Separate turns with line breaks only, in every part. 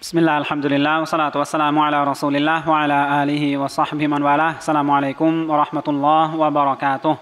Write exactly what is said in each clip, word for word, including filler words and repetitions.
بسم الله الحمد لله والصلاة والسلام على رسول الله وعلى آله وصحبه من والاه السلام عليكم ورحمة الله وبركاته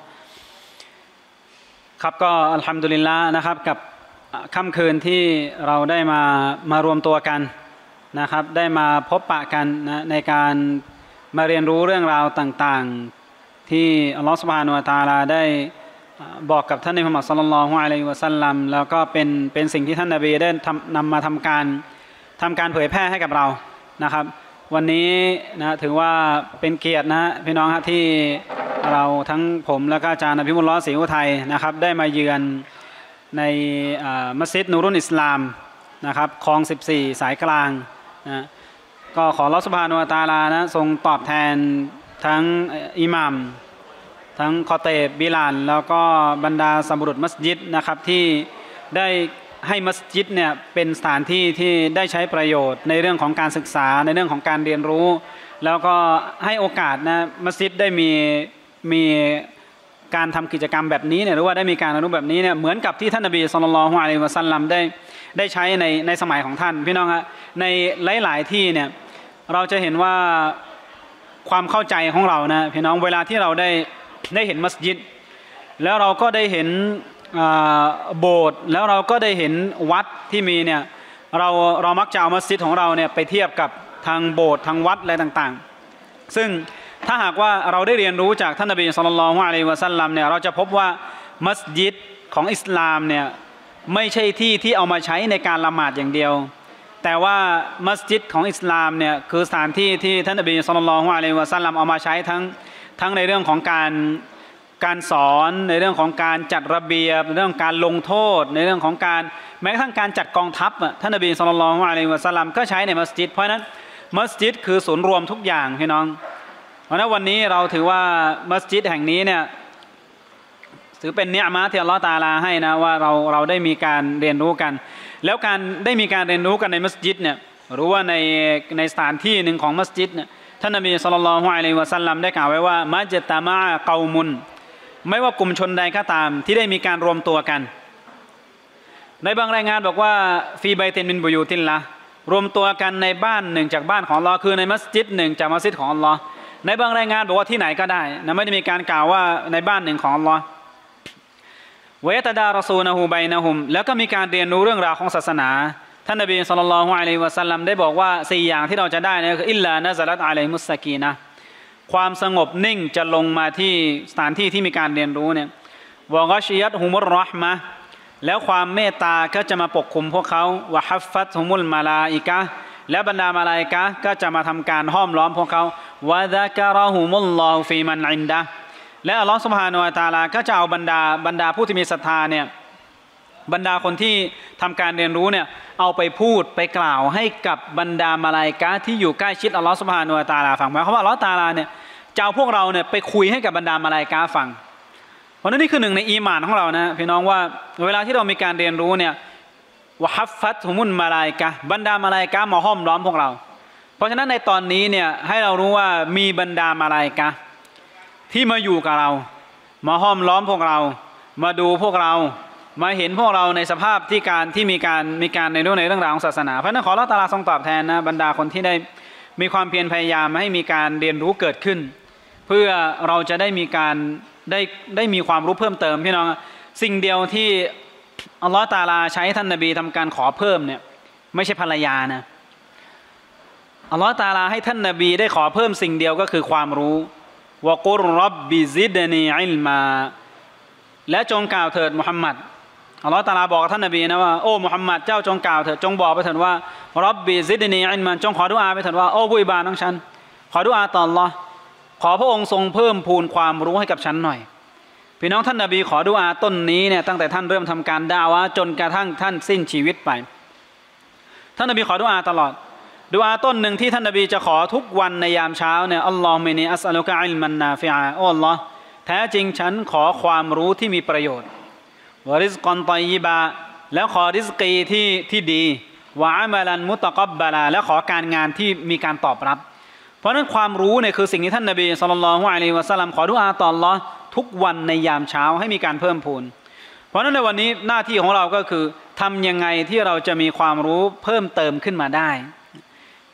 ครับก็อัลฮัมดุลิลละห์นะครับกับค่ำคืนที่เราได้มามารวมตัวกันนะครับได้มาพบปะกันนะในการมาเรียนรู้เรื่องราวต่างๆที่อัลลอฮฺซุบฮานะฮูวะตะอาลาได้บอกกับท่านนบีมุฮัมมัดศ็อลลัลลอฮุอะลัยฮิวะซัลลัมแล้วก็เป็นเป็นสิ่งที่ท่านนบีได้นำมาทำการทำการเผยแพร่ให้กับเรานะครับวันนี้นะถือว่าเป็นเกียรตินะพี่น้องฮะที่เราทั้งผมและก็อาจารย์อภิมุลลอฮ์ศรีอุทัยนะครับได้มาเยือนในมัสยิดนูรุนอิสลามนะครับคลองสิบสี่สายกลางนะก็ขออัลเลาะห์ซุบฮานะฮูวะตะอาลานะทรงตอบแทนทั้งอิหม่ามทั้งคอเตบบิลาลแล้วก็บรรดาสัมบุรุษมัสยิดนะครับที่ได้ให้มัสยิดเนี่ยเป็นสถานที่ที่ได้ใช้ประโยชน์ในเรื่องของการศึกษาในเรื่องของการเรียนรู้แล้วก็ให้โอกาสนะมัสยิดได้มีมีการทำกิจกรรมแบบนี้เนี่ยหรือว่าได้มีการอนุแบบนี้เนี่ยเหมือนกับที่ท่านนบีศ็อลลัลลอฮุอะลัยฮิวะซัลลัมได้ได้ใช้ในในสมัยของท่านพี่น้องฮะในหลายๆที่เนี่ยเราจะเห็นว่าความเข้าใจของเรานะพี่น้องเวลาที่เราได้ได้เห็นมัสยิดแล้วเราก็ได้เห็นโบสถ์แล้วเราก็ได้เห็นวัดที่มีเนี่ยเราเรามักจะเอามัสยิดของเราเนี่ยไปเทียบกับทางโบสถ์ทางวัดอะไรต่างๆซึ่งถ้าหากว่าเราได้เรียนรู้จากท่านนบีศ็อลลัลลอฮุอะลัยฮิวะซัลลัมเนี่ยเราจะพบว่ามัสยิดของอิสลามเนี่ยไม่ใช่ที่ที่เอามาใช้ในการละหมาดอย่างเดียวแต่ว่ามัสยิดของอิสลามเนี่ยคือสถานที่ที่ท่านนบีศ็อลลัลลอฮุอะลัยฮิวะซัลลัมเอามาใช้ทั้งทั้งในเรื่องของการการสอนในเรื่องของการจัดระเบียบในเรื่องของการลงโทษในเรื่องของการแม้กระทั่งการจัดกองทัพท่านนบีศ็อลลัลลอฮุอะลัยฮิวะซัลลัมก็ใช้ในมัสยิดเพราะฉะนั้นมัสยิดคือศูนย์รวมทุกอย่างพี่น้องเพราะฉะนั้นวันนี้เราถือว่ามัสยิดแห่งนี้เนี่ยถือเป็นเนียมะห์ที่อัลเลาะห์ตะอาลาให้นะว่าเราเราได้มีการเรียนรู้กันแล้วการได้มีการเรียนรู้กันในมัสยิดเนี่ยหรือว่าในในสถานที่หนึ่งของมัสยิดเนี่ยท่านนบีศ็อลลัลลอฮุอะลัยฮิวะซัลลัมได้กล่าวไว้ว่ามัจตะมะอะกอมุนไม่ว่ากลุ่มชนใดก็ตามที่ได้มีการรวมตัวกันในบางรายงานบอกว่าฟีไบตินมินบุยูตินละรวมตัวกันในบ้านหนึ่งจากบ้านของอัลลอฮ์คือในมัสยิดหนึ่งจากมัสยิดของอัลลอฮ์ในบางรายงานบอกว่าที่ไหนก็ได้นะไม่ได้มีการกล่าวว่าในบ้านหนึ่งของอัลลอฮ์เวยตะดารอซูนะฮูบัยนะฮุมแล้วก็มีการเรียนรู้เรื่องราวของศาสนาท่านนบีศ็อลลัลลอฮุอะลัยฮิวะซัลลัมได้บอกว่าสี่อย่างที่เราจะได้นะคืออิลลานะซะลัตอะลัยฮิมุสซะกีนะห์ความสงบนิ่งจะลงมาที่สถานที่ที่มีการเรียนรู้เนี่ยวะกอชิยัตฮุมุรเราะห์มะห์แล้วความเมตตาก็จะมาปกคลุมพวกเขาวะฮัฟฟัตฮุมุลมาลาอิกะฮ์และบรรดามาลาอิกะฮ์ก็จะมาทำการห้อมล้อมพวกเขาวะซะกะเราะฮุมุลลอฮุฟีมันอินดะฮ์และอัลลอฮฺซุบฮานะฮูวะตะอาลาก็จะเอาบรรดาบรรดาผู้ที่มีศรัทธาเนี่ยบรรดาคนที่ทำการเรียนรู้เนี่ยเอาไปพูดไปกล่าวให้กับบรรดามาลาอิกะฮ์ที่อยู่ใกล้ชิดอัลลอฮฺซุบฮานะฮูวะตะอาลาฟังหมายความว่าอัลลอฮฺตะอาลาเนี่ยจะเอาพวกเราเนี่ยไปคุยให้กับบรรดามาลาอิกะฮ์ฟังเพราะนั่นนี่คือหนึ่งในอีหม่านของเรานะพี่น้องว่าเวลาที่เรามีการเรียนรู้เนี่ยวะฮัฟฟัตฮุมุลมาลาอิกะฮ์บรรดามาลาอิกะฮ์มาห้อมล้อมพวกเราเพราะฉะนั้นในตอนนี้เนี่ยให้เรารู้ว่ามีบรรดามาลาอิกะฮ์ที่มาอยู่กับเรามาห้อมล้อมพวกเรามาดูพวกเรามาเห็นพวกเราในสภาพที่การที่มีการมีการในเรื่องในเรื่องราวของศาสนาเพราะนั้นขออัลเลาะห์ตะอาลาทรงตอบแทนนะบรรดาคนที่ได้มีความเพียรพยายามให้มีการเรียนรู้เกิดขึ้นเพื่อเราจะได้มีการได้ได้มีความรู้เพิ่มเติมพี่น้องสิ่งเดียวที่อัลเลาะห์ตะอาลาใช้ท่านนบีทำการขอเพิ่มเนี่ยไม่ใช่ภรรยานะอัลเลาะห์ตะอาลาให้ท่านนบีได้ขอเพิ่มสิ่งเดียวก็คือความรู้วะกุรร็อบบิซิดนีอิลมาและจงกล่าวเถิดมุฮัมมัดอัลเลาะห์ตะอาลาบอกกับท่านนบีนะว่าโอ้มุฮัมมัดเจ้าจงกล่าวเถิดจงบอกไปเถิดว่าร็อบบิซิดนีอิลมาจงขอดุอาไปเถิดว่าโอ้ผู้อิบาดของฉันขอดุอาต่ออัลเลาะห์ขอพระองค์ทรงเพิ่มพูนความรู้ให้กับฉันหน่อยพี่น้องท่านนบีขอดุอาต้นนี้เนี่ยตั้งแต่ท่านเริ่มทำการดาวะจนกระทั่งท่านสิ้นชีวิตไปท่านนบีขอดุอาตลอดดุอาต้นหนึ่งที่ท่านนบีจะขอทุกวันในยามเช้าเนี่ยอัลลอฮุมะอินนีอัสอะลุกะอิลมันนาฟิอะห์โอ้อัลลอฮ์แท้จริงฉันขอความรู้ที่มีประโยชน์วะริซกอนฏอยยิบะแล้วขอริซกีที่ที่ดีวะอะมะลันมุตะกับบะลาและขอการงานที่มีการตอบรับเพราะนั้นความรู้เนี่ยคือสิ่งที่ท่านนบีศ็อลลัลลอฮุอะลัยฮิวะซัลลัมขอดุอาต่ออัลเลาะห์ทุกวันในยามเช้าให้มีการเพิ่มพูนเพราะนั้นในวันนี้หน้าที่ของเราก็คือทำยังไงที่เราจะมีความรู้เพิ่มเติมขึ้นมาได้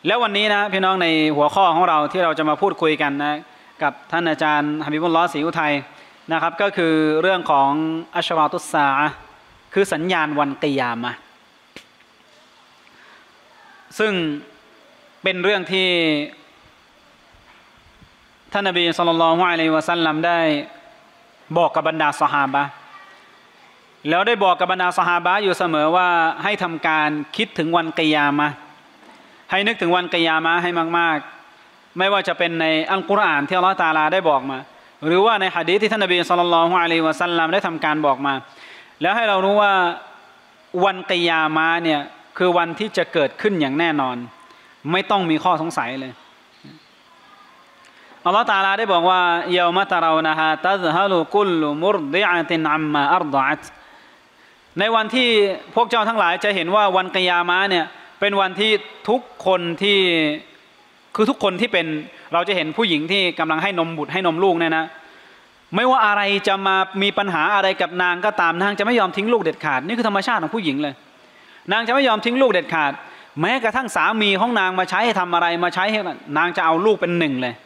แล้ววันนี้นะพี่น้องในหัวข้อของเราที่เราจะมาพูดคุยกันนะกับท่านอาจารย์ฮะบิบุลลอฮ์ศรีอุทัยนะครับก็คือเรื่องของอัชราตุสซาอะห์คือสัญญาณวันกิยามะห์ซึ่งเป็นเรื่องที่ท่านนบีศ็อลลัลลอฮุอะลัยฮิวะซัลลัมได้บอกกับบรรดาซอฮาบะห์แล้วได้บอกกับบรรดาซอฮาบะห์อยู่เสมอว่าให้ทำการคิดถึงวันกิยามะห์ให้นึกถึงวันกิยามะห์ให้มากๆไม่ว่าจะเป็นในอัลกุรอานที่อัลเลาะห์ตะอาลาได้บอกมาหรือว่าในหะดีษที่ท่านนบีศ็อลลัลลอฮุอะลัยฮิวะซัลลัมได้ทำการบอกมาแล้วให้เรารู้ว่าวันกิยามะห์เนี่ยคือวันที่จะเกิดขึ้นอย่างแน่นอนไม่ต้องมีข้อสงสัยเลยอัลเลาะห์ตะอาลาได้บอกว่าเยามาตะเรานะฮะตัซฮะลุกุลมุรดิอะตินอัมมาอัรฎออะตในวันที่พวกเจ้าทั้งหลายจะเห็นว่าวันกิยามะห์เนี่ยเป็นวันที่ทุกคนที่คือทุกคนที่เป็นเราจะเห็นผู้หญิงที่กำลังให้นมบุตรให้นมลูกเนี่ยนะไม่ว่าอะไรจะมามีปัญหาอะไรกับนางก็ตามนางจะไม่ยอมทิ้งลูกเด็ดขาดนี่คือธรรมชาติของผู้หญิงเลยนางจะไม่ยอมทิ้งลูกเด็ดขาดแม้กระทั่งสามีของนางมาใช้ให้ทำอะไรมาใช้ให้นางจะเอาลูกเป็นหนึ่งเลย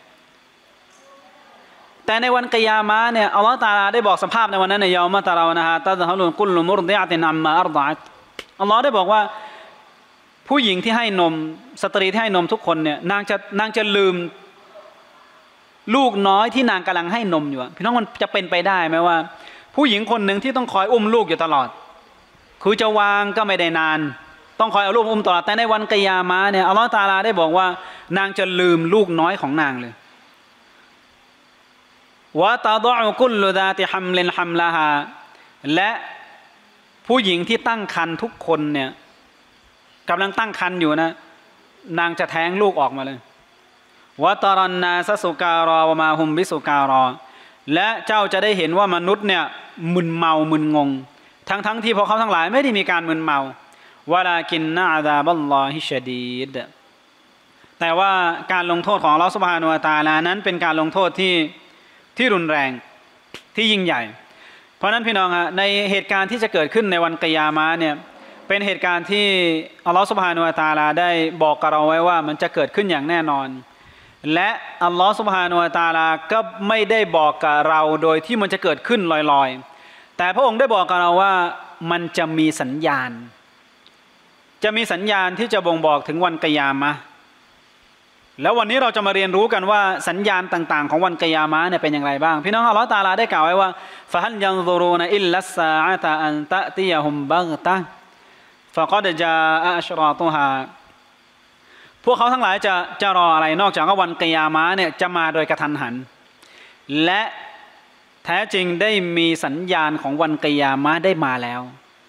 แต่ในวันกิยามะห์เนี่ยอัลเลาะห์ตะอาลาได้บอกสภาพในวันนั้นในยอมะตะเรานะฮะตัซฮะลุกุลมุรดิอะตินอัมมาอัรฎออะตอัลเลาะห์ได้บอกว่าผู้หญิงที่ให้นมสตรีที่ให้นมทุกคนเนี่ยนางจะนางจะลืมลูกน้อยที่นางกำลังให้นมอยู่พี่น้องมันจะเป็นไปได้ไหมว่าผู้หญิงคนหนึ่งที่ต้องคอยอุ้มลูกอยู่ตลอดคือจะวางก็ไม่ได้นานต้องคอยเอาลูกอุ้มตลอดแต่ในวันกิยามะห์เนี่ยอัลเลาะห์ตะอาลาได้บอกว่านางจะลืมลูกน้อยของนางเลยวะตะฎอกุลลุซาติฮัมลินฮัมลาฮาและผู้หญิงที่ตั้งครรภ์ทุกคนเนี่ยกำลังตั้งครรภ์อยู่นะนางจะแท้งลูกออกมาเลยวะตะรันนาสสุการอวะมาฮุมบิสุการอและเจ้าจะได้เห็นว่ามนุษย์เนี่ยมึนเมามึนงงทั้งทั้งที่พวกเขาทั้งหลายไม่ได้มีการมึนเมาวะลากินนะอะซาบัลลอฮิชะดีดแต่ว่าการลงโทษของอัลเลาะห์ซุบฮานะฮูวะตะอาลานั้นเป็นการลงโทษที่ที่รุนแรงที่ยิ่งใหญ่เพราะนั้นพี่น้องฮะในเหตุการณ์ที่จะเกิดขึ้นในวันกิยามะห์เนี่ยเป็นเหตุการณ์ที่อัลเลาะห์ซุบฮานะฮูวะตะอาลาได้บอกกับเราไว้ว่ามันจะเกิดขึ้นอย่างแน่นอนและอัลเลาะห์ซุบฮานะฮูวะตะอาลาก็ไม่ได้บอกกับเราโดยที่มันจะเกิดขึ้นลอยๆแต่พระองค์ได้บอกกับเราว่ามันจะมีสัญญาณจะมีสัญญาณที่จะบ่งบอกถึงวันกิยามะห์แล้ววันนี้เราจะมาเรียนรู้กันว่าสัญญาณต่างๆของวันกิยามะห์เนี่ยเป็นอย่างไรบ้างพี่น้องอัลเลาะห์ตะอาลาได้กล่าวไว้ว่าฟะฮัลยันซุรูนอิลลัสซาอะตะอันตะติยะฮุมบัฆตะฟะกอดจาอะอัชรอตุฮาพวกเขาทั้งหลายจะจะรออะไรนอกจากว่าวันกิยามะห์เนี่ยจะมาโดยกระทันหันและแท้จริงได้มีสัญญาณของวันกิยามะห์ได้มาแล้ว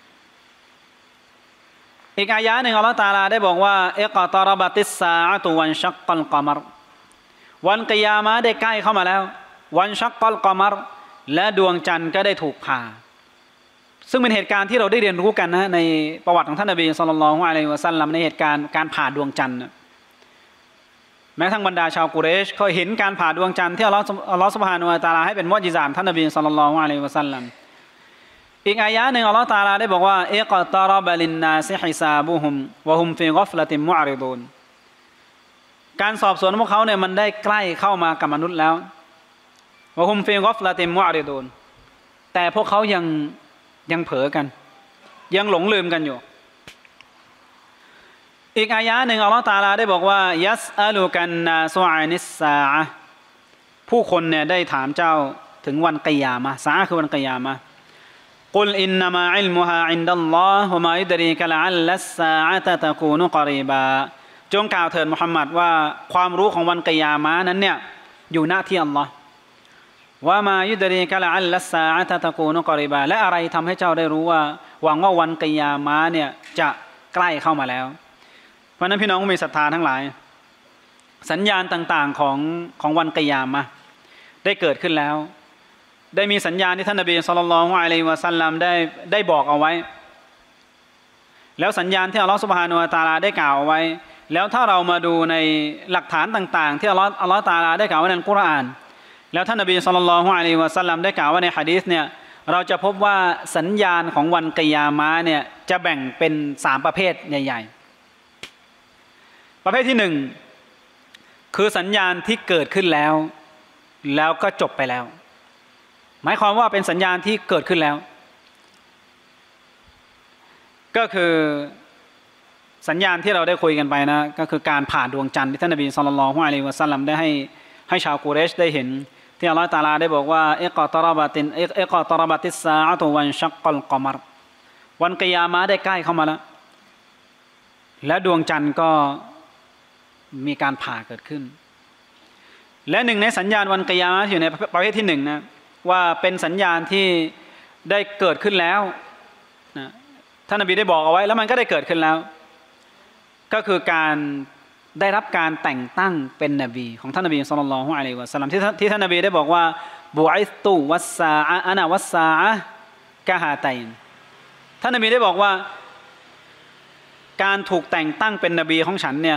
อีกอายะหนึ่งอัลเลาะห์ตะอาลาได้บอกว่าอิกตะรบะติสซาอะตุวันชักกัลกอมัรวันกิยามะห์ได้ใกล้เข้ามาแล้ววันชักกัลกอมัรและดวงจันทร์ก็ได้ถูกผ่าซึ่งเป็นเหตุการณ์ที่เราได้เรียนรู้กันนะในประวัติของท่านนบีศ็อลลัลลอฮุอะลัยฮิวะซัลลัมในเหตุการณ์การผ่าดวงจันทร์แม้ทั้งบรรดาชาวกุเรชเคยเห็นการผ่าดวงจันทร์ที่อัลเลาะห์อัลเลาะห์ซุบฮานะฮูวะตะอาลาให้เป็นมุอ์ญิซาตท่านนบีศ็อลลัลลอฮุอะลัยฮิวะซัลลัมอีกอายะหนึ่งอัลเลาะห์ตะอาลาได้บอกว่าอิกตะรบะลินนาซิฮิซาบุฮุมวะฮุมฟีฆอฟละติมมุอริฎูนการสอบสวนพวกเขาเนี่ยมันได้ใกล้เข้ามากับมนุษย์แล้ววะฮุมฟีฆอฟละติมมุอริฎูนแต่พวกเขายังยังเผลอกันยังหลงลืมกันอยู่อีกอายะหนึ่งอัลเลาะห์ตะอาลาได้บอกว่ายัสอะลูกันนาซุอานิสซาอะห์ผู้คนเนี่ยได้ถามเจ้าถึงวันกิยามะห์ซาอะห์คือวันกิยามะห์กุลอินนามาอิลมุฮาอินดัลลอฮ์วะมายุดรีกะละอัลลัสซาอะตะตะกูนุกอรีบาจงกล่าวเถิดมุฮัมมัดว่าความรู้ของวันกิยามะห์นั้นเนี่ยอยู่ณที่อัลลอฮ์ว่ามายุดรีกะละอัลลัสซาอะตะตะกูนุกอรีบาและอะไรทำให้เจ้าได้รู้ว่าหวังว่าวันกิยามะห์เนี่ยจะใกล้เข้ามาแล้วเพราะนั้นพี่น้องมีศรัทธาทั้งหลายสัญญาณต่างๆของของวันกิยามะห์ได้เกิดขึ้นแล้วได้มีสัญญาณที่ท่านนบีศ็อลลัลลอฮุอะลัยฮิวะซัลลัมได้ได้บอกเอาไว้แล้วสัญญาณที่อัลเลาะห์ซุบฮานะฮูวะตะอาลาได้กล่าวเอาไว้แล้วถ้าเรามาดูในหลักฐานต่างๆที่อัลเลาะห์อัลเลาะห์ตะอาลาได้กล่าวไว้ในกุรอานแล้วท่านนบีศ็อลลัลลอฮุอะลัยฮิวะซัลลัมได้กล่าวไว้ในหะดีษเนี่ยเราจะพบว่าสัญญาณของวันกิยามะห์เนี่ยจะแบ่งเป็นสามประเภทใหญ่ประเภทที่หนึ่งคือสัญญาณที่เกิดขึ้นแล้วแล้วก็จบไปแล้วหมายความว่าเป็นสัญญาณที่เกิดขึ้นแล้วก็คือสัญญาณที่เราได้คุยกันไปนะก็คือการผ่านดวงจันทร์ที่ท่านนบีศ็อลลัลลอฮุอะลัยฮิวะซัลลัมได้ให้ให้ชาวกุเรชได้เห็นที่อัลเลาะห์ตะอาลาได้บอกว่าอิกตะรบะตินอิกตะรบะติสซาอะตุวันชักกัลกอมรวันกิยามะห์ได้ใกล้เข้ามาแล้วและดวงจันทร์ก็มีการผ่าเกิดขึ้นและหนึ่งในสัญญาณวันกิยามะห์อยู่ในประเภทที่หนึ่งนะว่าเป็นสัญญาณที่ได้เกิดขึ้นแล้วนะท่านนบีได้บอกเอาไว้แล้วมันก็ได้เกิดขึ้นแล้วก็คือการได้รับการแต่งตั้งเป็นนบีของท่านนบีศ็อลลัลลอฮุอะลัยฮิวะซัลลัมที่ที่ท่านนบีได้บอกว่าบุอิสตุวัสซาอะอะนะวัสซาอะกะฮาตัยนท่านนบีได้บอกว่าการถูกแต่งตั้งเป็นนบีของฉันเนี่ย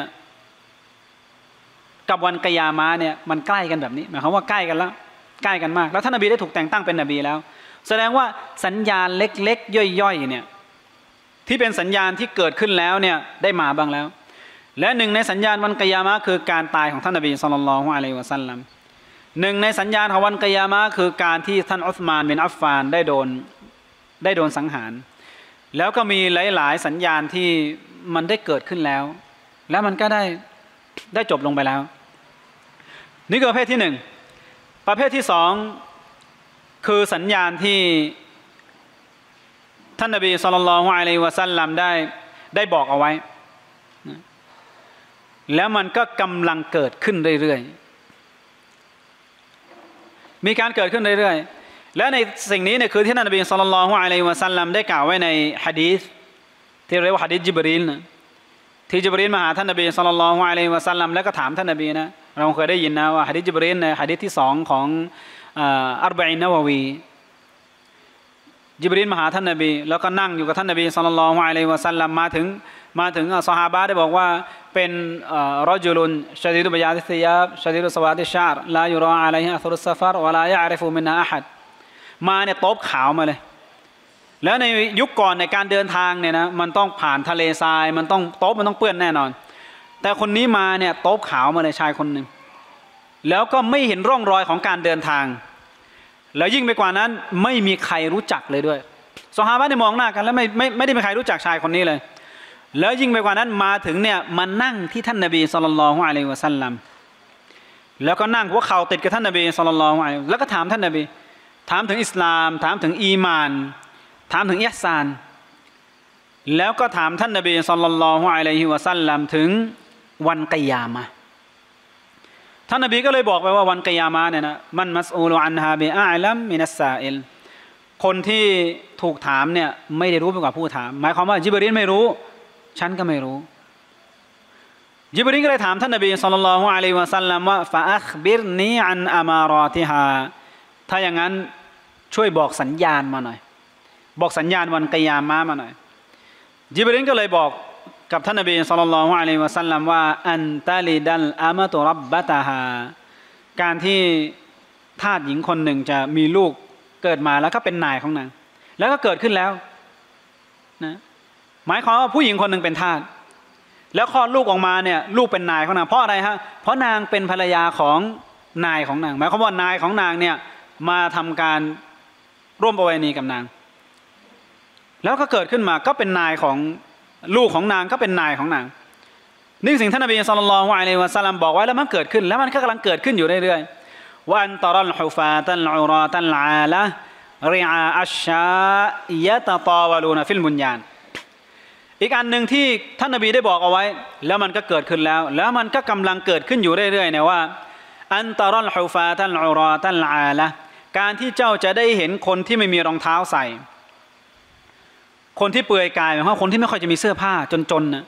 กับวันกิยามะห์เนี่ยมันใกล้กันแบบนี้หมายความว่าใกล้กันแล้วใกล้กันมากแล้วท่านนบีได้ถูกแต่งตั้งเป็นนบีแล้วแสดงว่าสัญญาณเล็กๆย่อยๆเนี่ยที่เป็นสัญญาณที่เกิดขึ้นแล้วเนี่ยได้มาบ้างแล้วและหนึ่งในสัญญาณวันกิยามะห์คือการตายของท่านนบีศ็อลลัลลอฮุอะลัยฮิวะซัลลัมหนึ่งในสัญญาณของวันกิยามะห์คือการที่ท่านอุสมานบินอัฟฟานได้โดนได้โดนสังหารแล้วก็มีหลายๆสัญญาณที่มันได้เกิดขึ้นแล้วแล้วมันก็ได้ได้จบลงไปแล้วนี่คือประเภทที่หนึ่งประเภทที่สองคือสัญญาณที่ท่านนบีศ็อลลัลลอฮุอะลัยฮิวะซัลลัมได้ได้บอกเอาไว้แล้วมันก็กำลังเกิดขึ้นเรื่อยๆมีการเกิดขึ้นเรื่อยๆและในสิ่งนี้เนี่ยคือที่ท่านนบีศ็อลลัลลอฮุอะลัยฮิวะซัลลัมได้กล่าวไว้ในหะดีษที่เรียกว่าหะดีษญิบรีลนะที่ญิบรีลมาหาท่านนบีศ็อลลัลลอฮุอะลัยฮิวะซัลลัมแล้วก็ถามท่านนบีนะเราเคยได้ยินนะว่าหะดีษญิบรีลในหะดีษที่สองของอัรบะอีนนะวะวีญิบรีลมาหาท่านนบีแล้วก็นั่งอยู่กับท่านนบีศ็อลลัลลอฮุอะลัยฮิวะซัลลัมมาถึงมาถึงซอฮาบะห์ได้บอกว่าเป็นรอจุลุนชะดีดุบะยาติซิยาบชะดีดุสวาติชาร์ลายุรออะลัยฮิอัธรุสซะฟัรวะลายะอริฟุมินนะอะฮัดมาเนี่ยโต๊บขาวมาเลยแล้วในยุคก่อนในการเดินทางเนี่ยนะมันต้องผ่านทะเลทรายมันต้องโต๊บมันต้องเปื้อนแน่นอนแต่คนนี้มาเนี่ยโต๊บขาวมาเลยชายคนหนึ่งแล้วก็ไม่เห็นร่องรอยของการเดินทางแล้วยิ่งไปกว่านั้นไม่มีใครรู้จักเลยด้วยซอฮาบะห์ได้มองหน้ากันแล้วไม่ไม่ไม่ได้มีใครรู้จักชายคนนี้เลยแล้วยิ่งไปกว่านั้นมาถึงเนี่ยมานั่งที่ท่านนบีศ็อลลัลลอฮุอะลัยฮิวะซัลลัมแล้วก็นั่งหัวเข่าติดกับท่านนบีศ็อลลัลลอฮุอะลัยฮิแล้วก็ถามท่านนบีถามถึงอิสลามถามถึงอีมานถามถึงอิหซานแล้วก็ถามท่านนบีศ็อลลัลลอฮุอะลัยฮิวะซัลลัมถึงวันกิยามะห์ท่านนบีก็เลยบอกไปว่าวันกิยามะห์เนี่ยนะมันมัสอูลุอันฮาบิอาลัมมินัสซาอิลคนที่ถูกถามเนี่ยไม่ได้รู้ไปกว่าผู้ถามหมายความว่าญิบรีลไม่รู้ฉันก็ไม่รู้ญิบรีลก็เลยถามท่านนบีศ็อลลัลลอฮุอะลัยฮิวะซัลลัมว่าฟะอัคบิรนีอันอามารอติฮาถ้าอย่างนั้นช่วยบอกสัญญาณมาหน่อยบอกสัญญาณวันกิยามะห์มาหน่อยญิบรีลก็เลยบอกกับท่านนบีศ็อลลัลลอฮุอะลัยฮิวะซัลลัมว่าอันตะลิดัลอะมะตุรับบะตะฮาการที่ทาสหญิงคนหนึ่งจะมีลูกเกิดมาแล้วก็เป็นนายของนางแล้วก็เกิดขึ้นแล้วนะหมายความว่าผู้หญิงคนหนึ่งเป็นทาสแล้วคลอดลูกออกมาเนี่ยลูกเป็นนายของนางเพราะอะไรฮะเพราะนางเป็นภรรยาของนายของนางหมายความว่านายของนางเนี่ยมาทำการร่วมประเวณีกับนางแล้วก็เกิดขึ้นมาก็เป็นนายของลูกของนางก็เป็นนายของนางนี่สิ่งท่านนบีศ็อลลัลลอฮุอะลัยฮิวะซัลลัมบอกไว้แล้วมันเกิดขึ้นแล้วมันก็กำลังเกิดขึ้นอยู่เรื่อยๆว่าอันตะรัลฮุฟาตัลอุราตัลอาละริอาอัชชายะตะตาวะลูนฟิลบุญญานอีกอันหนึ่งที่ท่านนบีได้บอกเอาไว้แล้วมันก็เกิดขึ้นแล้วแล้วมันก็กำลังเกิดขึ้นอยู่เรื่อยๆเนี่ยว่าอันตะรัลฮุฟาตัลอุราตัลอาละการที่เจ้าจะได้เห็นคนที่ไม่มีรองเท้าใส่คนที่เปลือยกายหมายความว่าคนที่ไม่ค่อยจะมีเสื้อผ้าจนๆนะ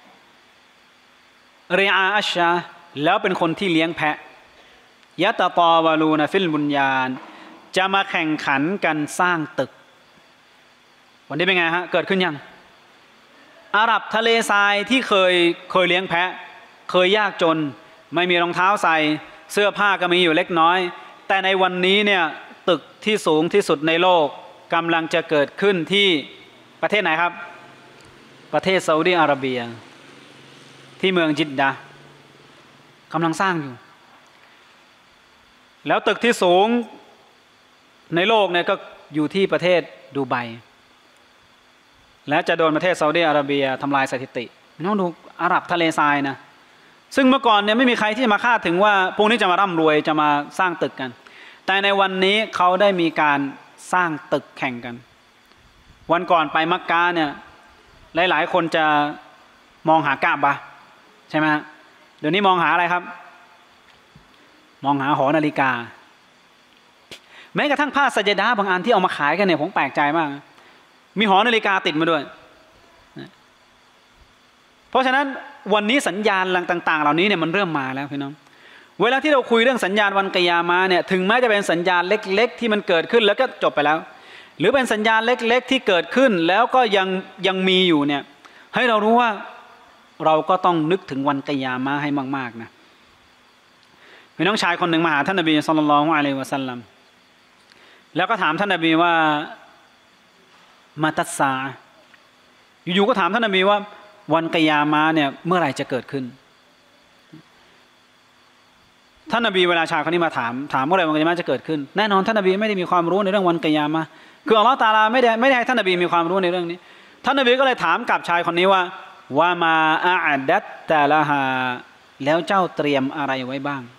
เรียอาอัชชาแล้วเป็นคนที่เลี้ยงแพะยะตะตาวะลูนฟิลบุญญานจะมาแข่งขันกันสร้างตึกวันนี้เป็นไงฮะเกิดขึ้นยังอาหรับทะเลทรายที่เคยเคยเลี้ยงแพะเคยยากจนไม่มีรองเท้าใส่เสื้อผ้าก็มีอยู่เล็กน้อยแต่ในวันนี้เนี่ยตึกที่สูงที่สุดในโลกกำลังจะเกิดขึ้นที่ประเทศไหนครับประเทศซาอุดิอาระเบียที่เมืองจิดดะห์กำลังสร้างอยู่แล้วตึกที่สูงในโลกเนี่ยก็อยู่ที่ประเทศดูไบและจะโดนประเทศซาอุดิอาระเบียทำลายสถิติน้องดูอาหรับทะเลทรายนะซึ่งเมื่อก่อนเนี่ยไม่มีใครที่มาคาดถึงว่าพวกนี้จะมาร่ำรวยจะมาสร้างตึกกันแต่ในวันนี้เขาได้มีการสร้างตึกแข่งกันวันก่อนไปมักกะเนี่ยหลายๆคนจะมองหากะบะห์ใช่ไหมเดี๋ยวนี้มองหาอะไรครับมองหาหอนาฬิกาแม้กระทั่งผ้าสัจดาบางอันที่เอามาขายกันเนี่ยผมแปลกใจมากมีหอนาฬิกาติดมาด้วยเพราะฉะนั้นวันนี้สัญญาณต่างๆเหล่านี้เนี่ยมันเริ่มมาแล้วพี่น้องเวลาที่เราคุยเรื่องสัญญาณวันกิยามะห์เนี่ยถึงแม้จะเป็นสัญญาณเล็กๆที่มันเกิดขึ้นแล้วก็จบไปแล้วหรือเป็นสัญญาณเล็กๆที่เกิดขึ้นแล้วก็ยังยังมีอยู่เนี่ยให้เรารู้ว่าเราก็ต้องนึกถึงวันกิยามะห์ให้มากๆนะมีน้องชายคนหนึ่งมาหาท่านนบีศ็อลลัลลอฮุอะลัยฮิวะซัลลัมแล้วก็ถามท่านนบีว่ามาตัสซาอยู่ๆก็ถามท่านนบีว่าวันกิยามะห์เนี่ยเมื่อไหร่จะเกิดขึ้นท่านนบีเวลาชายคนนี้มาถามถามเมื่อไหร่วันกิยามะห์จะเกิดขึ้นแน่นอนท่านนบีไม่ได้มีความรู้ในเรื่องวันกิยามะห์คืออัลเลาะห์ตะอาลาไม่ได้ไม่ได้ให้ท่านนบีมีความรู้ในเรื่องนี้ท่านนบีก็เลยถามกับชายคนนี้ว่าวามาอะดัตตะละฮาแล้วเจ้าเตรียมอะไรไว้บ้าง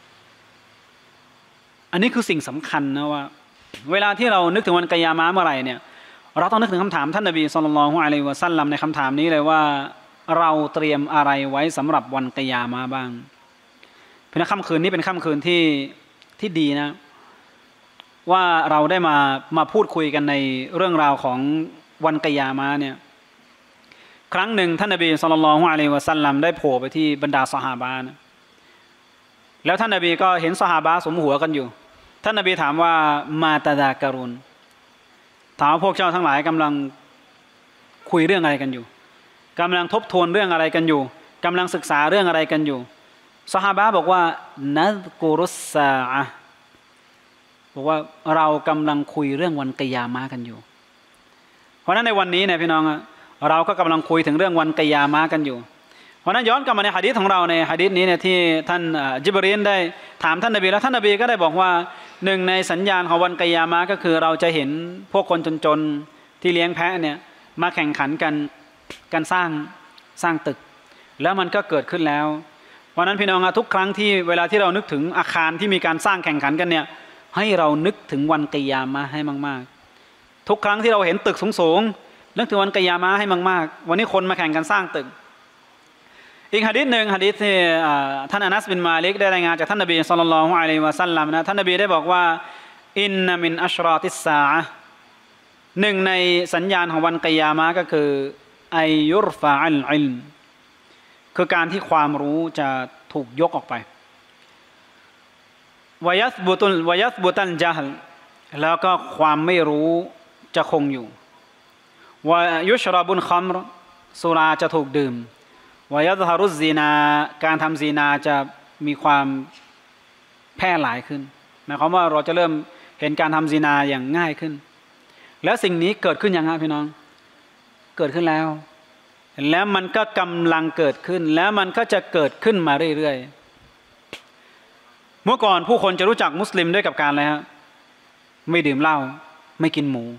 อันนี้คือสิ่งสำคัญนะว่าเวลาที่เรานึกถึงวันกิยามะห์เมื่อไหร่เนี่ยเราต้องนึกถึงคำถามท่านนบีศ็อลลัลลอฮุอะลัยฮิวะซัลลัมในคำถามนี้เลยว่าเราเตรียมอะไรไว้สำหรับวันกิยามะห์บ้างเพราะค่ำคืนนี้เป็นค่ำคืนที่ที่ดีนะว่าเราได้มามาพูดคุยกันในเรื่องราวของวันกิยามะห์เนี่ยครั้งหนึ่งท่านนบีศ็อลลัลลอฮุอะลัยฮิวะซัลลัมได้โผล่ไปที่บรรดาซอฮาบะห์นะแล้วท่านนบีก็เห็นซอฮาบะห์สมหัวกันอยู่ท่านนบีถามว่ามาตะดาการุนถามว่าพวกเจ้าทั้งหลายกำลังคุยเรื่องอะไรกันอยู่กำลังทบทวนเรื่องอะไรกันอยู่กำลังศึกษาเรื่องอะไรกันอยู่ซอฮาบะห์บอกว่านัซกุรุสซาอะห์บอกว่าเรากำลังคุยเรื่องวันกิยามะห์กันอยู่เพราะฉะนั้นในวันนี้เนี่ยพี่น้องเราก็กำลังคุยถึงเรื่องวันกิยามะห์กันอยู่เพราะนั้นย้อนกลับมาในหะดีษของเราในหะดีษนี้เนี่ยที่ท่านญิบรีลได้ถามท่านนบีแล้วท่านนบีก็ได้บอกว่าหนึ่งในสัญญาณของวันกิยามะห์ก็คือเราจะเห็นพวกคนจนๆที่เลี้ยงแพะเนี่ยมาแข่งขันกันการสร้างสร้างตึกแล้วมันก็เกิดขึ้นแล้วเพราะนั้นพี่น้องทุกครั้งที่เวลาที่เรานึกถึงอาคารที่มีการสร้างแข่งขันกันเนี่ยให้เรานึกถึงวันกิยามะห์ให้มากๆทุกครั้งที่เราเห็นตึกสูงๆนึกถึงวันกิยามะห์ให้มากๆวันนี้คนมาแข่งกันสร้างตึกอีกหะดีษหนึ่งหะดีษที่ท่านอานัสบินมาลิกได้รายงานจากท่านนบีศ็อลลัลลอฮุอะลัยฮิวะซัลลัมนะท่านนบีได้บอกว่าอินนะมินอัชรอติสซาอะห์หนึ่งในสัญญาณของวันกิยามะห์ก็คืออัยยุรฟะอัลอิลมคือการที่ความรู้จะถูกยกออกไปวะยัสบุตุลวะยัสบุตันญะฮลแล้วก็ความไม่รู้จะคงอยู่วะยุชรบุนคัมรสุราจะถูกดื่มวะยัซฮารุซซีนาการทำซีนาจะมีความแพร่หลายขึ้นหมายความว่าเราจะเริ่มเห็นการทำซีนาอย่างง่ายขึ้นแล้วสิ่งนี้เกิดขึ้นยังไงพี่น้องเกิดขึ้นแล้วแล้วมันก็กำลังเกิดขึ้นแล้วมันก็จะเกิดขึ้นมาเรื่อยๆเมื่อก่อนผู้คนจะรู้จักมุสลิมด้วยกับการอะไรฮะไม่ดื่มเหล้าไม่กินหมู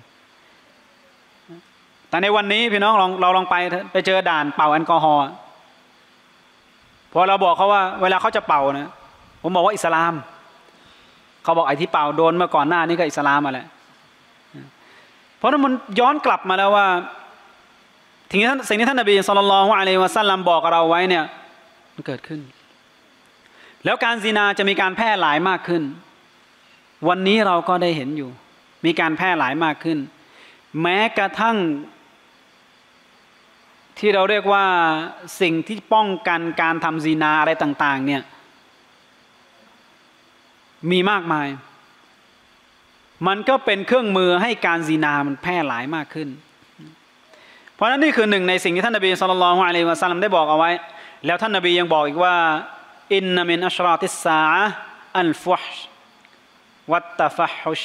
แต่ในวันนี้พี่น้องลองเราลองไปไปเจอด่านเป่าแอลกอฮอล์พอเราบอกเขาว่าเวลาเขาจะเป่านะผมบอกว่าอิสลามเขาบอกไอ้ที่เป่าโดนเมื่อก่อนหน้านี้ก็อิสลามมาแหละเพราะนั้นมันย้อนกลับมาแล้วว่าถึงสิ่งที่ท่านนบีศ็อลลัลลอฮุอะลัยฮิวะซัลลัมบอกกับเราไว้เนี่ยมันเกิดขึ้นแล้วการซินาจะมีการแพร่หลายมากขึ้นวันนี้เราก็ได้เห็นอยู่มีการแพร่หลายมากขึ้นแม้กระทั่งที่เราเรียกว่าสิ่งที่ป้องกันการทำซินาอะไรต่างๆเนี่ยมีมากมายมันก็เป็นเครื่องมือให้การซินามันแพร่หลายมากขึ้นเพราะฉะนั้นนี่คือหนึ่งในสิ่งที่ท่านนบีศ็อลลัลลอฮุอะลัยฮิวะซัลลัมได้บอกเอาไว้แล้วท่านนบียังบอกอีกว่าอินนะมินอัชรอติสซาอะห์อัลฟุฮชวัตตะฟัฮุช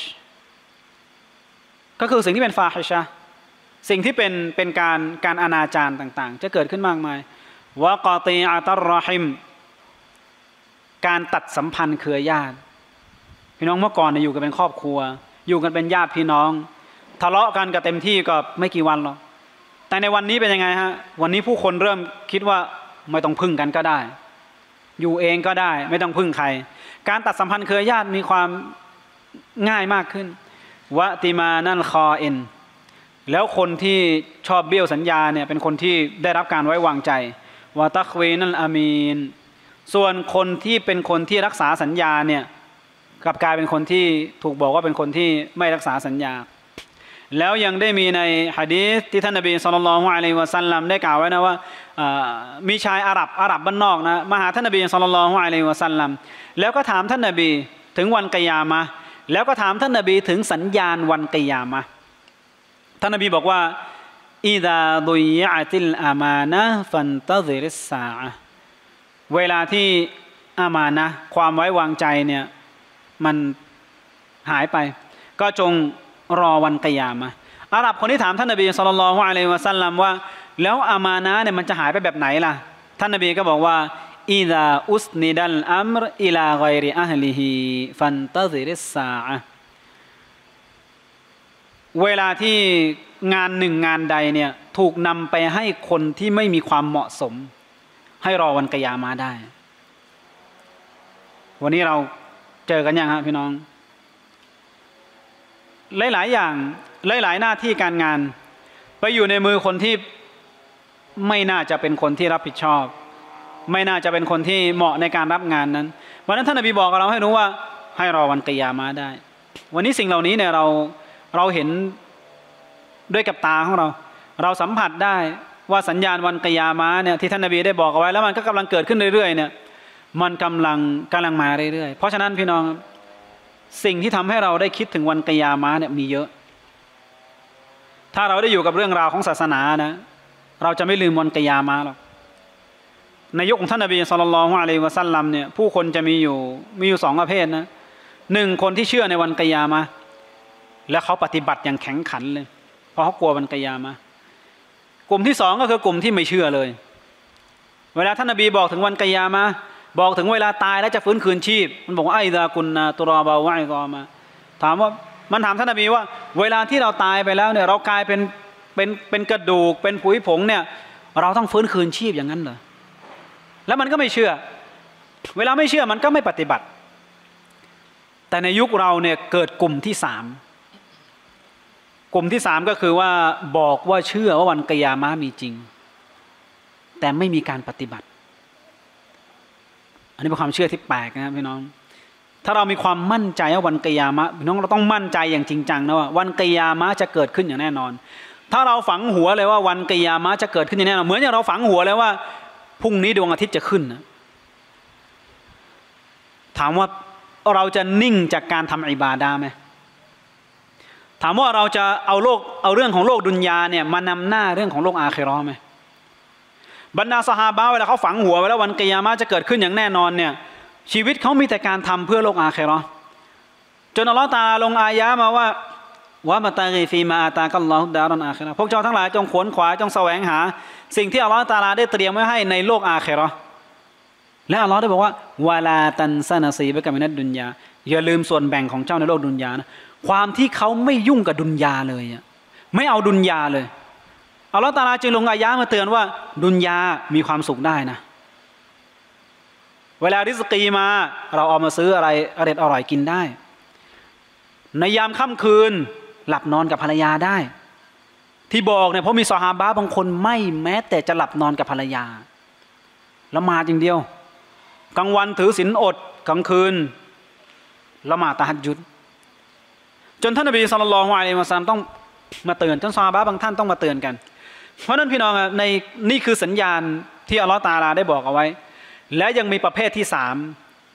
ก็คือสิ่งที่เป็นฟาฮิชะห์สิ่งที่เป็นเป็นการการอนาจารต่างๆจะเกิดขึ้นมากมายวะกอตีอะตัรรอฮิมการตัดสัมพันธ์เครือญาติพี่น้องเมื่อก่อนเนี่ยอยู่กันเป็นครอบครัวอยู่กันเป็นญาติพี่น้องทะเลาะกันก็เต็มที่ก็ไม่กี่วันหรอกแต่ในวันนี้เป็นยังไงฮะวันนี้ผู้คนเริ่มคิดว่าไม่ต้องพึ่งกันก็ได้อยู่เองก็ได้ไม่ต้องพึ่งใครการตัดสัมพันธ์เครือญาติมีความง่ายมากขึ้นวะติมานั่นคอเอ็นแล้วคนที่ชอบเบี้ยวสัญญาเนี่ยเป็นคนที่ได้รับการไว้วางใจวะตักวีนั่นอามีนส่วนคนที่เป็นคนที่รักษาสัญญาเนี่ยกลับกลายเป็นคนที่ถูกบอกว่าเป็นคนที่ไม่รักษาสัญญาแล้วยังได้มีในหะดีษที่ท่านนบีศ็อลลัลลอฮุอะลัยฮิวะซัลลัมได้กล่าวไว้นะว่ามีชายอาหรับอาหรับบ้านนอกนะมาหาท่านนบีศ็อลลัลลอฮุอะลัยฮิวะซัลลัมแล้วก็ถามท่านนบีถึงวันกิยามะห์แล้วก็ถามท่านนบีถึงสัญญาณวันกิยามะห์ท่านนบีบอกว่าอิซาดุยยะติลอามานะห์ฟันตะซิริสซาอะห์เวลาที่อามานะห์ความไว้วางใจเนี่ยมันหายไปก็จงรอวันกิยามะห์อาหรับคนที่ถามท่านนบีศ็อลลัลลอฮุอะลัยฮิวะซัลลัมว่าแล้วอามานะห์เนี่ยมันจะหายไปแบบไหนล่ะท่านนบีก็บอกว่าอิซาอุสนิดัลอัมรอิลาฆอยริอะฮลิฮิฟันตะซิริสซาอะห์เวลาที่งานหนึ่งงานใดเนี่ยถูกนำไปให้คนที่ไม่มีความเหมาะสมให้รอวันกิยามะห์ได้วันนี้เราเจอกันยังฮะพี่น้องหลายๆอย่างหลายๆหน้าที่การงานไปอยู่ในมือคนที่ไม่น่าจะเป็นคนที่รับผิดชอบไม่น่าจะเป็นคนที่เหมาะในการรับงานนั้นวันนั้นท่านนบีบอกกับเราให้รู้ว่าให้รอวันกิยามะห์ได้วันนี้สิ่งเหล่านี้เนี่ยเราเราเห็นด้วยกับตาของเราเราสัมผัสได้ว่าสัญญาณวันกิยามะห์เนี่ยที่ท่านนบีได้บอกเอาไว้แล้วมันก็กำลังเกิดขึ้นเรื่อยๆเนี่ยมันกำลังกำลังมาเรื่อยๆเพราะฉะนั้นพี่น้องสิ่งที่ทำให้เราได้คิดถึงวันกิยามะห์เนี่ยมีเยอะถ้าเราได้อยู่กับเรื่องราวของศาสนานะเราจะไม่ลืมวันกิยามะห์หรอกในยุคของท่านนบีศ็อลลัลลอฮุอะลัยฮิวะซัลลัมเนี่ยผู้คนจะมีอยู่มีอยู่สองประเภทนะหนึ่งคนที่เชื่อในวันกิยามะห์และเขาปฏิบัติอย่างแข็งขันเลยเพราะเขากลัววันกิยามะห์กลุ่มที่สองก็คือกลุ่มที่ไม่เชื่อเลยเวลาท่านนบีบอกถึงวันกิยามะห์บอกถึงเวลาตายแล้วจะฟื้นคืนชีพมันบอกว่าไอซากุนนาตุรอบาวะอิซอมาถามว่ามันถามท่านนบีว่าเวลาที่เราตายไปแล้วเนี่ยเรากลายเป็นเป็นเป็นกระดูกเป็นผุยผงเนี่ยเราต้องฟื้นคืนชีพอย่างนั้นเหรอแล้วมันก็ไม่เชื่อเวลาไม่เชื่อมันก็ไม่ปฏิบัติแต่ในยุคเราเนี่ยเกิดกลุ่มที่สามกลุ่มที่สามก็คือว่าบอกว่าเชื่อว่าวันกิยามะห์มีจริงแต่ไม่มีการปฏิบัติอันนี้เป็นความเชื่อที่แปลกนะครับพี่น้องถ้าเรามีความมั่นใจว่าวันกิยามะห์พี่น้องเราต้องมั่นใจอย่างจริงจังนะว่าวันกิยามะห์จะเกิดขึ้นอย่างแน่นอนถ้าเราฝังหัวเลยว่าวันกิยามะห์จะเกิดขึ้นอย่างแน่นอนเหมือนอย่างเราฝังหัวเลยว่าพรุ่งนี้ดวงอาทิตย์จะขึ้นนะถามว่าเราจะนิ่งจากการทำอิบาดะห์ไหมถามว่าเราจะเอาโลกเอาเรื่องของโลกดุนยาเนี่ยมานำหน้าเรื่องของโลกอาคิเราะห์ไหมบรรดาซอฮาบะห์เวลาเขาฝังหัวไว้แล้ววันกิยามะห์จะเกิดขึ้นอย่างแน่นอนเนี่ยชีวิตเขามีแต่การทำเพื่อโลกอาคิเราะห์จนอัลเลาะห์ตะอาลาลงอายะห์มาว่าวะมะตะกีฟีมาอาตากัลลอฮุดารันอาคิเราะห์พวกเจ้าทั้งหลายจงขวนขวายจงแสวงหาสิ่งที่อัลเลาะห์ตะอาลาได้เตรียมไว้ให้ในโลกอาคิเราะห์และอัลเลาะห์ได้บอกว่าวะลาตันซะนะซีบะกะมินัดดุนยาอย่าลืมส่วนแบ่งของเจ้าในโลกดุนยานะความที่เขาไม่ยุ่งกับดุนยาเลยไม่เอาดุนยาเลยอัลเลาะห์ตะอาลาจึงลงอายะห์มาเตือนว่าดุนยามีความสุขได้นะเวลาริสกีมาเราเอามาซื้ออะไรอร่อยอร่อยกินได้ในยามค่ำคืนหลับนอนกับภรรยาได้ที่บอกเนี่ยเพราะมีซอฮาบะห์บางคนไม่แม้แต่จะหลับนอนกับภรรยาละหมาดอย่างเดียวกลางวันถือศีลอดกลางคืนละหมาดตะฮัจญุดจนท่านนบีศ็อลลัลลอฮุอะลัยฮิวะซัลลัมต้องมาเตือนจนซอฮาบะห์บางท่านต้องมาเตือนกันเพราะนั้นพี่น้องในนี่คือสัญญาณที่อัลเลาะห์ตะอาลาได้บอกเอาไว้และยังมีประเภทที่สาม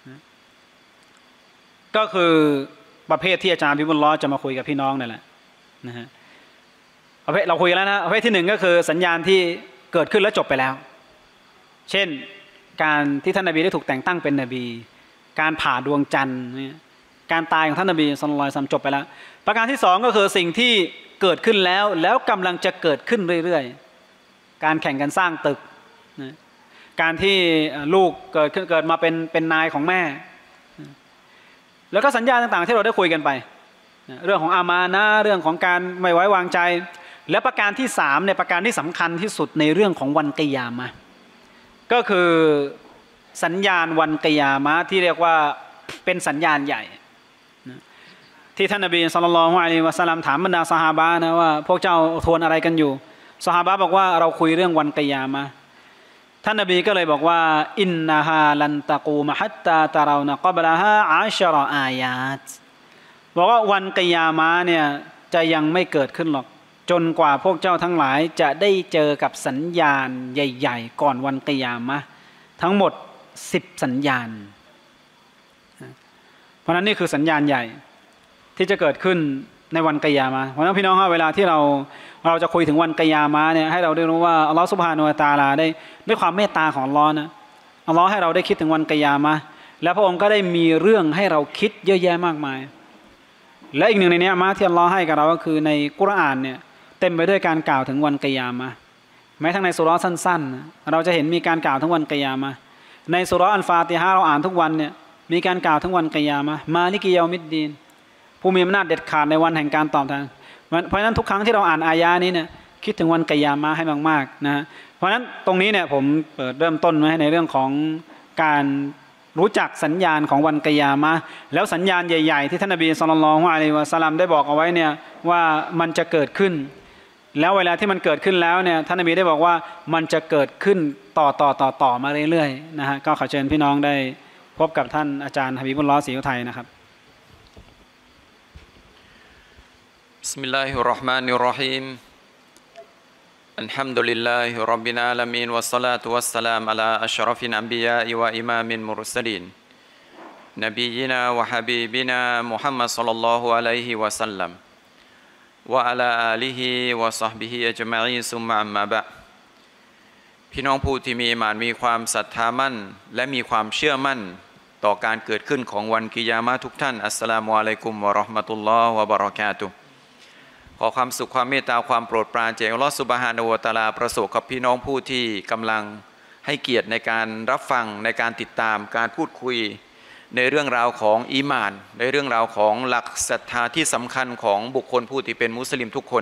ก็คือประเภทที่อาจารย์บิบุลลอฮ์จะมาคุยกับพี่น้องนั่นแหละนะฮะประเภทเราคุยแล้วนะประเภทที่หนึ่งก็คือสัญญาณที่เกิดขึ้นแล้วจบไปแล้วเช่นการที่ท่านนบีได้ถูกแต่งตั้งเป็นนบีการผ่าดวงจันทร์การตายของท่านนบีศ็อลลัลลอฮุอะลัยฮิวะซัลลัมจบไปแล้วประการที่สองก็คือสิ่งที่เกิดขึ้นแล้วแล้วกำลังจะเกิดขึ้นเรื่อยๆการแข่งกันสร้างตึกนะการที่ลูกเกิดขึ้นเกิดมาเป็นเป็นนายของแม่แล้วก็สัญญาต่างๆที่เราได้คุยกันไปเรื่องของอามานะเรื่องของการไม่ไว้วางใจและประการที่สามในประการที่สำคัญที่สุดในเรื่องของวันกิยามะห์ก็คือสัญญาณวันกิยามะห์ที่เรียกว่าเป็นสัญญาณใหญ่ที่ท่านนบีศ็อลลัลลอฮุอะลัยฮิวะซัลลัมถามบรรดาซอฮาบะห์นะว่าพวกเจ้าทวนอะไรกันอยู่ซอฮาบะห์บอกว่าเราคุยเรื่องวันกิยามะห์ท่านนบีก็เลยบอกว่าอินนาฮาลันตะกูมะฮัตตาตะเรานะกับละฮาอัชเราะห์อายาตบอกว่าวันกิยามะห์เนี่ยจะยังไม่เกิดขึ้นหรอกจนกว่าพวกเจ้าทั้งหลายจะได้เจอกับสัญญาณใหญ่ๆก่อนวันกิยามะห์ทั้งหมดสิบสัญญาณเพราะนั้นนี่คือสัญญาณใหญ่ที่จะเกิดขึ้นในวันกิยามะห์เพราะฉะนั้นพี่น้องครับเวลาที่เราเราจะคุยถึงวันกิยามะห์เนี่ยให้เราได้รู้ว่าอัลลอฮฺซุบฮานะฮูวะตะอาลาได้ด้วยความเมตตาของอัลลอฮ์นะอัลลอฮ์ให้เราได้คิดถึงวันกิยามะห์และพระองค์ก็ได้มีเรื่องให้เราคิดเยอะแยะมากมายและอีกหนึ่งในนี้มาที่อัลลอฮ์ให้กับเราก็คือในกุรอานเนี่ยเต็มไปด้วยการกล่าวถึงวันกิยามะห์แม้ทั้งในสุเราะห์สั้นๆเราจะเห็นมีการกล่าวถึงวันกิยามะห์ในสุเราะห์อัลฟาติฮะห์เราอ่านทุกวันเนี่ยมีการกล่าวถึงวันกิยามะห์มาลิกิยอมิดดีนผู้มีอำนาจเด็ดขาดในวันแห่งการตอบแทนเพราะฉะนั้นทุกครั้งที่เราอ่านอายะนี้เนี่ยคิดถึงวันกิยามะห์ให้มากๆนะเพราะฉะนั้นตรงนี้เนี่ยผมเปิดเริ่มต้นไว้ในเรื่องของการรู้จักสัญญาณของวันกิยามะห์แล้วสัญญาณใหญ่ๆที่ท่านนบีศ็อลลัลลอฮุอะลัยฮิวะซัลลัมได้บอกเอาไว้เนี่ยว่ามันจะเกิดขึ้นแล้วเวลาที่มันเกิดขึ้นแล้วเนี่ยท่านนบีได้บอกว่ามันจะเกิดขึ้นต่อต่อต่อต่อมาเรื่อยๆนะฮะก็ขอเชิญพี่น้องได้พบกับท่านอาจารย์ฮะบีบุลลอฮ์ศรีอุทัยนะครับ
บิสมิลลาฮิรเราะห์มานิรเราะฮีมอัลฮัมดุลิลลาฮิร็อบบิลอาละมีนวัสศอลาตุวัสสลามอะลาอัชรอฟิลอันบิยาอิวะอิมามิลมุรสลีนนบียินาวะฮะบีบินามุฮัมมัดศ็อลลัลลอฮุอะลัยฮิวะซัลลัมวะอะลาอาลิฮิวะศอฮบิฮิอัจมะอีนซุมมะอัมมาบะพี่น้องผู้ที่มีอีหม่านมีความศรัทธามั่นและมีความเชื่อมั่นต่อการเกิดขึ้นของวันกิยามะห์ทุกท่านอัสสลามุอะลัยกุมวะเราะห์มะตุลลอฮ์วะบะเราะกาตุฮ์ขอความสุขความเมตตาความโปรดปรานจากอัลเลาะห์ซุบฮานะฮูวะตะอาลาประสบกับพี่น้องผู้ที่กำลังให้เกียรติในการรับฟังในการติดตามการพูดคุยในเรื่องราวของอีหม่านในเรื่องราวของหลักศรัทธาที่สำคัญของบุคคลผู้ที่เป็นมุสลิมทุกคน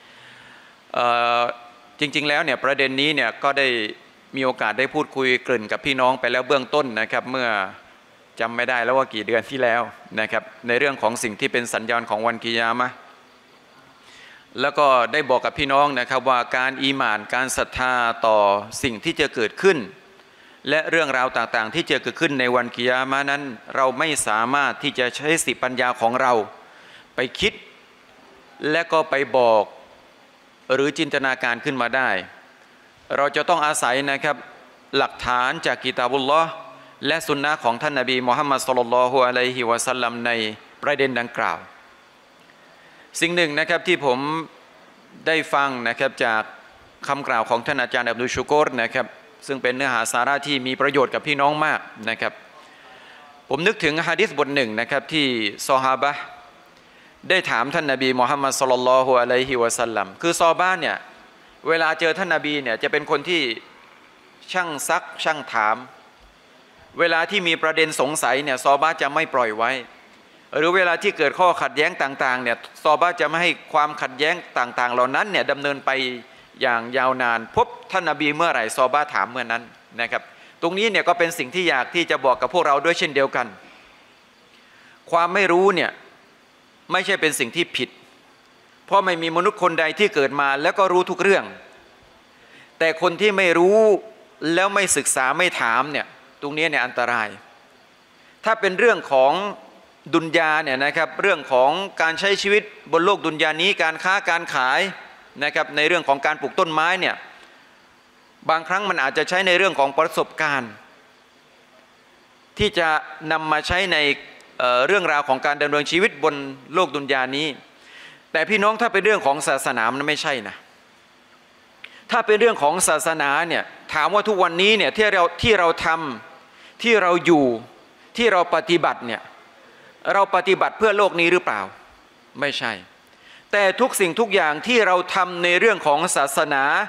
จริงๆแล้วเนี่ยประเด็นนี้เนี่ยก็ได้มีโอกาสได้พูดคุยเกริ่นกับพี่น้องไปแล้วเบื้องต้นนะครับเมื่อจำไม่ได้แล้วว่ากี่เดือนที่แล้วนะครับในเรื่องของสิ่งที่เป็นสัญญาณของวันกิยามะห์แล้วก็ได้บอกกับพี่น้องนะครับว่าการอีหม่านการศรัทธาต่อสิ่งที่จะเกิดขึ้นและเรื่องราวต่างๆที่จะเกิดขึ้นในวันกิยามะห์นั้นเราไม่สามารถที่จะใช้สติปัญญาของเราไปคิดและก็ไปบอกหรือจินตนาการขึ้นมาได้เราจะต้องอาศัยนะครับหลักฐานจากกิตาบุลลอฮ์และสุนนะของท่านนบีมุฮัมมัดศ็อลลัลลอฮุอะลัยฮิวะซัลลัมในประเด็นดังกล่าวสิ่งหนึ่งนะครับที่ผมได้ฟังนะครับจากคำกล่าวของท่านอาจารย์อับดุลชุกรนะครับซึ่งเป็นเนื้อหาสาระที่มีประโยชน์กับพี่น้องมากนะครับผมนึกถึงหะดีษบทหนึ่งนะครับที่ซอฮาบะห์ได้ถามท่านนบีมุฮัมมัดศ็อลลัลลอฮุอะลัยฮิวะซัลลัมคือซอฮาบะห์เนี่ยเวลาเจอท่านนบีเนี่ยจะเป็นคนที่ช่างซักช่างถามเวลาที่มีประเด็นสงสัยเนี่ยซอฮาบะห์จะไม่ปล่อยไว้หรือเวลาที่เกิดข้อขัดแย้งต่างๆเนี่ยซอฮาบะห์จะไม่ให้ความขัดแย้งต่างๆเหล่านั้นเนี่ยดำเนินไปอย่างยาวนานพบท่านนบีเมื่อไหร่ซอฮาบะห์ถามเมื่อนั้นนะครับตรงนี้เนี่ยก็เป็นสิ่งที่อยากที่จะบอกกับพวกเราด้วยเช่นเดียวกันความไม่รู้เนี่ยไม่ใช่เป็นสิ่งที่ผิดเพราะไม่มีมนุษย์คนใดที่เกิดมาแล้วก็รู้ทุกเรื่องแต่คนที่ไม่รู้แล้วไม่ศึกษาไม่ถามเนี่ยตรงนี้เนี่ยอันตรายถ้าเป็นเรื่องของดุนยาเนี่ยนะครับเรื่องของการใช้ชีวิตบนโลกดุนยานี้การค้าการขายนะครับในเรื่องของการปลูกต้นไม้เนี่ยบางครั้งมันอาจจะใช้ในเรื่องของประสบการณ์ที่จะนำมาใช้ในเอ่อเรื่องราวของการดำเนินชีวิตบนโลกดุนยานี้แต่พี่น้องถ้าเป็นเรื่องของศาสนามันไม่ใช่นะถ้าเป็นเรื่องของศาสนาเนี่ยถามว่าทุกวันนี้เนี่ยที่เราที่เราทำที่เราอยู่ที่เราปฏิบัติเนี่ยเราปฏิบัติเพื่อโลกนี้หรือเปล่าไม่ใช่แต่ทุกสิ่งทุกอย่างที่เราทำในเรื่องของศาสนา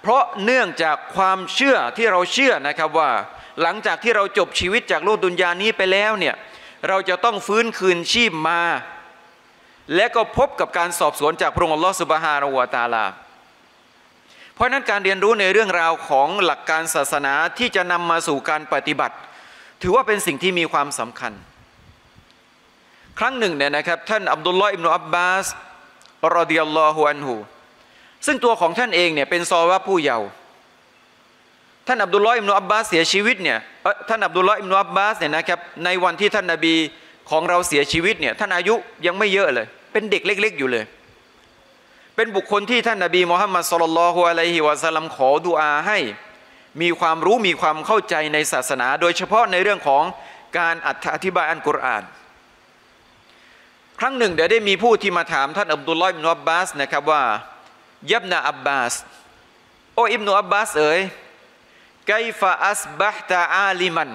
เพราะเนื่องจากความเชื่อที่เราเชื่อนะครับว่าหลังจากที่เราจบชีวิตจากโลกดุนยานี้ไปแล้วเนี่ยเราจะต้องฟื้นคืนชีพมาและก็พบกับการสอบสวนจากพระองค์อัลลอฮฺซุบฮานะฮูวะตะอาลาเพราะนั้นการเรียนรู้ในเรื่องราวของหลักการศาสนาที่จะนำมาสู่การปฏิบัติถือว่าเป็นสิ่งที่มีความสำคัญครั้งหนึ่งเนี่ยนะครับท่านอับดุลลอฮ์อิบนุอับบาสรอฎิยัลลอฮุอันฮุซึ่งตัวของท่านเองเนี่ยเป็นซอฮาบะห์ผู้เยาว์ท่านอับดุลลอฮ์อิบนุอับบาสเสียชีวิตเนี่ยท่านอับดุลลอฮ์อิบนุอับบาสเนี่ยนะครับในวันที่ท่านนบีของเราเสียชีวิตเนี่ยท่านอายุยังไม่เยอะเลยเป็นเด็กเล็กๆอยู่เลยเป็นบุคคลที่ท่านนบีมุฮัมมัดศ็อลลัลลอฮุอะลัยฮิวะซัลลัมขอดุอาให้มีความรู้มีความเข้าใจในศาสนาโดยเฉพาะในเรื่องของการอธิบายอัลกุรอานครั้งหนึ่งเดี๋ยวได้มีผู้ที่มาถามท่านอับดุลลอฮ์อิบนุอับบาสนะครับว่ายับนะอับบาสโอ้อิบนุอับบาสเอ๋ยไกฟะอัสบะฮ์ตะอาลิมัน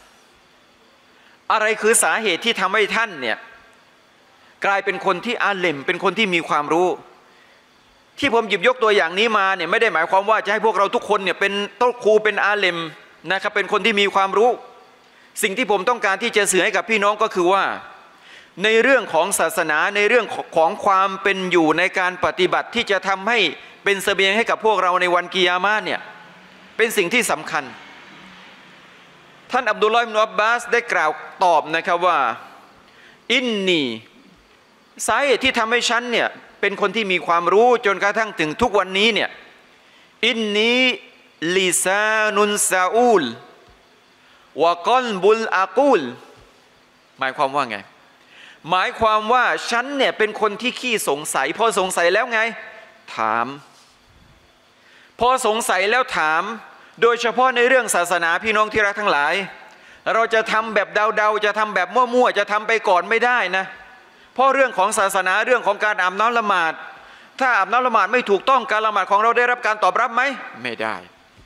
อะไรคือสาเหตุที่ทำให้ท่านเนี่ยกลายเป็นคนที่อาลิมเป็นคนที่มีความรู้ที่ผมหยิบยกตัวอย่างนี้มาเนี่ยไม่ได้หมายความว่าจะให้พวกเราทุกคนเนี่ยเป็นโต๊ะครูเป็นอาลิมนะครับเป็นคนที่มีความรู้สิ่งที่ผมต้องการที่จะสื่อให้กับพี่น้องก็คือว่าในเรื่องของศาสนาในเรื่องของความเป็นอยู่ในการปฏิบัติที่จะทำให้เป็นเสบียงให้กับพวกเราในวันกิยามะฮ์เนี่ยเป็นสิ่งที่สำคัญท่านอับดุลลอฮ์อิบนุอับบาสได้กล่าวตอบนะครับว่าอินนีสาเหตุที่ทำให้ฉันเนี่ยเป็นคนที่มีความรู้จนกระทั่งถึงทุกวันนี้เนี่ยอินนีลิซานุนซาอูลวะกอลบุลอากูลหมายความว่าไงหมายความว่าฉันเนี่ยเป็นคนที่ขี้สงสัยพอสงสัยแล้วไงถามพอสงสัยแล้วถามโดยเฉพาะในเรื่องศาสนาพี่น้องที่รักทั้งหลายเราจะทำแบบเดาๆจะทำแบบมั่วๆจะทำไปก่อนไม่ได้นะเพราะเรื่องของศาสนาเรื่องของการอาบน้ำละหมาดถ้าอาบน้ำละหมาดไม่ถูกต้องการละหมาดของเราได้รับการตอบรับไหมไม่ได้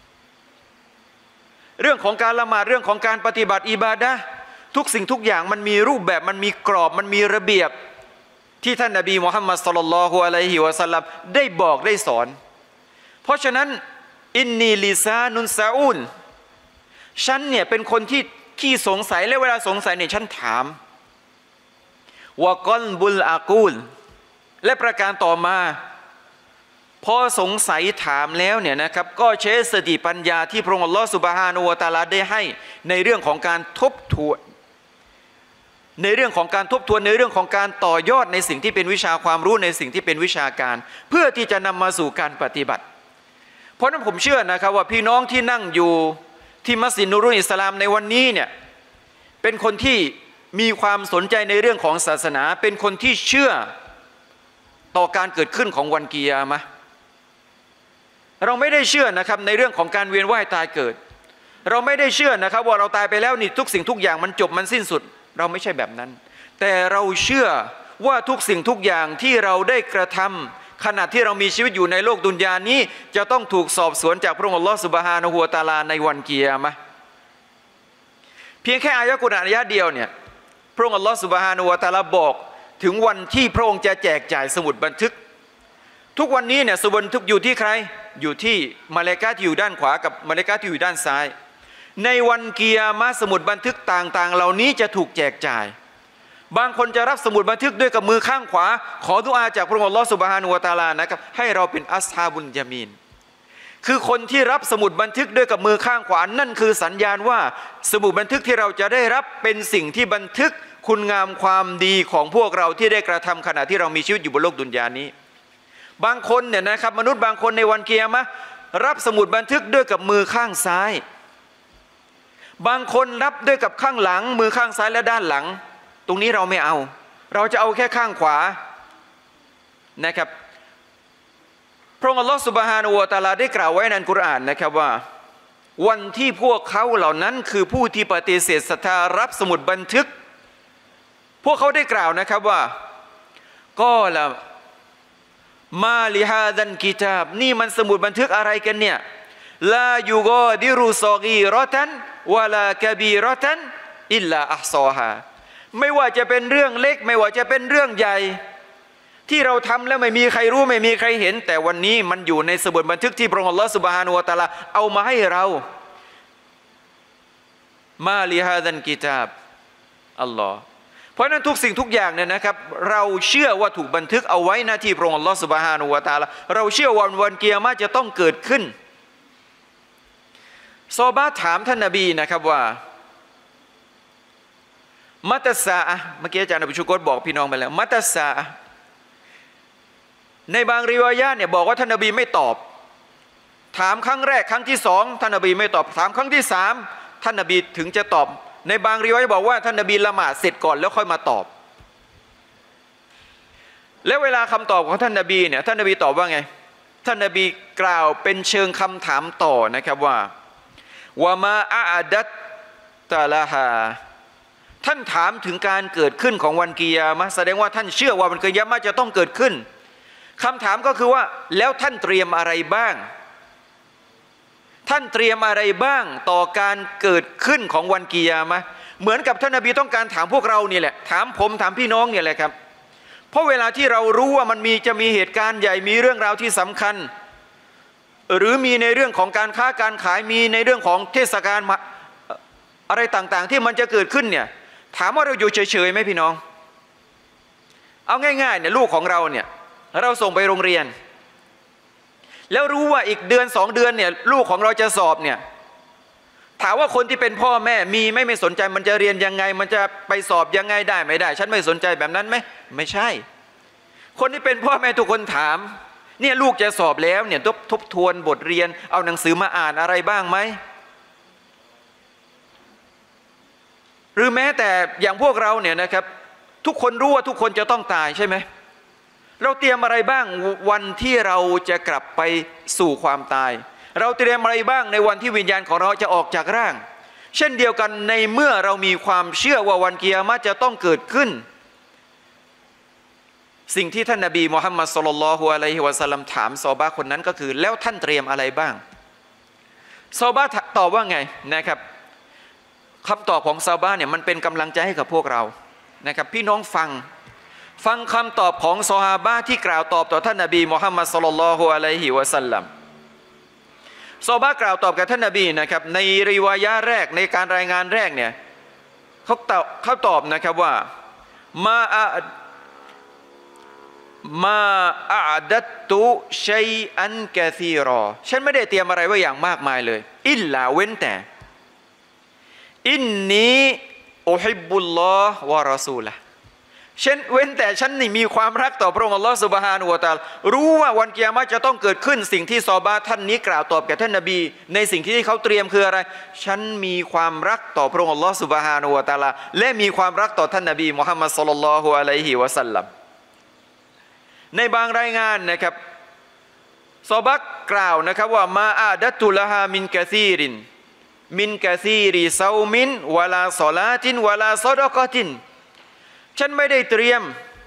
เรื่องของการละหมาดเรื่องของการปฏิบัติอิบาดะห์ทุกสิ่งทุกอย่างมันมีรูปแบบมันมีกรอบมันมีระเบียบที่ท่านนบีมุฮัมมัดศ็อลลัลลอฮุอะลัยฮิวะซัลลัมได้บอกได้สอนเพราะฉะนั้นอินนีลิซานุนซาอูนฉันเนี่ยเป็นคนที่ขี้สงสัยและเวลาสงสัยเนี่ยฉันถามวะกอลบุลอากูลและประการต่อมาพอสงสัยถามแล้วเนี่ยนะครับก็ใช้สติปัญญาที่พระองค์อัลลอฮฺซุบฮานะฮูวะตะอาลาได้ให้ในเรื่องของการทบทวนในเรื่องของการทบทวนในเรื่องของการต่อยอดในสิ่งที่เป็นวิชาความรู้ในสิ่งที่เป็นวิชาการเพื่อที่จะนำมาสู่การปฏิบัติเพราะนั้นผมเชื่อนะครับว่าพี่น้องที่นั่งอยู่ที่มัสยิดนูรุลอิสลามในวันนี้เนี่ยเป็นคนที่มีความสนใจในเรื่องของศาสนาเป็นคนที่เชื่อต่อการเกิดขึ้นของวันกิยามะฮ์เราไม่ได้เชื่อนะครับในเรื่องของการเวียนว่ายตายเกิดเราไม่ได้เชื่อนะครับว่าเราตายไปแล้วนี่ทุกสิ่งทุกอย่างมันจบมันสิ้นสุดเราไม่ใช่แบบนั้นแต่เราเชื่อว่าทุกสิ่งทุกอย่างที่เราได้กระทำขณะที่เรามีชีวิตอยู่ในโลกดุนยานี้จะต้องถูกสอบสวนจากพระองค์อัลลอฮฺซุบฮานะฮูวะตะอาลาในวันกิยามะฮ์เพียงแค่อายะห์กุรอานอายะห์เดียวเนี่ยพระองค์อัลลอฮฺซุบฮานะฮูวะตะอาลาบอกถึงวันที่พระองค์จะแจกจ่ายสมุดบันทึกทุกวันนี้เนี่ยสมุดบันทึกอยู่ที่ใครอยู่ที่มาเลาอิกะฮ์ที่อยู่ด้านขวากับมาเลาอิกะฮ์ที่อยู่ด้านซ้ายในวันกิยามะฮ์สมุดบันทึกต่างๆเหล่านี้จะถูกแจกจ่ายบางคนจะรับสมุดบันทึกด้วยกับมือข้างขวาขอดุอาจากพระองค์อัลลอฮฺซุบฮานะฮูวะตะอาลานะครับให้เราเป็นอัศฮาบุลยามีนคือคนที่รับสมุดบันทึกด้วยกับมือข้างขวานั่นคือสัญญาณว่าสมุดบันทึกที่เราจะได้รับเป็นสิ่งที่บันทึกคุณงามความดีของพวกเราที่ได้กระทำขณะที่เรามีชีวิตอยู่บนโลกดุนยานี้บางคนเนี่ยนะครับมนุษย์บางคนในวันกิยามะฮ์รับสมุดบันทึกด้วยกับมือข้างซ้ายบางคนรับด้วยกับข้างหลังมือข้างซ้ายและด้านหลังตรงนี้เราไม่เอาเราจะเอาแค่ข้างขวานะครับพระองค์อัลลอฮฺซุบฮานะฮูวะตะอาลาได้กล่าวไว้ในอัลกุรอานนะครับว่าวันที่พวกเขาเหล่านั้นคือผู้ที่ปฏิเสธศรัทธารับสมุดบันทึกพวกเขาได้กล่าวนะครับว่าก็ละมาลิฮาดันกิตาบนี่มันสมุดบันทึกอะไรกันเนี่ยลายูกอดิรุซอกีรอตันวะลากะบีรอตันอิลลาอัฮซอฮาไม่ว่าจะเป็นเรื่องเล็กไม่ว่าจะเป็นเรื่องใหญ่ที่เราทำแล้วไม่มีใครรู้ไม่มีใครเห็นแต่วันนี้มันอยู่ในสมุดบันทึกที่พระองค์อัลลอฮฺซุบฮานะฮูวะตะอาลาเอามาให้เรามาลิฮาซันกิตาบอัลลอฮ์เพราะนั้นทุกสิ่งทุกอย่างเนี่ยนะครับเราเชื่อว่าถูกบันทึกเอาไว้หน้าที่พระองค์อัลลอฮฺซุบฮานะฮูวะตะอาลาเราเชื่อวันวันเกียรติจะต้องเกิดขึ้นซอบาถามท่านนบีนะครับว่ามัตสาอะเมื่อกี้อาจารย์อภิชุกรบอกพี่น้องไปแล้วมัตสาอะในบางริวายะห์เนี่ยบอกว่าท่านนบีไม่ตอบถามครั้งแรกครั้งที่สองท่านนบีไม่ตอบถามครั้งที่สามท่านนบีถึงจะตอบในบางริวายะห์บอกว่าท่านนบีละหมาดเสร็จก่อนแล้วค่อยมาตอบแล้วเวลาคำตอบของท่านนบีเนี่ยท่านนบีตอบว่าไงท่านนบีกล่าวเป็นเชิงคำถามต่อนะครับว่าวะมาอาดัตตะละฮาท่านถามถึงการเกิดขึ้นของวันกิยามะห์แสดงว่าท่านเชื่อว่าวันกิยามะห์จะต้องเกิดขึ้นคำถามก็คือว่าแล้วท่านเตรียมอะไรบ้างท่านเตรียมอะไรบ้างต่อการเกิดขึ้นของวันกิยามะห์เหมือนกับท่านนบีต้องการถามพวกเรานี่แหละถามผมถามพี่น้องเนี่ยแหละครับเพราะเวลาที่เรารู้ว่ามันมีจะมีเหตุการณ์ใหญ่มีเรื่องราวที่สำคัญหรือมีในเรื่องของการค้าการขายมีในเรื่องของเทศกาลอะไรต่างๆที่มันจะเกิดขึ้นเนี่ยถามว่าเราอยู่เฉยๆไหมพี่น้องเอาง่ายๆเนี่ยลูกของเราเนี่ยเราส่งไปโรงเรียนแล้วรู้ว่าอีกเดือนสองเดือนเนี่ยลูกของเราจะสอบเนี่ยถามว่าคนที่เป็นพ่อแม่มีไม่ไม่สนใจมันจะเรียนยังไงมันจะไปสอบยังไงได้ไม่ได้ฉันไม่สนใจแบบนั้นไหมไม่ใช่คนที่เป็นพ่อแม่ทุกคนถามเนี่ยลูกจะสอบแล้วเนี่ยทบทบทวนบทเรียนเอาหนังสือมาอ่านอะไรบ้างไหมหรือแม้แต่อย่างพวกเราเนี่ยนะครับทุกคนรู้ว่าทุกคนจะต้องตายใช่ไหมเราเตรียมอะไรบ้างวันที่เราจะกลับไปสู่ความตายเราเตรียมอะไรบ้างในวันที่วิญญาณของเราจะออกจากร่างเช่นเดียวกันในเมื่อเรามีความเชื่อว่าวันกิยามะห์จะต้องเกิดขึ้นสิ่งที่ท่านนบีมุฮัมมัดศ็อลลัลลอฮุอะลัยฮิวะซัลลัมถามซอฮาบะห์คนนั้นก็คือแล้วท่านเตรียมอะไรบ้างซอฮาบะห์ตอบว่าไงนะครับคำตอบของซอฮาบะห์เนี่ยมันเป็นกำลังใจให้กับพวกเรานะครับพี่น้องฟังฟังคำตอบของซอฮาบะห์ที่กล่าวตอบต่อท่านนบีมุฮัมมัดศ็อลลัลลอฮุอะลัยฮิวะซัลลัมซอฮาบะห์กล่าวตอบกับท่านนบีนะครับในริวายะห์แรกในการรายงานแรกเนี่ยเขาตอบเขาตอบนะครับว่ามาอะมาอาดัตตุชัยอันกะซีรอฉันไม่ได้เตรียมอะไรไว้อย่างมากมายเลยอิลลาเว้นแต่อินนีอุฮิบบุลลอฮ์วะรอซูละฉันเว้นแต่ฉันนี่มีความรักต่อพระองค์อัลลอฮ์ซุบฮานะฮูวะตะอาลารู้ว่าวันกิยามะห์จะต้องเกิดขึ้นสิ่งที่ซอฮาบะห์ท่านนี้กล่าวตอบแก่ท่านนบีในสิ่งที่เขาเตรียมคืออะไรฉันมีความรักต่อพระองค์อัลลอฮ์ซุบฮานะฮูวะตะอาลาและมีความรักต่อท่านนบีมุฮัมมัดศ็อลลัลลอฮุอะลัยฮิวะซัลลัมในบางรายงานนะครับซอฮาบะห์กล่าวนะครับว่ามาอาดัตตุละฮามินกะซีรินมินกะซีริซามินวะลาศอลาตินวะลาซอดะกอตินฉันไม่ได้เตรียม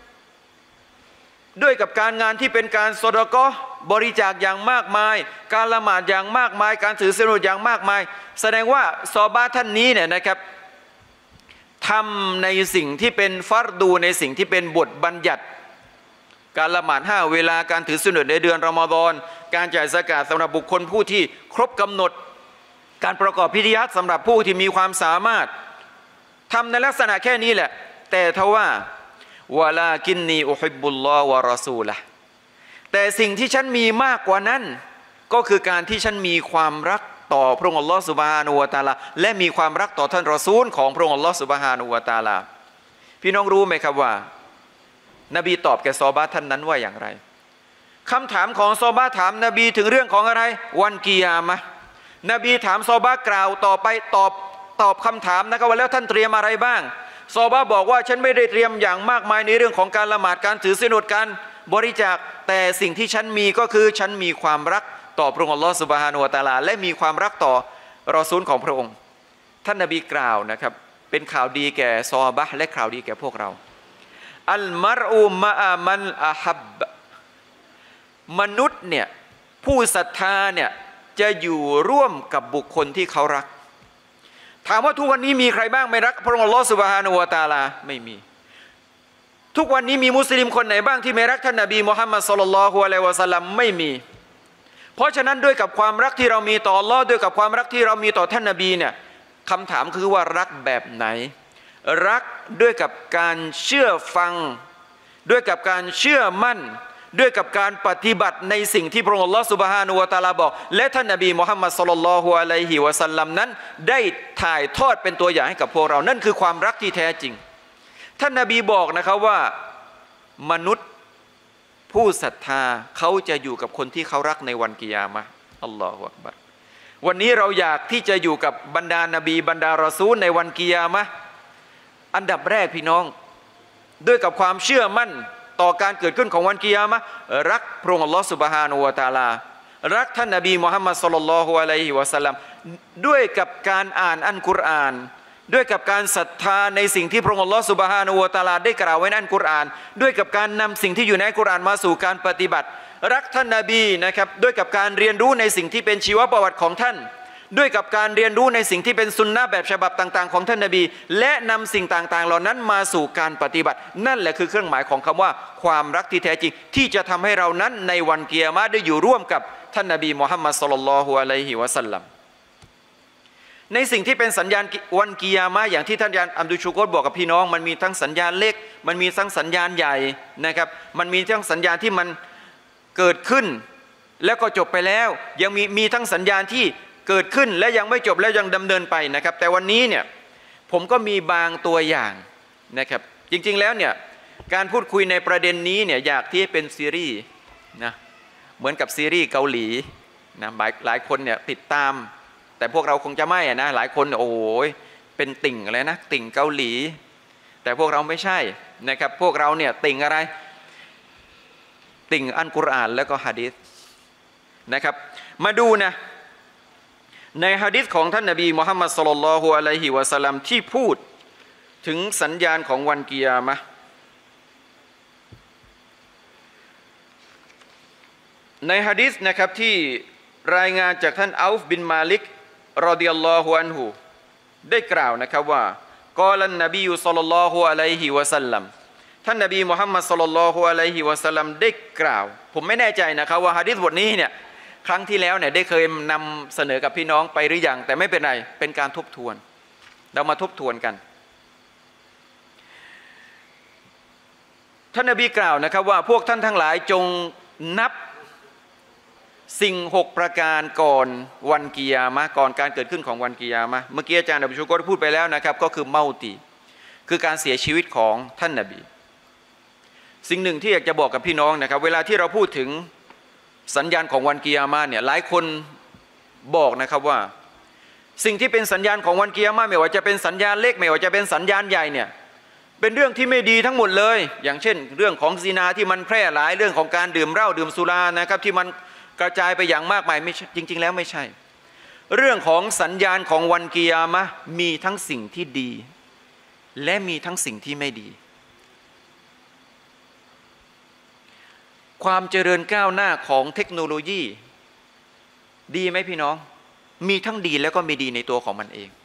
ด้วยกับการงานที่เป็นการซอดะกอฮ์บริจาคอย่างมากมายการละหมาดอย่างมากมายการถือศีลอดอย่างมากมายแสดงว่าซอฮาบะห์ท่านนี้เนี่ยนะครับทำในสิ่งที่เป็นฟัรดูในสิ่งที่เป็นบทบัญญัติการละหมาดห้าเวลาการถือศีลอดในเดือนรอมฎอนการจ่ายซะกาตสำหรับบุคคลผู้ที่ครบกำหนดการประกอบพิธีฮัจญ์สำหรับผู้ที่มีความสามารถทำในลักษณะแค่นี้แหละแต่ทว่าวะลากินนีอุฮิบบุลลอฮ์วะรอซูละแต่สิ่งที่ฉันมีมากกว่านั้นก็คือการที่ฉันมีความรักต่อพระองค์อัลลอฮ์ซุบฮานะฮูวะตะอาลาและมีความรักต่อท่านรอซูลของพระองค์อัลลอฮ์ซุบฮานะฮูวะตะอาลาพี่น้องรู้ไหมครับว่านบีตอบแก่ซอฮาบะห์ท่านนั้นว่าอย่างไรคำถามของซอฮาบะห์ถามนบีถึงเรื่องของอะไรวันกิยามะห์นบีถามซอฮาบะห์กล่าวต่อไปตอบตอบคำถามนะครับว่าแล้วท่านเตรียมอะไรบ้างซอฮาบะห์บอกว่าฉันไม่ได้เตรียมอย่างมากมายในเรื่องของการละหมาดการถือศีลอดการบริจาคแต่สิ่งที่ฉันมีก็คือฉันมีความรักต่อพระองค์อัลลอฮฺซุบฮานะฮูวะตะอาลาและมีความรักต่อรอซูลของพระองค์ท่านนบีกล่าวนะครับเป็นข่าวดีแก่ซอฮาบะห์และข่าวดีแก่พวกเราอัลมารอูมะอามันอะฮับมนุษย์เนี่ยผู้ศรัทธาเนี่ยจะอยู่ร่วมกับบุคคลที่เขารักถามว่าทุกวันนี้มีใครบ้างไม่รักพระองค์อัลลอฮฺซุบฮานะฮูวะตะอาลาไม่มีทุกวันนี้มีมุสลิมคนไหนบ้างที่ไม่รักท่านนบีมุฮัมมัดศ็อลลัลลอฮุอะลัยฮิวะซัลลัมไม่มีเพราะฉะนั้นด้วยกับความรักที่เรามีต่ออัลเลาะห์ด้วยกับความรักที่เรามีต่อท่านนบีเนี่ยคำถามคือว่ารักแบบไหนรักด้วยกับการเชื่อฟังด้วยกับการเชื่อมั่นด้วยกับการปฏิบัติในสิ่งที่พระองค์อัลเลาะห์ซุบฮานะฮูวะตะอาลาบอกและท่านนบีมุฮัมมัดศ็อลลัลลอฮุอะลัยฮิวะซัลลัมนั้นได้ถ่ายทอดเป็นตัวอย่างให้กับพวกเรานั่นคือความรักที่แท้จริงท่านนบีบอกนะครับว่ามนุษย์ผู้ศรัทธาเขาจะอยู่กับคนที่เขารักในวันกิยามะห์อัลลอฮฺอักบัรวันนี้เราอยากที่จะอยู่กับบรรดานบีบรรดารอซูลในวันกิยามะห์อันดับแรกพี่น้องด้วยกับความเชื่อมั่นต่อการเกิดขึ้นของวันกิยามะห์รักพระองค์อัลลอฮฺซุบฮานะฮูวะตะอาลารักท่านนบีมุฮัมมัดศ็อลลัลลอฮุอะลัยฮิวะซัลลัมด้วยกับการอ่านอัลกุรอานด้วยกับการศรัทธาในสิ่งที่พระองค์อัลลอฮฺซุบฮานะฮูวะตะอาลาได้กล่าวไว้ในอัลกุรอานด้วยกับการนำสิ่งที่อยู่ในอัลกุรอานมาสู่การปฏิบัติรักท่านนบีนะครับด้วยกับการเรียนรู้ในสิ่งที่เป็นชีวประวัติของท่านด้วยกับการเรียนรู้ในสิ่งที่เป็นซุนนะห์แบบฉบับต่างๆของท่านนบีและนำสิ่งต่างๆเหล่านั้นมาสู่การปฏิบัตินั่นแหละคือเครื่องหมายของคำว่าความรักที่แท้จริงที่จะทำให้เรานั้นในวันกิยามะห์ได้อยู่ร่วมกับท่านนบีมุฮัมมัดศ็อลลัลลอฮุอะลัยฮิวะซัลลัมในสิ่งที่เป็นสัญญาณวันกิยามะห์อย่างที่ท่านอาจารย์อัมดุลชูกรบอกกับพี่น้องมันมีทั้งสัญญาณเล็กมันมีทั้งสัญญาณใหญ่นะครับมันมีทั้งสัญญาณที่มันเกิดขึ้นแล้วก็จบไปแล้วยังมีมีทั้งสัญญาณที่เกิดขึ้นและยังไม่จบและยังดำเนินไปนะครับแต่วันนี้เนี่ยผมก็มีบางตัวอย่างนะครับจริงๆแล้วเนี่ยการพูดคุยในประเด็นนี้เนี่ยอยากที่เป็นซีรีส์นะเหมือนกับซีรีส์เกาหลีนะหลายหลายคนเนี่ยติดตามแต่พวกเราคงจะไม่นะหลายคนโอ้ยเป็นติ่งอะไรนะติ่งเกาหลีแต่พวกเราไม่ใช่นะครับพวกเราเนี่ยติ่งอะไรติ่งอัลกุรอานแล้วก็หะดีษนะครับมาดูนะในหะดีษของท่านนบีมุฮัมมัดศ็อลลัลลอฮุอะลัยฮิวะซัลลัมที่พูดถึงสัญญาณของวันกิยามะห์ในหะดีษนะครับที่รายงานจากท่านอัลฟบินมาลิกรอฎิยัลลอฮุอันฮุได้กล่าวนะครับว่ากอลันนบีศ็อลลัลลอฮุอะลัยฮิวะซัลลัมท่านนบีมุฮัมมัดศ็อลลัลลอฮุอะลัยฮิวะซัลลัมได้กล่าวผมไม่แน่ใจนะครับว่าหะดีษบทนี้เนี่ยครั้งที่แล้วเนี่ยได้เคยนำเสนอกับพี่น้องไปหรือยังแต่ไม่เป็นไรเป็นการทบทวนเรามาทบทวนกันท่านนบีกล่าวนะครับว่าพวกท่านทั้งหลายจงนับสิ่งหกประการก่อนวันกิยามะห์ก่อนการเกิดขึ้นของวันกิยามะห์เมื่อกี้อาจารย์อับดุลชูกรพูดไปแล้วนะครับก็คือเมาตีคือการเสียชีวิตของท่านนบีสิ่งหนึ่งที่อยากจะบอกกับพี่น้องนะครับเวลาที่เราพูดถึงสัญญาณของวันกิยามะห์เนี่ยหลายคนบอกนะครับว่าสิ่งที่เป็นสัญญาณของวันกิยามะห์ไม่ว่าจะเป็นสัญญาณเล็กไม่ว่าจะเป็นสัญญาณใหญ่เนี่ยเป็นเรื่องที่ไม่ดีทั้งหมดเลยอย่างเช่นเรื่องของซินาที่มันแพร่หลายเรื่องของการดื่มเหล้าดื่มสุรานะครับที่มันกระจายไปอย่างมากมายไม่จริงๆแล้วไม่ใช่เรื่องของสัญญาณของวันกิยามะห์มีทั้งสิ่งที่ดีและมีทั้งสิ่งที่ไม่ดีความเจริญก้าวหน้าของเทคโนโลยีดีไหมพี่น้องมีทั้งดีแล้วก็ไม่ดีในตัวของมันเอง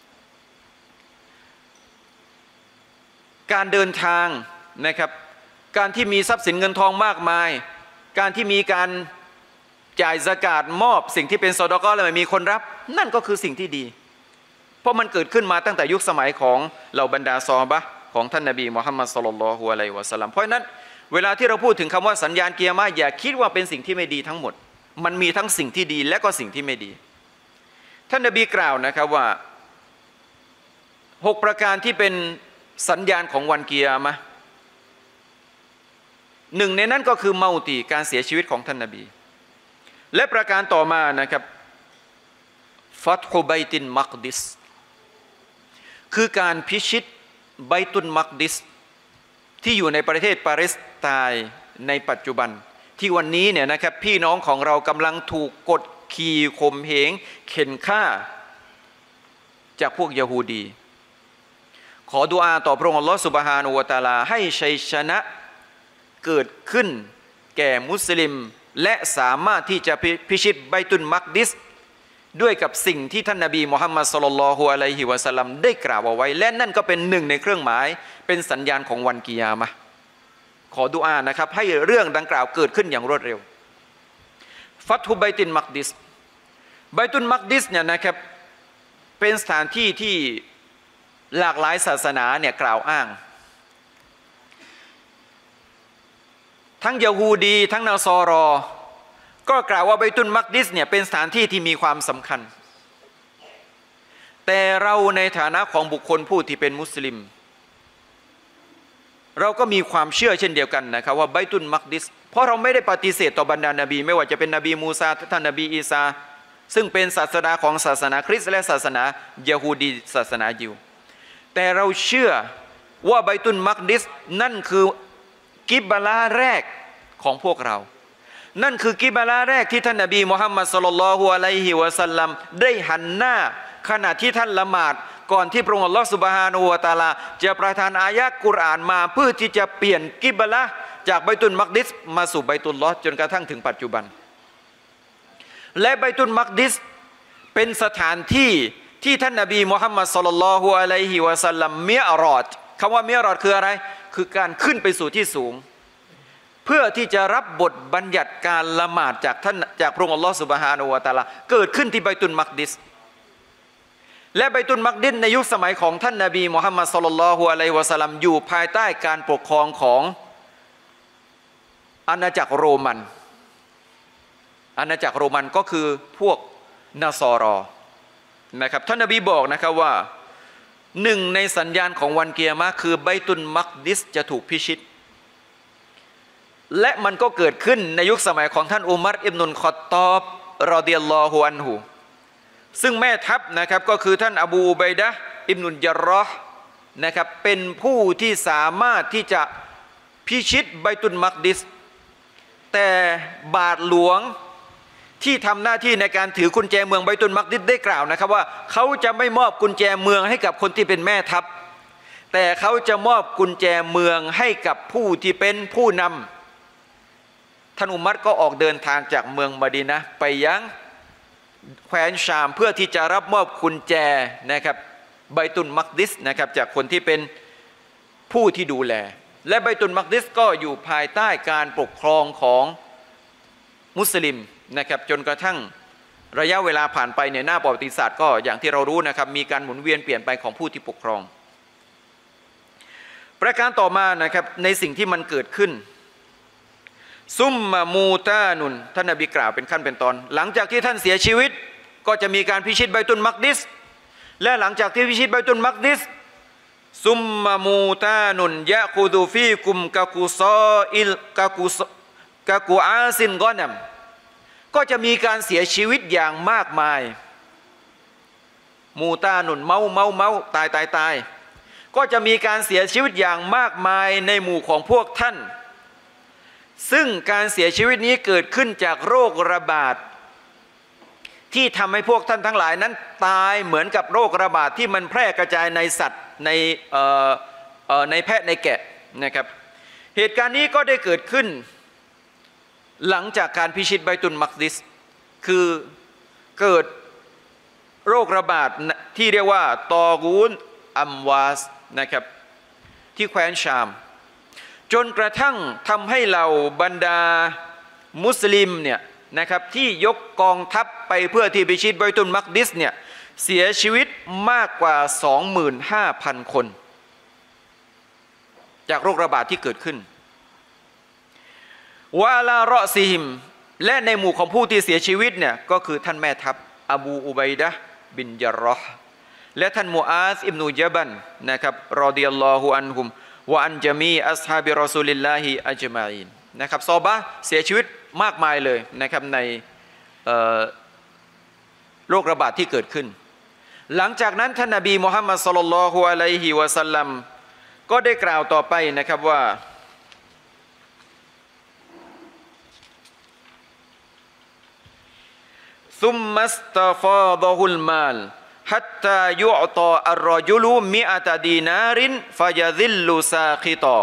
การเดินทางนะครับการที่มีทรัพย์สินเงินทองมากมายการที่มีการจ่ายซะกาตมอบสิ่งที่เป็นซอดาเกาะแล้วไม่มีคนรับนั่นก็คือสิ่งที่ดีเพราะมันเกิดขึ้นมาตั้งแต่ยุคสมัยของเหล่าบรรดาซอฮาบะห์ของท่านนบีมุฮัมมัดศ็อลลัลลอฮุอะลัยฮิวะซัลลัมเพราะฉะนั้นเวลาที่เราพูดถึงคำว่าสัญญาณกิยามะห์อย่าคิดว่าเป็นสิ่งที่ไม่ดีทั้งหมดมันมีทั้งสิ่งที่ดีและก็สิ่งที่ไม่ดีท่านนบีกล่าวนะครับว่าหกประการที่เป็นสัญญาณของวันกิยามะห์หนึ่งในนั้นก็คือเมาตีการเสียชีวิตของท่านนบีและประการต่อมานะครับฟัตฮุบัยตุลมักดิสคือการพิชิตบัยตุลมักดิสที่อยู่ในประเทศปาเลสไตน์ในปัจจุบันที่วันนี้เนี่ยนะครับพี่น้องของเรากำลังถูกกดขี่ข่มเหงเข็นฆ่าจากพวกยะฮูดีขอดุอาต่อพระองค์อัลลอฮฺซุบฮานะฮูวะตะอาลาให้ชัยชนะเกิดขึ้นแก่มุสลิมและสามารถที่จะพิชิตบัยตุลมักดิสด้วยกับสิ่งที่ท่านนบีมุฮัมมัดศ็อลลัลลอฮุอะลัยฮิวะซัลลัมได้กล่าวเอาไว้และนั่นก็เป็นหนึ่งในเครื่องหมายเป็นสัญญาณของวันกิยามะห์ขอดุอานะครับให้เรื่องดังกล่าวเกิดขึ้นอย่างรวดเร็วฟัตฮุไบตุลมักดิสไบตุลมักดิสเนี่ยนะครับเป็นสถานที่ที่หลากหลายศาสนาเนี่ยกล่าวอ้างทั้งยะฮูดีทั้งนาซอรอก็กล่าวว่าไบตุลมักดิสเนี่ยเป็นสถานที่ที่มีความสำคัญแต่เราในฐานะของบุคคลผู้ที่เป็นมุสลิมเราก็มีความเชื่อเช่นเดียวกันนะครับว่าไบตุลมักดิสเพราะเราไม่ได้ปฏิเสธต่อบรรดานบีไม่ว่าจะเป็นนบีมูซาท่านนบีอีสาซึ่งเป็นศาสดาของศาสนาคริสต์และศาสนายะฮูดีศาสนายิวแต่เราเชื่อว่าไบตุลมักดิสนั่นคือกิบลาแรกของพวกเรานั่นคือกิบลาแรกที่ท่านนบีมุฮัมมัดศ็อลลัลลอฮุอะลัยฮิวะซัลลัมได้หันหน้าขณะที่ท่านละหมาดก่อนที่พระองค์อัลลอฮฺซุบฮานะฮูวะตะอาลาจะประทานอายะห์กุรอานมาเพื่อที่จะเปลี่ยนกิบละห์จากไบตุลมักดิสมาสู่ไบตุลลอฮ์จนกระทั่งถึงปัจจุบันและไบตุลมักดิสเป็นสถานที่ที่ท่านนบีมุฮัมมัดศ็อลลัลลอฮุอะลัยฮิวะซัลลัมมิอรอจคำว่ามิอรอจคืออะไรคือการขึ้นไปสู่ที่สูงเพื่อที่จะรับบทบัญญัติการละหมาดจากท่านจากพระองค์อัลลอฮฺซุบฮานะฮูวะตะอาลาเกิดขึ้นที่ไบตุลมักดิสและไบตุลมักดิสในยุคสมัยของท่านนบีมุฮัมมัดศ็อลลัลลอฮุอะลัยฮิวะซัลลัมอยู่ภายใต้การปกครองของอาณาจักรโรมันอาณาจักรโรมันก็คือพวกนาซอรอนะครับท่านนบีบอกนะครับว่าหนึ่งในสัญญาณของวันกิยามะห์คือไบตุลมักดิสจะถูกพิชิตและมันก็เกิดขึ้นในยุคสมัยของท่านอุมัรอิบนุลค็อฏฏอบรอฎิยัลลอฮุอันฮุซึ่งแม่ทัพนะครับก็คือท่านอบูอุบัยดะห์อิบนุลญัรเราะห์นะครับเป็นผู้ที่สามารถที่จะพิชิตไบตุลมักดิสแต่บาทหลวงที่ทำหน้าที่ในการถือกุญแจเมืองไบตุลมักดิสได้กล่าวนะครับว่าเขาจะไม่มอบกุญแจเมืองให้กับคนที่เป็นแม่ทัพแต่เขาจะมอบกุญแจเมืองให้กับผู้ที่เป็นผู้นำท่านอุมัรก็ออกเดินทางจากเมืองมะดีนะห์ไปยังแคว้นชามเพื่อที่จะรับมอบกุญแจนะครับไบตุลมักดิสนะครับจากคนที่เป็นผู้ที่ดูแลและไบตุลมักดิสก็อยู่ภายใต้การปกครองของมุสลิมนะครับจนกระทั่งระยะเวลาผ่านไปในหน้าประวัติศาสตร์ก็อย่างที่เรารู้นะครับมีการหมุนเวียนเปลี่ยนไปของผู้ที่ปกครองประการต่อมานะครับในสิ่งที่มันเกิดขึ้นซุมมามูตานุนท่านนบีกล่าวเป็นขั้นเป็นตอนหลังจากที่ท่านเสียชีวิตก็จะมีการพิชิตไบตุลมักดิสและหลังจากที่พิชิตไบตุลมักดิสซุมมามูตานุนยะคูดูฟีกุมกะกูซออิลกะกูกะกูอาซินกอนัมก็จะมีการเสียชีวิตอย่างมากมายมูตานุนเมาเมาเมาตายตายตายก็จะมีการเสียชีวิตอย่างมากมายในหมู่ของพวกท่านซึ่งการเสียชีวิตนี้เกิดขึ้นจากโรคระบาดที่ทำให้พวกท่านทั้งหลายนั้นตายเหมือนกับโรคระบาดที่มันแพร่กระจายในสัตว์ในเอ่อเอ่อในแพะในแกะนะครับเหตุการณ์นี้ก็ได้เกิดขึ้นหลังจากการพิชิตไบตุลมักดิสคือเกิดโรคระบาดที่เรียกว่าตอกูนอัมวาสนะครับที่แคว้นชามจนกระทั่งทำให้เราบรรดามุสลิมเนี่ยนะครับที่ยกกองทัพไปเพื่อที่พิชิตไบตุลมักดิสเนี่ยเสียชีวิตมากกว่า สองหมื่นห้าพัน คนจากโรคระบาดที่เกิดขึ้นวะลาเราะซิฮิมและในหมู่ของผู้ที่เสียชีวิตเนี่ยก็คือท่านแม่ทัพอบูอุบัยดะห์บินญัรเราะห์และท่านมูอาซอิบนุญะบันนะครับรอฎิยัลลอฮุอันฮุมวะอันญะมีอัศฮาบิรอซูลิลลาฮิอัจมาอีนนะครับซอฮาบะห์เสียชีวิตมากมายเลยนะครับในโรคระบาดที่เกิดขึ้นหลังจากนั้นท่านนบีมุฮัมมัดศ็อลลัลลอฮุอะลัยฮิวะซัลลัมก็ได้กล่าวต่อไปนะครับว่าซุมมัสตะฟาดะฮุลมาลฮัตตายุอตออัรรอจุลุมิอะตะดีนารินฟะยะซิลลุซาคิตอ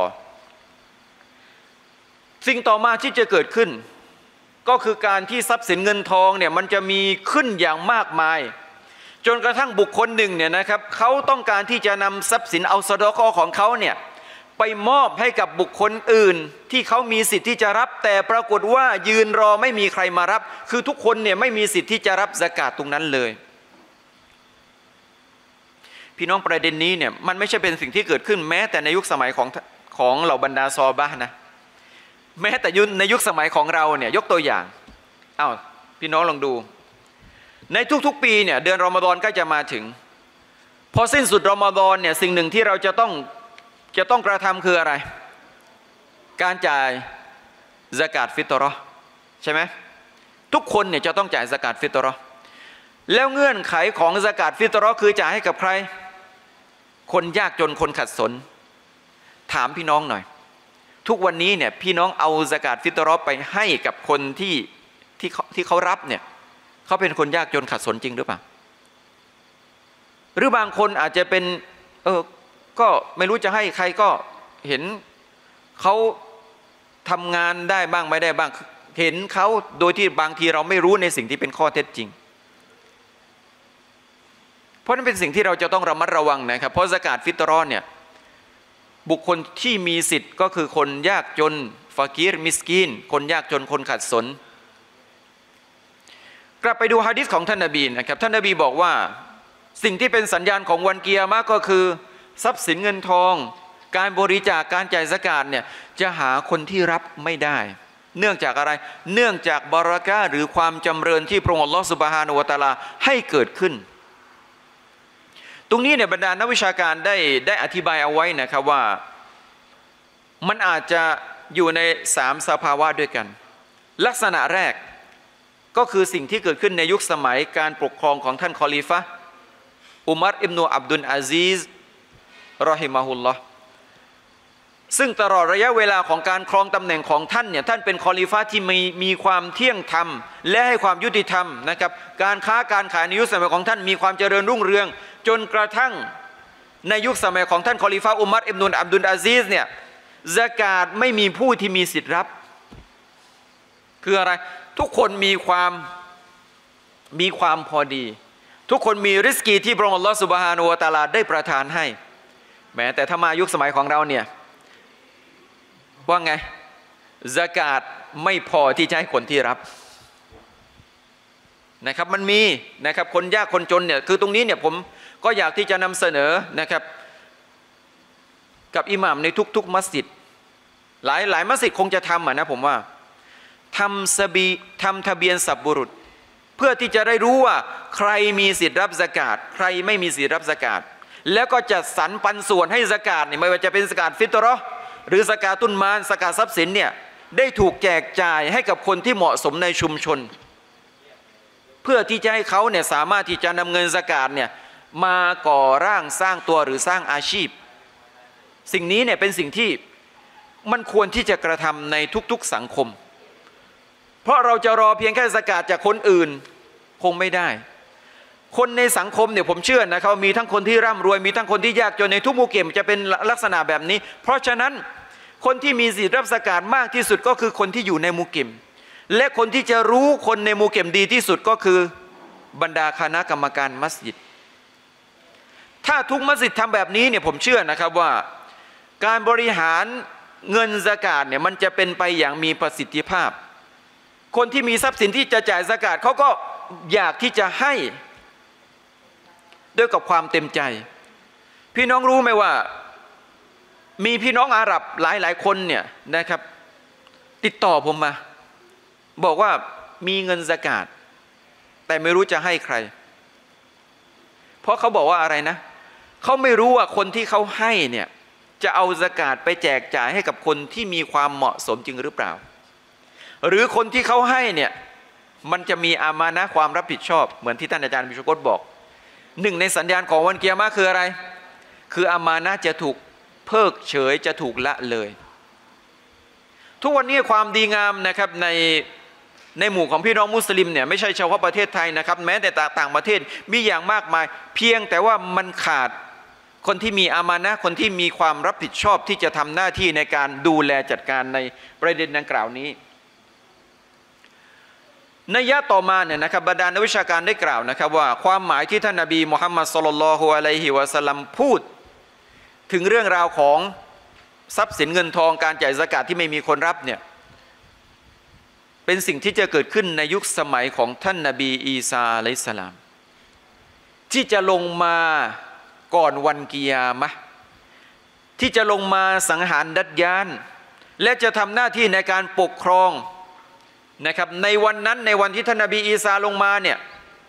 สิ่งต่อมาที่จะเกิดขึ้นก็คือการที่ทรัพย์สินเงินทองเนี่ยมันจะมีขึ้นอย่างมากมายจนกระทั่งบุคคลหนึ่งเนี่ยนะครับเขาต้องการที่จะนำทรัพย์สินเอาซะดอกอของเขาเนี่ยไปมอบให้กับบุคคลอื่นที่เขามีสิทธิ์ที่จะรับ แต่ปรากฏว่ายืนรอไม่มีใครมารับคือทุกคนเนี่ยไม่มีสิทธิ์ที่จะรับซะกาตตรงนั้นเลยพี่น้องประเด็นนี้เนี่ยมันไม่ใช่เป็นสิ่งที่เกิดขึ้นแม้แต่ในยุคสมัยของของเหล่าบรรดาซอบะห์นะแม้แต่ในยุคสมัยของเราเนี่ยยกตัวอย่างอ้าวพี่น้องลองดูในทุกๆปีเนี่ยเดือนรอมฎอนก็จะมาถึงพอสิ้นสุดรอมฎอนเนี่ยสิ่งหนึ่งที่เราจะต้องจะต้องกระทำคืออะไรการจ่ายซะกาตฟิตเราะห์ใช่ไหมทุกคนเนี่ยจะต้องจ่ายซะกาตฟิตเราะห์แล้วเงื่อนไขของซะกาตฟิตเราะห์คือจ่ายให้กับใครคนยากจนคนขัดสนถามพี่น้องหน่อยทุกวันนี้เนี่ยพี่น้องเอาซะกาตฟิตเราะห์ไปให้กับคนที่ที่เขาที่เขารับเนี่ยเขาเป็นคนยากจนขัดสนจริงหรือเปล่าหรือบางคนอาจจะเป็นเออก็ไม่รู้จะให้ใครก็เห็นเขาทำงานได้บ้างไม่ได้บ้างเห็นเขาโดยที่บางทีเราไม่รู้ในสิ่งที่เป็นข้อเท็จจริงเพราะนั้นเป็นสิ่งที่เราจะต้องระมัดระวังนะครับเพราะซะกาตฟิตเราะห์เนี่ยบุคคลที่มีสิทธิ์ก็คือคนยากจนฟากีรมิสกีนคนยากจนคนขัดสนกลับไปดูหะดีษของท่านนบีนะครับท่านนบีบอกว่าสิ่งที่เป็นสัญญาณของวันกิยามะห์ก็คือทรัพย์สินเงินทองการบริจาคการจ่ายซะกาตเนี่ยจะหาคนที่รับไม่ได้เนื่องจากอะไรเนื่องจากบารอกะห์หรือความจำเริญที่พระองค์อัลเลาะห์ซุบฮานะฮูวะตะอาลาให้เกิดขึ้นตรงนี้เนี่ยบรรดานักวิชาการได้ได้อธิบายเอาไว้นะครับว่ามันอาจจะอยู่ในสามสภาวะด้วยกันลักษณะแรกก็คือสิ่งที่เกิดขึ้นในยุคสมัยการปกครองของท่านคอลิฟะห์อุมัรอิบนุอับดุลอาซีซรอฮิมะฮุลลอฮ์ซึ่งตลอดระยะเวลาของการครองตำแหน่งของท่านเนี่ยท่านเป็นคอลิฟะห์ที่มีมีความเที่ยงธรรมและให้ความยุติธรรมนะครับการค้าการขายในยุคสมัยของท่านมีความเจริญรุ่งเรืองจนกระทั่งในยุคสมัยของท่านคอลิฟะห์อุมัรอิบนุอับดุลอาซีซเนี่ยซะกาตไม่มีผู้ที่มีสิทธิ์รับคืออะไรทุกคนมีความมีความพอดีทุกคนมีริสกีที่พระองค์อัลเลาะห์ซุบฮานะฮูวะตะอาลาได้ประทานให้แม้แต่ถ้ามายุคสมัยของเราเนี่ยว่าไงซะกาตไม่พอที่จะให้คนที่รับนะครับมันมีนะครับคนยากคนจนเนี่ยคือตรงนี้เนี่ยผมก็อยากที่จะนำเสนอนะครับกับอิหม่ามในทุกๆมัสยิดหลายหลายมัสยิดคงจะทำอ่ะนะผมว่าทำสบีทำทะเบียนสับบุรุษเพื่อที่จะได้รู้ว่าใครมีสิทธิ์รับซะกาตใครไม่มีสิทธิ์รับซะกาตแล้วก็จัดสรรปันส่วนให้ซะกาตเนี่ยไม่ว่าจะเป็นซะกาตฟิตเราะห์หรือซะกาตุลมานซะกาตทรัพย์สินเนี่ยได้ถูกแจกจ่ายให้กับคนที่เหมาะสมในชุมชนเพื่อที่จะให้เขาเนี่ยสามารถที่จะนำเงินซะกาตเนี่ยมาก่อร่างสร้างตัวหรือสร้างอาชีพสิ่งนี้เนี่ยเป็นสิ่งที่มันควรที่จะกระทำในทุกๆสังคมเพราะเราจะรอเพียงแค่ซะกาตจากคนอื่นคงไม่ได้คนในสังคมเนี่ยผมเชื่อนะครับมีทั้งคนที่ร่ำรวยมีทั้งคนที่ยากจนในทุกหมู่เก็มจะเป็นลักษณะแบบนี้เพราะฉะนั้นคนที่มีสิทธิ์รับซะกาตมากที่สุดก็คือคนที่อยู่ในหมู่เก็มและคนที่จะรู้คนในหมู่เก็มดีที่สุดก็คือบรรดาคณะกรรมการมัสยิดถ้าทุกมัสยิดทำแบบนี้เนี่ยผมเชื่อนะครับว่าการบริหารเงินซะกาตเนี่ยมันจะเป็นไปอย่างมีประสิทธิภาพคนที่มีทรัพย์สินที่จะจ่ายซะกาตเขาก็อยากที่จะให้ด้วยกับความเต็มใจพี่น้องรู้ไหมว่ามีพี่น้องอาหรับหลายๆคนเนี่ยนะครับติดต่อผมมาบอกว่ามีเงินซะกาตแต่ไม่รู้จะให้ใครเพราะเขาบอกว่าอะไรนะเขาไม่รู้ว่าคนที่เขาให้เนี่ยจะเอาซะกาตไปแจกจ่ายให้กับคนที่มีความเหมาะสมจริงหรือเปล่าหรือคนที่เขาให้เนี่ยมันจะมีอามานะห์ความรับผิดชอบเหมือนที่ท่านอาจารย์บิชกตบอกหนึ่งในสัญญาณของวันกิยามะห์คืออะไรคืออามานะห์จะถูกเพิกเฉยจะถูกละเลยทุกวันนี้ความดีงามนะครับในในหมู่ของพี่น้องมุสลิมเนี่ยไม่ใช่เฉพาะประเทศไทยนะครับแม้แต่ต่างประเทศมีอย่างมากมายเพียงแต่ว่ามันขาดคนที่มีอามานะห์คนที่มีความรับผิดชอบที่จะทำหน้าที่ในการดูแลจัดการในประเด็นดังกล่าวนี้นัยยะต่อมาเนี่ยนะครับบรรดานักวิชาการได้กล่าวนะครับว่าความหมายที่ท่านนบีมุฮัมมัดศ็อลลัลลอฮุอะลัยฮิวะซัลลัมพูดถึงเรื่องราวของทรัพย์สินเงินทองการจ่ายซะกาตที่ไม่มีคนรับเนี่ยเป็นสิ่งที่จะเกิดขึ้นในยุคสมัยของท่านนบีอีสาอะลัยฮิสสลามที่จะลงมาก่อนวันกิยามะห์ที่จะลงมาสังหารดัจญาลและจะทำหน้าที่ในการปกครองนะครับในวันนั้นในวันที่ท่านนบีอีสาลงมาเนี่ย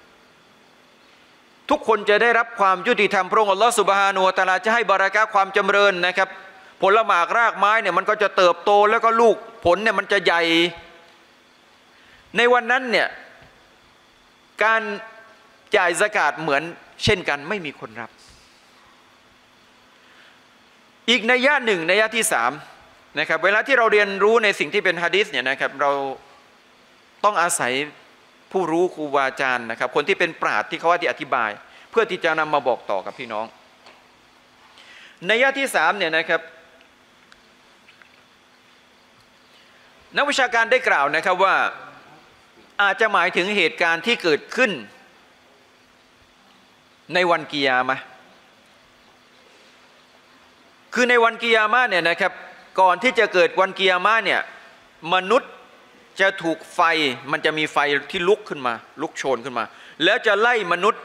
ทุกคนจะได้รับความยุติธรรมพระองค์อัลลอฮฺซุบฮานะฮูวะตะอาลาจะให้บารากะห์ความจำเริญนะครับผลหมากรากไม้เนี่ยมันก็จะเติบโตแล้วก็ลูกผลเนี่ยมันจะใหญ่ในวันนั้นเนี่ยการจ่ายซะกาตเหมือนเช่นกันไม่มีคนรับอีกนัยยะหนึ่งนัยยะที่สามนะครับเวลาที่เราเรียนรู้ในสิ่งที่เป็นหะดีษเนี่ยนะครับเราต้องอาศัยผู้รู้ครูบาอาจารย์นะครับคนที่เป็นปราชญ์ที่เขาอธิบายเพื่อที่จะนำมาบอกต่อกับพี่น้องนัยยะที่สามเนี่ยนะครับนักวิชาการได้กล่าวนะครับว่าอาจจะหมายถึงเหตุการณ์ที่เกิดขึ้นในวันกิยามะห์คือในวันกิยามะห์เนี่ยนะครับก่อนที่จะเกิดวันกิยามะห์เนี่ยมนุษย์จะถูกไฟมันจะมีไฟที่ลุกขึ้นมาลุกโชนขึ้นมาแล้วจะไล่มนุษย์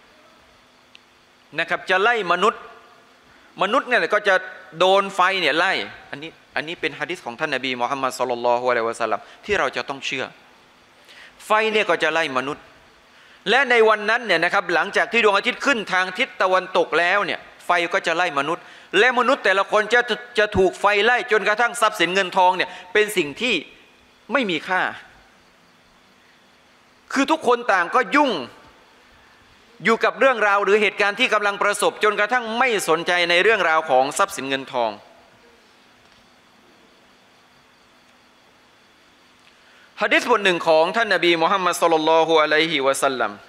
นะครับจะไล่มนุษย์มนุษย์เนี่ยก็จะโดนไฟเนี่ยไล่อันนี้อันนี้เป็นหะดีษของท่านนบีมุฮัมมัดศ็อลลัลลอฮุอะลัยฮิวะซัลลัมที่เราจะต้องเชื่อไฟเนี่ยก็จะไล่มนุษย์และในวันนั้นเนี่ยนะครับหลังจากที่ดวงอาทิตย์ขึ้นทางทิศตะวันตกแล้วเนี่ยไฟก็จะไล่มนุษย์และมนุษย์แต่ละคนจะจะถูกไฟไล่จนกระทั่งทรัพย์สินเงินทองเนี่ยเป็นสิ่งที่ไม่มีค่าคือทุกคนต่างก็ยุ่งอยู่กับเรื่องราวหรือเหตุการณ์ที่กำลังประสบจนกระทั่งไม่สนใจในเรื่องราวของทรัพย์สินเงินทองหะดีษบทหนึ่งของท่านนบีมุฮัมมัดศ็อลลัลลอฮุอะลัยฮิวะซัลลัม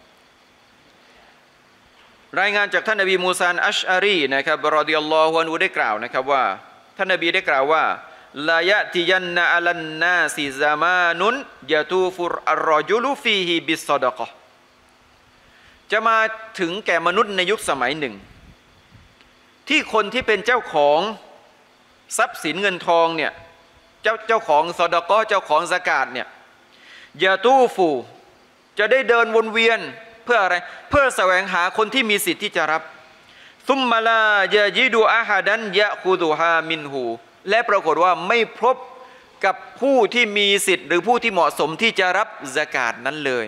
รายงานจากท่านนบีมูซาอัชอารีนะครับรอฎิยัลลอฮุอันฮุได้กล่าวนะครับว่าท่านนบีได้กล่าวว่าลายะติยันนะอัลันนาซิซามานุนยะตูฟุรอัรรอจุลุฟีฮิบิศศอดะกะฮ์จะมาถึงแก่มนุษย์ในยุคสมัยหนึ่งที่คนที่เป็นเจ้าของทรัพย์สินเงินทองเนี่ยเจ้าเจ้าของซอดะกอฮ์เจ้าของซะกาตเนี่ยยะตูฟูจะได้เดินวนเวียนเพื่ออะไรเพื่อแสวงหาคนที่มีสิทธิ์ที่จะรับซุมมาลายะญิดุอะฮะดันยะคุดุฮามินฮูและปรากฏว่าไม่พบกับผู้ที่มีสิทธิ์หรือผู้ที่เหมาะสมที่จะรับซะกาตนั้นเลย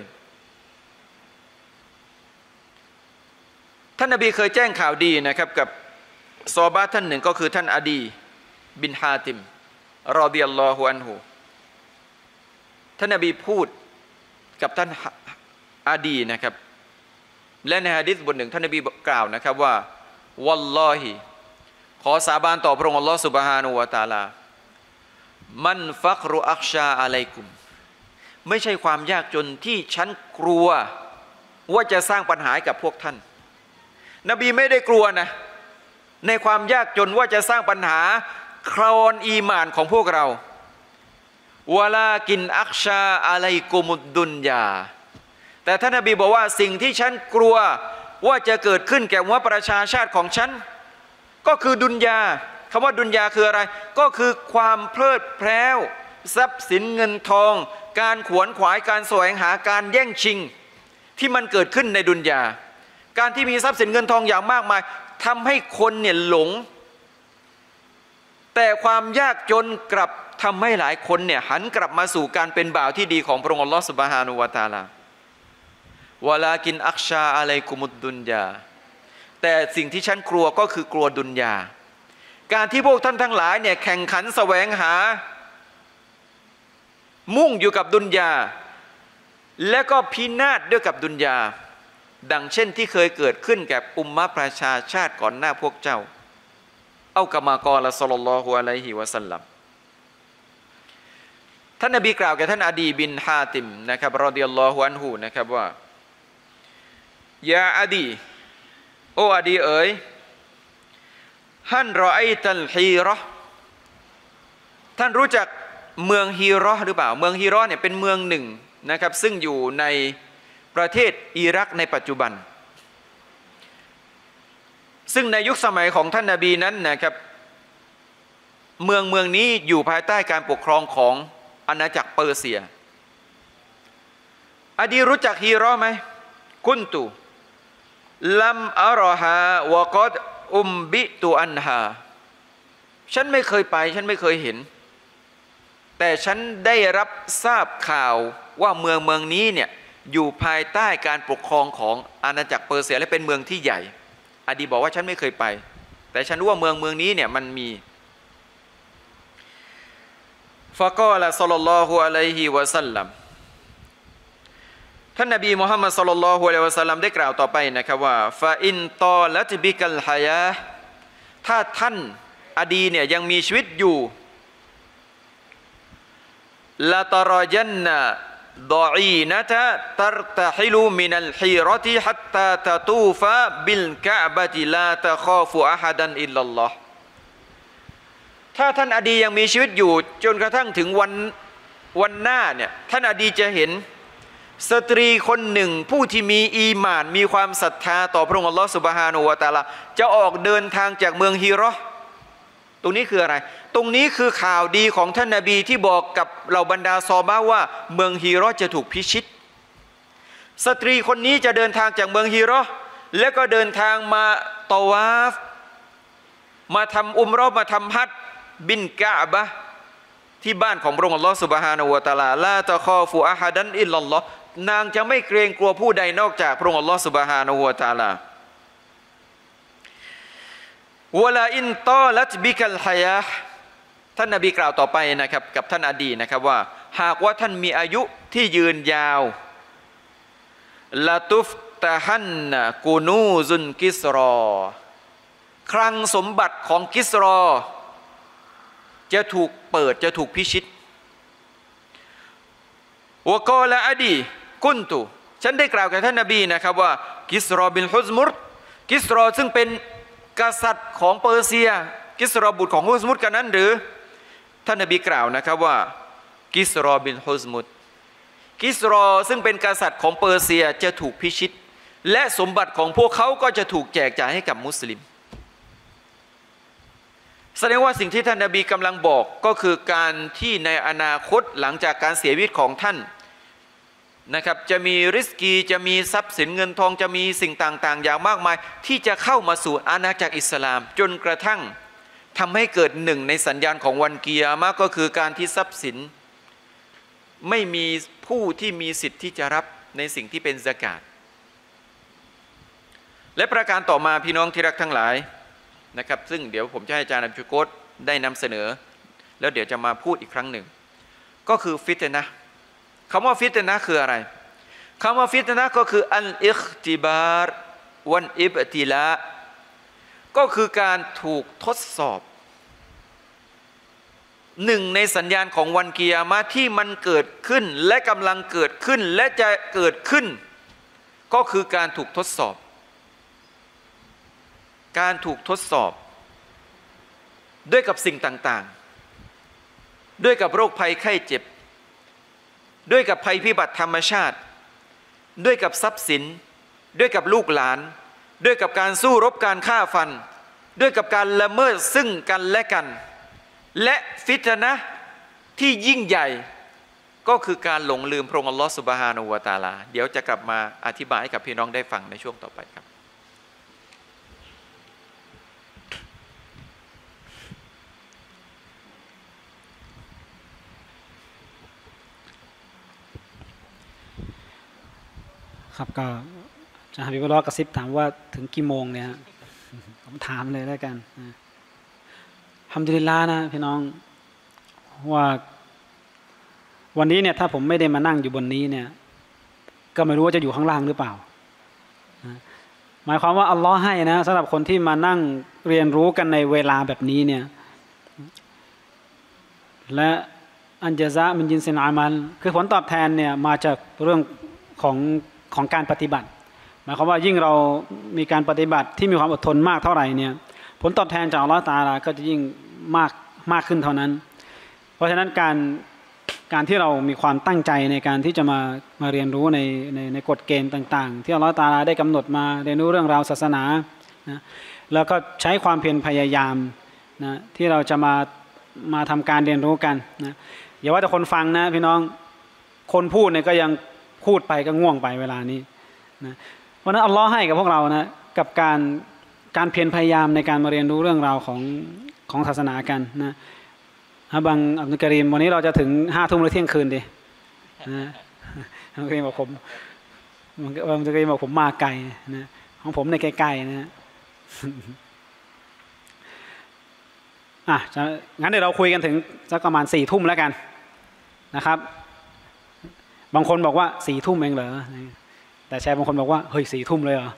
ท่านนบีเคยแจ้งข่าวดีนะครับกับซอฮาบะห์ท่านหนึ่งก็คือท่านอดีบินฮาติมรอฎิยัลลอฮุอันฮุท่านนบีพูดกับท่านอาดีนะครับและในหะดีษบทหนึ่งท่านนบีกล่าวนะครับว่าวัลลอฮิขอสาบานต่อพระองค์อัลลอฮฺซุบฮานะฮูวะตะอาลามันฟักรุอักชาอะลัยกุมไม่ใช่ความยากจนที่ฉันกลัวว่าจะสร้างปัญหากับพวกท่านนบีไม่ได้กลัวนะในความยากจนว่าจะสร้างปัญหาครอนอีหม่านของพวกเราวะลากินอักชาอะลัยกุมุดดุนยาแต่ท่านนบีบอกว่าสิ่งที่ฉันกลัวว่าจะเกิดขึ้นแก่ว่าประชาชาติของฉันก็คือดุนยาคำว่าดุนยาคืออะไรก็คือความเพลิดเพลินทรัพย์สินเงินทองการขวนขวายการแสวงหาการแย่งชิงที่มันเกิดขึ้นในดุนยาการที่มีทรัพย์สินเงินทองอย่างมากมายทำให้คนเนี่ยหลงแต่ความยากจนกลับทำให้หลายคนเนี่ยหันกลับมาสู่การเป็นบ่าวที่ดีของพระองค์อัลลอฮฺซุบฮานะฮูวะตะอาลาวะลากินอักชาอะลัยกุมุดดุนยาแต่สิ่งที่ฉันกลัวก็คือกลัวดุนยาการที่พวกท่านทั้งหลายเนี่ยแข่งขันแสวงหามุ่งอยู่กับดุนยาและก็พินาศด้วยกับดุนยาดังเช่นที่เคยเกิดขึ้นแก่อุมมะประชาชาติก่อนหน้าพวกเจ้าเอากะมากอละศ็อลลัลลอฮุอะลัยฮิวะซัลลัมท่านนบีกล่าวแก่ท่านอดีบินฮาติมนะครับรอฎิยัลลอฮุอันฮุนะครับว่ายาอดีโอ้อดีเอ๋ยฮันรอไอตัลฮีเราะห์ท่านรู้จักเมืองฮีเราะห์หรือเปล่าเมืองฮีเราะห์เนี่ยเป็นเมืองหนึ่งนะครับซึ่งอยู่ในประเทศอิรักในปัจจุบันซึ่งในยุคสมัยของท่านนบีนั้นนะครับเมืองเมืองนี้อยู่ภายใต้การปกครองของอาณาจักรเปอร์เซียอดีรู้จักฮีรอไหมกุนตุลัมอารอฮาวะกอดอุมบิตุอันฮาฉันไม่เคยไปฉันไม่เคยเห็นแต่ฉันได้รับทราบข่าวว่าเมืองเมืองนี้เนี่ยอยู่ภายใต้การปกครองของอาณาจักรเปอร์เซียและเป็นเมืองที่ใหญ่อดีบอกว่าฉันไม่เคยไปแต่ฉันรู้ว่าเมืองเมืองนี้เนี่ยมันมีฟะกอละศ็อลลัลลอฮุอะลัยฮิวะซัลลัมท่านนบีมุฮัมมัดศ็อลลัลลอฮุอะลัยฮิวะซัลลัมได้กล่าวต่อไปนะครับว่าฟาอินตอลัตบิกัลฮายาถ้าท่านอดีเนี่ยยังมีชีวิตอยู่ละตรยันนะดออีนะตะตัรตะฮิลูมินัลฮีรอติฮัตตาตะตูฟะบิลกะอ์บะติลาตะคอฟุอะฮัดันอิลลัลลอฮ์ถ้าท่านอดียังมีชีวิตอยู่จนกระทั่งถึงวันวันหน้าเนี่ยท่านอดีจะเห็นสตรีคนหนึ่งผู้ที่มีอีหม่านมีความศรัทธาต่อพระองค์อัลลอฮฺซุบฮานะฮูวะตะอาลาจะออกเดินทางจากเมืองฮีรอตรงนี้คืออะไรตรงนี้คือข่าวดีของท่านนบีที่บอกกับเหล่าบรรดาซอฮาบะห์ว่าเมืองฮีรอจะถูกพิชิตสตรีคนนี้จะเดินทางจากเมืองฮีรอแล้วก็เดินทางมาตอวาฟมาทำอุมเราะห์มาทำฮัจญ์บินกะอ์บะห์ที่บ้านของพระองค์อัลลอฮฺซุบฮานะฮูวะตะอาลาลาตะคอฟุอะฮัดันอิลลัลลอฮ์นางจะไม่เกรงกลัวผู้ใดนอกจากพระองค์อัลลอฮฺซุบฮานะฮูวะตะอาลาวะลาอินตอลัตบิกัลฮายาท่านนบีกล่าวต่อไปนะครับกับท่านอดีนะครับว่าหากว่าท่านมีอายุที่ยืนยาวละตุฟตะฮันนะกูนูซุนกิสรอคลังสมบัติของกิสรอจะถูกเปิดจะถูกพิชิตวะกอละอดีกุนตุฉันได้กล่าวกับท่านนบีนะครับว่ากิสรอบินฮุซมุรกิสรอซึ่งเป็นกษัตริย์ของเปอร์เซียกิสรอบุตรของฮุซมุรกันนั้นหรือท่านนบีกล่าวนะครับว่ากิสรอบินฮุซมุรกิสรอซึ่งเป็นกษัตริย์ของเปอร์เซียจะถูกพิชิตและสมบัติของพวกเขาก็จะถูกแจกจ่ายให้กับมุสลิมแสดงว่าสิ่งที่ท่านนบีกำลังบอกก็คือการที่ในอนาคตหลังจากการเสียชีวิตของท่านนะครับจะมีริสกีจะมีทรัพย์สินเงินทองจะมีสิ่งต่างๆอย่างมากมายที่จะเข้ามาสู่อาณาจักรอิสลามจนกระทั่งทำให้เกิดหนึ่งในสัญญาณของวันกิยามะห์ก็คือการที่ทรัพย์สินไม่มีผู้ที่มีสิทธิ์ที่จะรับในสิ่งที่เป็นซะกาตและประการต่อมาพี่น้องที่รักทั้งหลายนะครับซึ่งเดี๋ยวผมจะให้อาจารย์อับดุลโกษได้นำเสนอแล้วเดี๋ยวจะมาพูดอีกครั้งหนึ่งก็คือฟิตนะห์คำว่าฟิตนะห์คืออะไรคำว่าฟิตนะห์ก็คืออัลอิคติบาร์วันอิบติลาก็คือการถูกทดสอบหนึ่งในสัญญาณของวันกิยามะห์ที่มันเกิดขึ้นและกำลังเกิดขึ้นและจะเกิดขึ้นก็คือการถูกทดสอบการถูกทดสอบด้วยกับสิ่งต่างๆด้วยกับโรคภัยไข้เจ็บด้วยกับภัยพิบัติธรรมชาติด้วยกับทรัพย์สินด้วยกับลูกหลานด้วยกับการสู้รบการฆ่าฟันด้วยกับการละเมิดซึ่งกันและกันและฟิตนะห์ที่ยิ่งใหญ่ก็คือการหลงลืมพระองค์อัลลอฮฺซุบฮานะฮูวะตะอาลาเดี๋ยวจะกลับมาอธิบายให้กับพี่น้องได้ฟังในช่วงต่อไปครับ
ครับก็จะให้พี่บรอกระซิบถามว่าถึงกี่โมงเนี่ยผมถามเลยแล้วกันอัลฮัมดุลิลลาห์นะพี่น้องว่าวันนี้เนี่ยถ้าผมไม่ได้มานั่งอยู่บนนี้เนี่ยก็ไม่รู้ว่าจะอยู่ข้างล่างหรือเปล่าหมายความว่าอัลลอฮ์ให้นะสำหรับคนที่มานั่งเรียนรู้กันในเวลาแบบนี้เนี่ยและอันญะซามินญินซินอามัลคือผลตอบแทนเนี่ยมาจากเรื่องของของการปฏิบัติหมายความว่ายิ่งเรามีการปฏิบัติที่มีความอดทนมากเท่าไหร่เนี่ยผลตอบแทนจากอัลเลาะห์ตะอาลาก็จะยิ่งมากมากขึ้นเท่านั้นเพราะฉะนั้นการการที่เรามีความตั้งใจในการที่จะมามาเรียนรู้ในในในกฎเกณฑ์ต่างๆที่อัลเลาะห์ตะอาลาได้กำหนดมาเรียนรู้เรื่องราวศาสนานะแล้วก็ใช้ความเพียรพยายามนะที่เราจะมามาทำการเรียนรู้กันนะอย่าว่าแต่คนฟังนะพี่น้องคนพูดเนี่ยก็ยังพูดไปก็ง่วงไปเวลานี้นะเพราะนั้นอัลลอฮ์ให้กับพวกเรานะกับการการเพียรพยายามในการมาเรียนรู้เรื่องราวของของศาสนากันนะฮะบังอับดุลกะรีมวันนี้เราจะถึงห้าทุ่มหรือเที่ยงคืนดีนะอับดุลกะรีมบอกผมอับดุลกะรีมบอกผมมาไกลนะของผมในใกล้ๆนะอ่ะงั้นเดี๋ยวเราคุยกันถึงสักประมาณสี่ทุ่มแล้วกันนะครับบางคนบอกว่าสี่ทุ่มเองเหรอแต่แชร์บางคนบอกว่าเฮ้ยสี่ทุ่มเลยเหรอ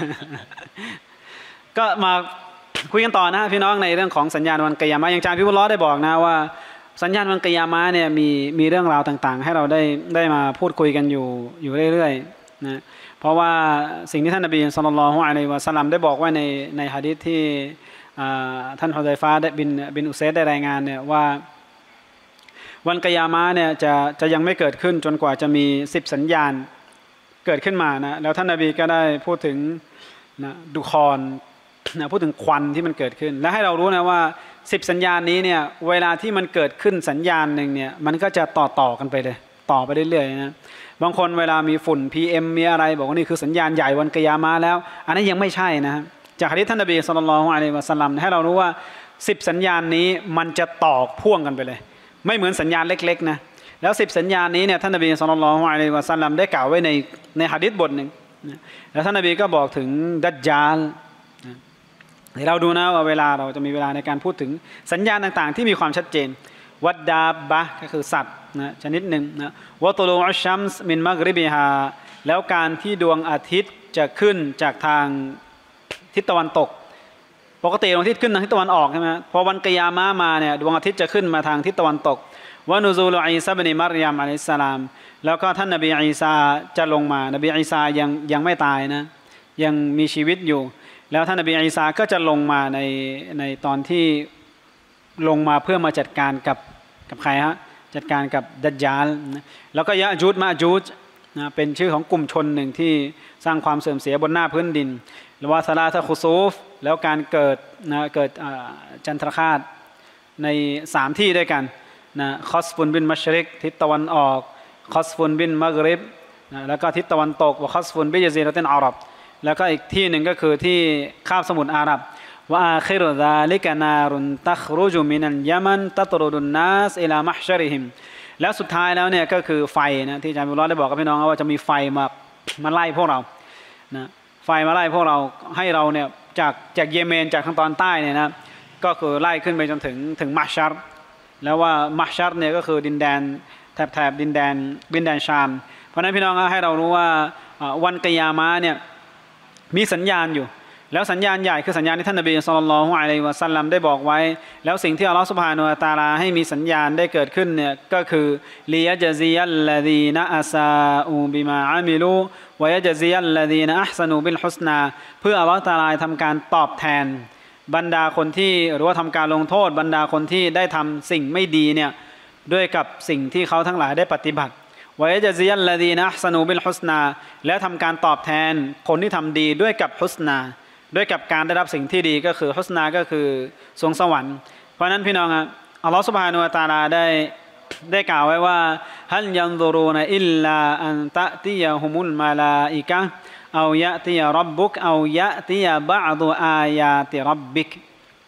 ก็มาคุยกันต่อนะพี่น้องในเรื่องของสัญญาณวันกิยามะห์อย่างอาจารย์พิบุลล้อได้บอกนะว่าสัญญาณวันกิยามะห์เนี่ยมีมีเรื่องราวต่างๆให้เราได้ได้มาพูดคุยกันอยู่อยู่เรื่อยๆนะเพราะว่าสิ่งที่ท่านนบีศ็อลลัลลอฮุอะลัยฮิวะซัลลัมได้บอกไว้ในในหะดีษที่ท่านฮุซัยฟะห์บินบินอุเซดได้รายงานเนี่ยว่าวันกิยามะห์เนี่ยจะจะยังไม่เกิดขึ้นจนกว่าจะมีสิบสัญญาณเกิดขึ้นมานะแล้วท่านนบีก็ได้พูดถึงนะดุคอนนะพูดถึงควันที่มันเกิดขึ้นและให้เรารู้นะว่าสิบสัญญาณนี้เนี่ยเวลาที่มันเกิดขึ้นสัญญาณหนึ่งเนี่ยมันก็จะต่อต่อกันไปเลยต่อไปเรื่อยๆนะบางคนเวลามีฝุ่น พี เอ็ม มีอะไรบอกว่านี่คือสัญญาณใหญ่วันกิยามะห์แล้วอันนั้นยังไม่ใช่นะจากหะดีษท่านนบีศ็อลลัลลอฮุอะลัยฮิวะซัลลัมให้เรารู้ว่าสิบสัญญาณนี้มันจะต่อพ่วงกันไปเลยไม่เหมือนสัญญาณเล็กๆนะแล้วสิบสัญญาณนี้เนี่ยท่านนบีศ็อลลัลลอฮุอะลัยฮิวะซัลลัมได้กล่าวไว้ในในหะดีษบทหนึ่งแล้วท่านนบีก็บอกถึงดัจญาลเดี๋ยวเราดูนะว่าเวลาเราจะมีเวลาในการพูดถึงสัญญาณต่างๆที่มีความชัดเจนวัดดาบะก็คือสัตว์นะชนิดหนึ่งนะวะตุลูอัชชัมส์มินมักริบิฮาแล้วการที่ดวงอาทิตย์จะขึ้นจากทางทิศตะวันตกปกติดวงอาทิตย์ขึ้นทางทิศตะวันออกใช่ไหมพอวันกิยามะห์มาเนี่ยดวงอาทิตย์จะขึ้นมาทางทิศตะวันตกวะนูซูลุอีซาบินมัรยมอะลัยฮิสสลามแล้วก็ท่านนบีอีซาจะลงมานบีอีซายังยังไม่ตายนะยังมีชีวิตอยู่แล้วท่านนบีอีซาก็จะลงมาในในตอนที่ลงมาเพื่อมาจัดการกับกับใครฮะจัดการกับดัจญาลนะแล้วก็ยะจูจมะจูจนะเป็นชื่อของกลุ่มชนหนึ่งที่สร้างความเสื่อมเสียบนหน้าพื้นดินหรือว่าซาลาตะคุซูฟแล้วการเกิดนะเกิดจันทรคราสในสามที่ด้วยกันนะคอสฟุนบินมัชริกทิศตะวันออกคอสฟุนบินมักริบนะแล้วก็ทิศตะวันตกว่าคอสฟุนบิยะซีเราะตินอาหรับแล้วก็อีกที่หนึ่งก็คือที่คาบสมุทรอาหรับว่าอาคิรุซาลิกะนารุนตัครุจุมินัลยะมันตัตรุดุนนัสอิลามัฮชะริฮิมแล้วสุดท้ายแล้วเนี่ยก็คือไฟนะที่อาจารย์บุญรอดได้บอกกับพี่น้องว่าจะมีไฟมามาไล่พวกเรานะไฟมาไล่พวกเราให้เราเนี่ยจากจากเยเมนจากทางตอนใต้เนี่ยนะก็คือไล่ขึ้นไปจนถึงถึงมัชชัรแล้วว่ามัชชัรเนี่ยก็คือดินแดนแถบแถบดินแดนดินแดนชามเพราะนั้นพี่น้องให้เรารู้ว่าวันกิยามะห์เนี่ยมีสัญญาณอยู่แล้วสัญญาณใหญ่คือสัญญาณที่ท่านนบีศ็อลลัลลอฮุอะลัยฮิวะซัลลัมได้บอกไว้แล้วสิ่งที่อัลเลาะห์ซุบฮานะฮูวะตะอาลาให้มีสัญญาณได้เกิดขึ้นเนี่ยก็คือลิยะจาซิยัลลซีนะอะซาอูบิมาอามิลูวะยะจาซิยัลลซีนะอัห์ซะนูบิลฮุสนาเพื่ออัลเลาะห์ตะอาลาทำการตอบแทนบรรดาคนที่หรือว่าทำการลงโทษบรรดาคนที่ได้ทำสิ่งไม่ดีเนี่ยด้วยกับสิ่งที่เขาทั้งหลายได้ปฏิบัติวะยะจาซิยัลลซีนะอัห์ซะนูบิลฮุสนาและทำการตอบแทนคนที่ทำดีด้วยกับฮุสนาด้วยกับการได้รับสิ่งที่ดีก็คือฮุสนาก็คือสวงสวรรค์เพราะนั้นพี่น้องอัลลอฮฺซุบฮานะฮูวะตะอาลาได้ได้กล่าวไว้ว่าฮัลยันซุรูนอิลลาอันตะติยะฮุมุลมาลาอิกะฮ์เอายะติยะร็อบบุกเอายะติยะบะอดุอายาติร็อบบิก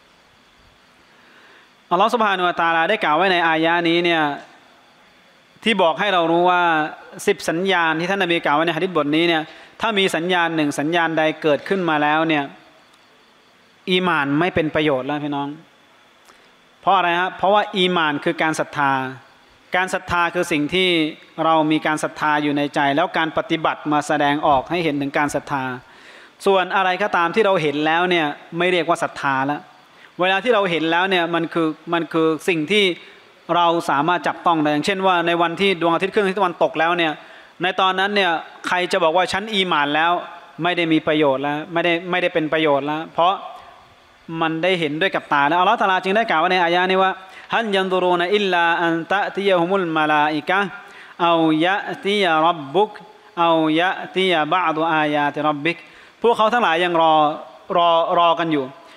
อัลลอฮฺซุบฮานะฮูวะตะอาลาได้กล่าวไว้ในอายะนี้เนี่ยที่บอกให้เรารู้ว่าสิบสัญญาณที่ท่านนบีกล่าวไว้ในหะดีษบทนี้เนี่ยถ้ามีสัญญาณหนึ่งสัญญาณใดเกิดขึ้นมาแล้วเนี่ยอีหม่านไม่เป็นประโยชน์แล้วพี่น้องเพราะอะไรครับเพราะว่าอีหม่านคือการศรัทธาการศรัทธาคือสิ่งที่เรามีการศรัทธาอยู่ในใจแล้วการปฏิบัติมาแสดงออกให้เห็นถึงการศรัทธาส่วนอะไรก็ตามที่เราเห็นแล้วเนี่ยไม่เรียกว่าศรัทธาแล้วเวลาที่เราเห็นแล้วเนี่ยมันคือมันคือสิ่งที่เราสามารถจับต้องได้อย่างเช่นว่าในวันที่ดวงอาทิตย์ขึ้นทิศตะวันตกแล้วเนี่ยในตอนนั้นเนี่ยใครจะบอกว่าฉันอีหม่านแล้วไม่ได้มีประโยชน์แล้วไม่ได้ไม่ได้เป็นประโยชน์แล้วเพราะมันได้เห็นด้วยกับตาแล้วอัลเลาะห์ตะอาลาจึงได้กล่าวไว้ในอายะนี้ว่าฮัลยันซุรูนอิลลาอันตะติยะฮุมุลมาลาอิกะฮ์เอายะติยะร็อบบุกเอายะติยะบะอดุอายาติร็อบบิกพวกเขาทั้งหลายยังรอรอรอกันอยู่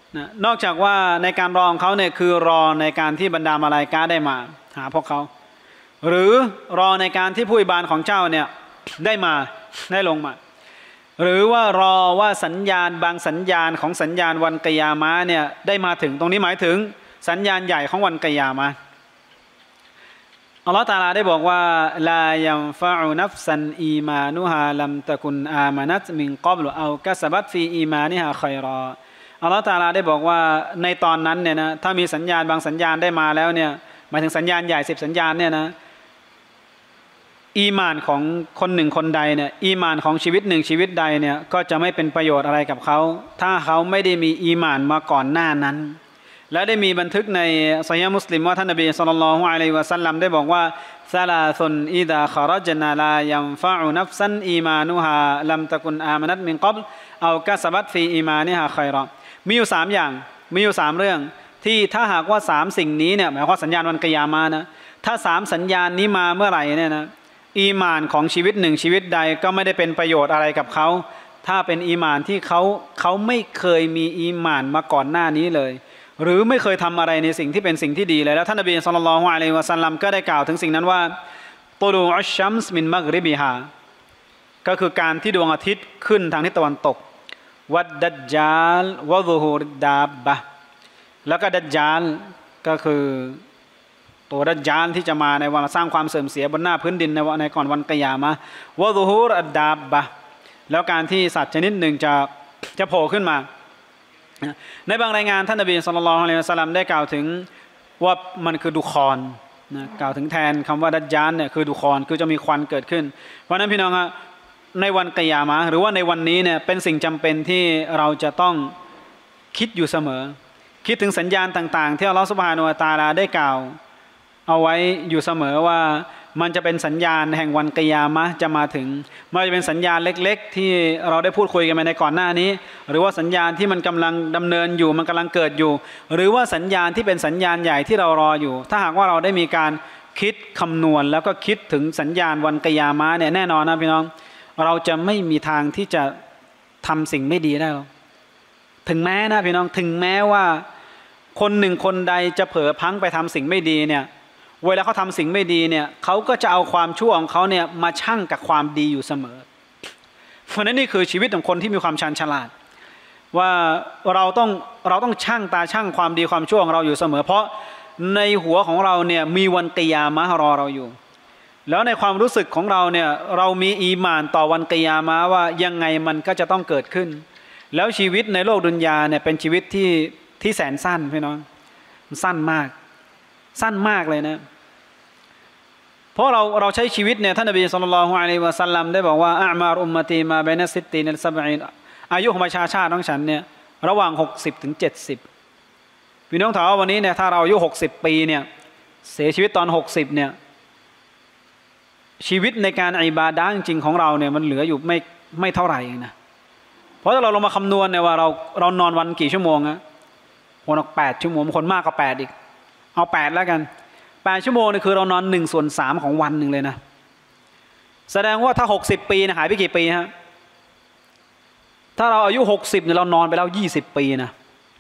นะนอกจากว่าในการรอของเขาเนี่ยคือรอในการที่บรรดามาลาอิกะฮ์ได้มาหาพวกเขาหรือรอในการที่ผู้อิบานของเจ้าเนี่ยได้มาได้ลงมาหรือว่ารอว่าสัญญาณบางสัญญาณของสัญญาณวันกิยามะห์เนี่ยได้มาถึงตรงนี้หมายถึงสัญญาณใหญ่ของวันกิยามะห์อัลลอฮฺตะอาลาได้บอกว่าลายัมฟะอุนัฟซันอีมานุฮาลัมตะกุนอามานัตมินกับลุเอากะซะบัตฟีอีมานิฮาค็อยรออัลลอฮฺตะอาลาได้บอกว่าในตอนนั้นเนี่ยนะถ้ามีสัญญาณบางสัญญาณได้มาแล้วเนี่ยหมายถึงสัญญาณใหญ่สิบสัญญาณเนี่ยนะอีมานของคนหนึ่งคนใดเนี่ยอีมานของชีวิตหนึ่งชีวิตใดเนี่ยก็จะไม่เป็นประโยชน์อะไรกับเขาถ้าเขาไม่ได้มีอีมานมาก่อนหน้านั้นและได้มีบันทึกในซอฮีฮ์มุสลิมว่าท่านนบีศ็อลลัลลอฮุอะลัยฮิวะซัลลัมได้บอกว่าซะลาซุนอิซาคอรจนาลายัมฟะอุนัฟซันอีมานุฮาลัมตะกุนอามานัตมินกับลเอากะซะบัตฟีอีมานิฮาค็อยรอมีอยู่สามอย่างมีอยู่สามเรื่องที่ถ้าหากว่าสามสิ่งนี้เนี่ยหมายความว่าสัญญาณวันกิยามะห์นะถ้าสามสัญญาณนี้มาเมื่อไหร่เนี่ยนะอีมานของชีวิตหนึ่งชีวิตใดก็ไม่ได้เป็นประโยชน์อะไรกับเขาถ้าเป็นอีมานที่เขาเขาไม่เคยมีอีมานมาก่อนหน้านี้เลยหรือไม่เคยทำอะไรในสิ่งที่เป็นสิ่งที่ดีเลยแล้วท่านนบีศ็อลลัลลอฮุอะลัยฮิวะซัลลัมก็ได้กล่าวถึงสิ่งนั้นว่าตุลูอุชชัมส์มินมักริบิฮาก็คือการที่ดวงอาทิตย์ขึ้นทางทิศตะวันตกวัดดัจญาลวะซุฮูริดดาบบะแล้วก็ดัจญาลก็คือตัวดัจญาลที่จะมาในวันสร้างความเสื่อมเสียบนหน้าพื้นดินในวันในก่อนวันกิยามะห์วะซุฮูรอัดดาบบะแล้วการที่สัตว์ชนิดหนึ่งจะจะโผล่ขึ้นมาในบางรายงานท่านนบีศ็อลลัลลอฮุอะลัยฮิวะซัลลัมได้กล่าวถึงว่ามันคือดุคอนนะกล่าวถึงแทนคำว่าดัจญาลเนี่ยคือดุคอนคือจะมีควันเกิดขึ้นเพราะนั้นพี่น้องครับในวันกิยามะห์หรือว่าในวันนี้เนี่ยเป็นสิ่งจำเป็นที่เราจะต้องคิดอยู่เสมอคิดถึงสัญญาณต่างๆที่อัลเลาะห์ซุบฮานะฮูวะตะอาลาได้กล่าวเอาไว้อยู่เสมอว่ามันจะเป็นสัญญาณแห่งวันกิยามะห์จะมาถึงไม่ว่าจะเป็นสัญญาณเล็กๆที่เราได้พูดคุยกันมาในก่อนหน้านี้หรือว่าสัญญาณที่มันกำลังดำเนินอยู่มันกำลังเกิดอยู่หรือว่าสัญญาณที่เป็นสัญญาณใหญ่ที่เรารออยู่ถ้าหากว่าเราได้มีการคิดคำนวณแล้วก็คิดถึงสัญญาณวันกิยามะห์เนี่ยแน่นอนนะพี่น้องเราจะไม่มีทางที่จะทำสิ่งไม่ดีได้หรอกถึงแม้นะพี่น้องถึงแม้ว่าคนหนึ่งคนใดจะเผลอพลั้งไปทำสิ่งไม่ดีเนี่ยเวลาเขาทำสิ่งไม่ดีเนี่ยเขาก็จะเอาความชั่วของเขาเนี่ยมาชั่งกับความดีอยู่เสมอเพราะนั้นนี่คือชีวิตของคนที่มีความชาญฉลาดว่าเราต้องเราต้องชั่งตาชั่งความดีความชั่วของเราอยู่เสมอเพราะในหัวของเราเนี่ยมีวันกิยามะห์รอเราอยู่แล้วในความรู้สึกของเราเนี่ยเรามีอีหม่านต่อวันกิยามะห์ว่ายังไงมันก็จะต้องเกิดขึ้นแล้วชีวิตในโลกดุนยาเนี่ยเป็นชีวิตที่ที่แสนสั้นพี่น้องมันสั้นมากสั้นมากเลยนะเพราะเราเราใช้ชีวิตเนี่ยท่านนบีศ็อลลัลลอฮุอะลัยฮิวะซัลลัมได้บอกว่าอะมารุมมะตีมาบัยนะซิตตีนซับอีนอายุของประชาชาติของฉันเนี่ยระหว่างหกสิบถึงเจ็ดสิบพี่น้องถามว่าวันนี้เนี่ยถ้าเราอายุหกสิบปีเนี่ยเสียชีวิตตอนหกสิบเนี่ยชีวิตในการอิบาดะห์จริงๆของเราเนี่ยมันเหลืออยู่ไม่ไม่เท่าไหร่เองนะเพราะถ้าเราลงมาคำนวณเนี่ยว่าเราเรานอนวันกี่ชั่วโมงนะคนออกแปดชั่วโมงคนมากกว่าแปดอีกเอาแปดแล้วกันแปดชั่วโมงนี่คือเรานอนหนึ่งส่วนสามของวันหนึ่งเลยนะแสดงว่าถ้าหกสิบปีนะหายไปกี่ปีฮะถ้าเราอายุหกสิบเนี่ยเรานอนไปแล้วยี่สิบปีนะ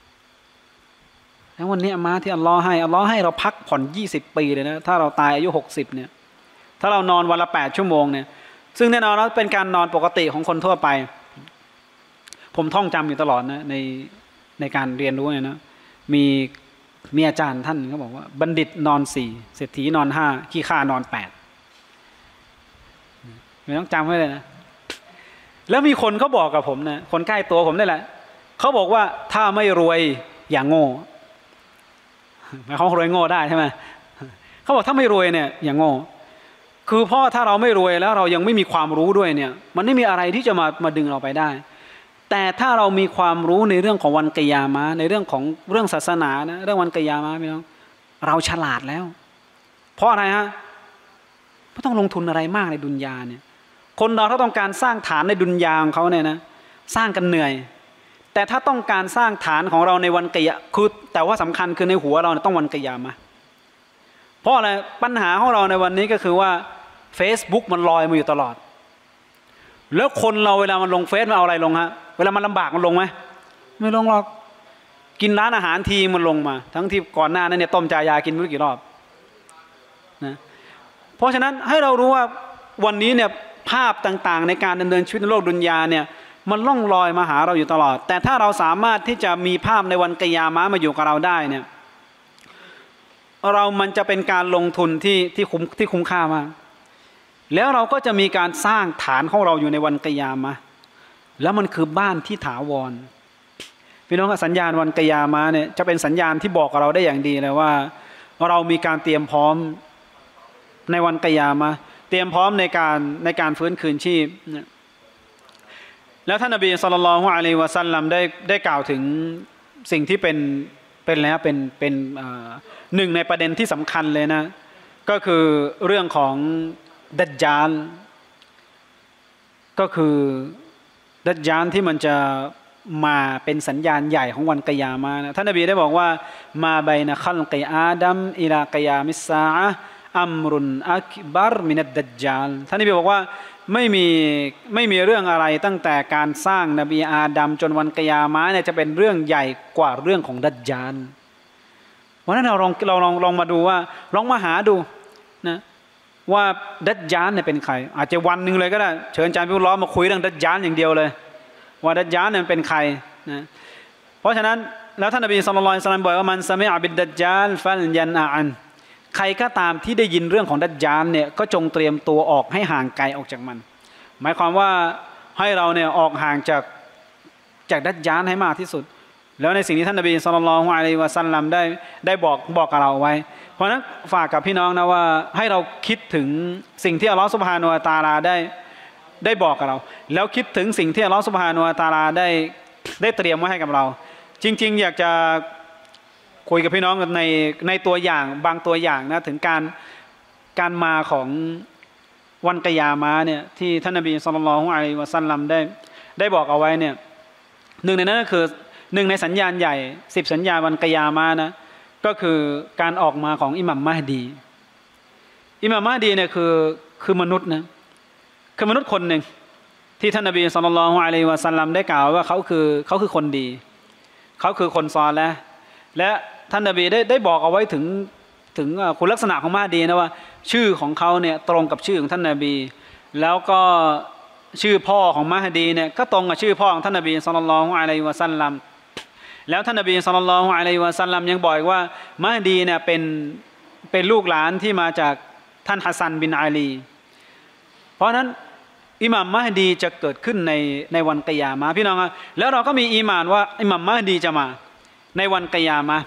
แล้ววันนี้อามาที่อัลลอฮ์ให้อัลลอฮ์ให้เราพักผ่อนยี่สิบปีเลยนะถ้าเราตายอายุหกสิบเนี่ยถ้าเรานอนวันละแปดชั่วโมงเนี่ยซึ่งแน่นอนแล้วเป็นการนอนปกติของคนทั่วไปผมท่องจำอยู่ตลอดนะในในการเรียนรู้เนี่ยนะมีมีอาจารย์ท่านเขาบอกว่าบัณฑิตนอนสี่เศรษฐีนอนห้าขี้ข้านอนแปดไม่ต้องจำไว้เลยนะแล้วมีคนเขาบอกกับผมนะคนใกล้ตัวผมนี่แหละเขาบอกว่าถ้าไม่รวยอย่างโง่หมายความว่ารวยโง่ได้ใช่ไหมเขาบอกถ้าไม่รวยเนี่ยอย่างโง่คือเพราะถ้าเราไม่รวยแล้วเรายังไม่มีความรู้ด้วยเนี่ยมันไม่มีอะไรที่จะมามาดึงเราไปได้แต่ถ้าเรามีความรู้ในเรื่องของวันกิยามะห์ในเรื่องของเรื่องศาสนานะเรื่องวันกิยามะห์พี่น้องเราฉลาดแล้วเพราะอะไรฮะไม่ต้องลงทุนอะไรมากในดุนยาเนี่ยคนเราถ้าต้องการสร้างฐานในดุนยาของเขาเนี่ยนะสร้างกันเหนื่อยแต่ถ้าต้องการสร้างฐานของเราในวันกิยามะห์คือแต่ว่าสำคัญคือในหัวเราเนี่ยต้องวันกิยามะห์เพราะอะไรปัญหาของเราในวันนี้ก็คือว่า Facebook มันลอยมาอยู่ตลอดแล้วคนเราเวลามันลงเฟซมันเอาอะไรลงฮะเวลามันลำบากมันลงไหมไม่ลงหรอกกินร้านอาหารทีมันลงมาทั้งที่ก่อนหน้านั้นเนี่ยต้มจายากินไม่รู้กี่รอบนะเพราะฉะนั้นให้เรารู้ว่าวันนี้เนี่ยภาพต่างๆในการดำเนินชีวิตในโลกดุนยาเนี่ยมันล่องลอยมาหาเราอยู่ตลอดแต่ถ้าเราสามารถที่จะมีภาพในวันกิยามะห์มาอยู่กับเราได้เนี่ยเรามันจะเป็นการลงทุนที่ที่คุ้มที่คุ้มค่ามากแล้วเราก็จะมีการสร้างฐานของเราอยู่ในวันกิยามะห์แล้วมันคือบ้านที่ถาวรพี่น้องสัญญาณวันกิยามะห์เนี่ยจะเป็นสัญญาณที่บอกกับเราได้อย่างดีเลยว่าเรามีการเตรียมพร้อมในวันกิยามะห์เตรียมพร้อมในการในการฟื้นคืนชีพแล้วท่านนบีศ็อลลัลลอฮุอะลัยฮิวะซัลลัมได้ได้กล่าวถึงสิ่งที่เป็นเป็นแล้วเป็นเป็นหนึ่งในประเด็นที่สำคัญเลยนะก็คือเรื่องของดัจญาลก็คือดัจญาลที่มันจะมาเป็นสัญญาณใหญ่ของวันกิยามะห์นะท่านนบีได้บอกว่ามาบัยนะคัลกิอาดัมอิลากิยามิสซาอะห์อัมรุนอักบัรมินัดดัจญาลท่านนบีบอกว่าไม่มีไม่มีเรื่องอะไรตั้งแต่การสร้างนบีอาดัมจนวันกิยามะห์เนี่ยจะเป็นเรื่องใหญ่กว่าเรื่องของดัจญาลวันนั้นเราลองเราลองลองมาดูว่าลองมาหาดูนะว่าดัจญาลเนี่ยเป็นใครอาจจะวันหนึ่งเลยก็ได้เชิญอาจารย์พิบุญล้อมมาคุยเรื่องดัจญาลอย่างเดียวเลยว่าดัจญาลเนี่ยเป็นใครนะเพราะฉะนั้นแล้วท่านนบีศ็อลลัลลอฮุอะลัยฮิวะซัลลัมบอกว่ามันซะมิอะบิดดัจญาลฟัลยันอะอันใครก็ตามที่ได้ยินเรื่องของดัจญาลเนี่ยก็จงเตรียมตัวออกให้ห่างไกลออกจากมันหมายความว่าให้เราเนี่ยออกห่างจากจากดัจญาลให้มากที่สุดแล้วในสิ่งที่ท่านนบีศ็อลลัลลอฮุอะลัยฮิวะซัลลัมได้ได้บอกบอกกับเราไว้เพราะฉะนั้นฝากกับพี่น้องนะว่าให้เราคิดถึงสิ่งที่อัลลอฮฺซุบฮานะฮูวะตะอาลาได้ได้บอกกับเราแล้วคิดถึงสิ่งที่อัลลอฮฺซุบฮานะฮูวะตะอาลาได้ได้เตรียมไว้ให้กับเราจริงๆอยากจะคุยกับพี่น้องในในตัวอย่างบางตัวอย่างนะถึงการการมาของวันกิยามะห์เนี่ยที่ท่านนบีศ็อลลัลลอฮุอะลัยฮิวะซัลลัมได้ได้บอกเอาไว้เนี่ยหนึ่งในนั้นก็คือหนึ่งในสัญญาณใหญ่สิบสัญญาณวันกิยามะห์นะก็คือการออกมาของอิหมัมมะฮดีอิหมัมมะฮดีเนี่ยคือคือมนุษย์นะคือมนุษย์คนหนึ่งที่ท่านนบีศ็อลลัลลอฮุอะลัยฮิวะซัลลัมได้กล่าวว่าเขาคือเขาคือคนดีเขาคือคนซอลิฮ์และท่านนบีได้ได้บอกเอาไว้ถึงถึงคุณลักษณะของมะฮดีนะว่าชื่อของเขาเนี่ยตรงกับชื่อของท่านนบีแล้วก็ชื่อพ่อของมะฮดีเนี่ยก็ตรงกับชื่อพ่อของท่านนบีศ็อลลัลลอฮุอะลัยฮิวะซัลลัมแล้วท่านนบีศ็อลลัลลอฮุอะลัยฮิวะซัลลัมยังบอกว่ามะฮดีเนี่ยเป็นเป็นลูกหลานที่มาจากท่านฮัสซันบินอาลีเพราะฉะนั้นอิหม่ามมะฮดีจะเกิดขึ้นในในวันกิยามะห์พี่น้องครับแล้วเราก็มีอีหม่านว่าอิหม่ามมะฮดีจะมาในวันกิยามะห์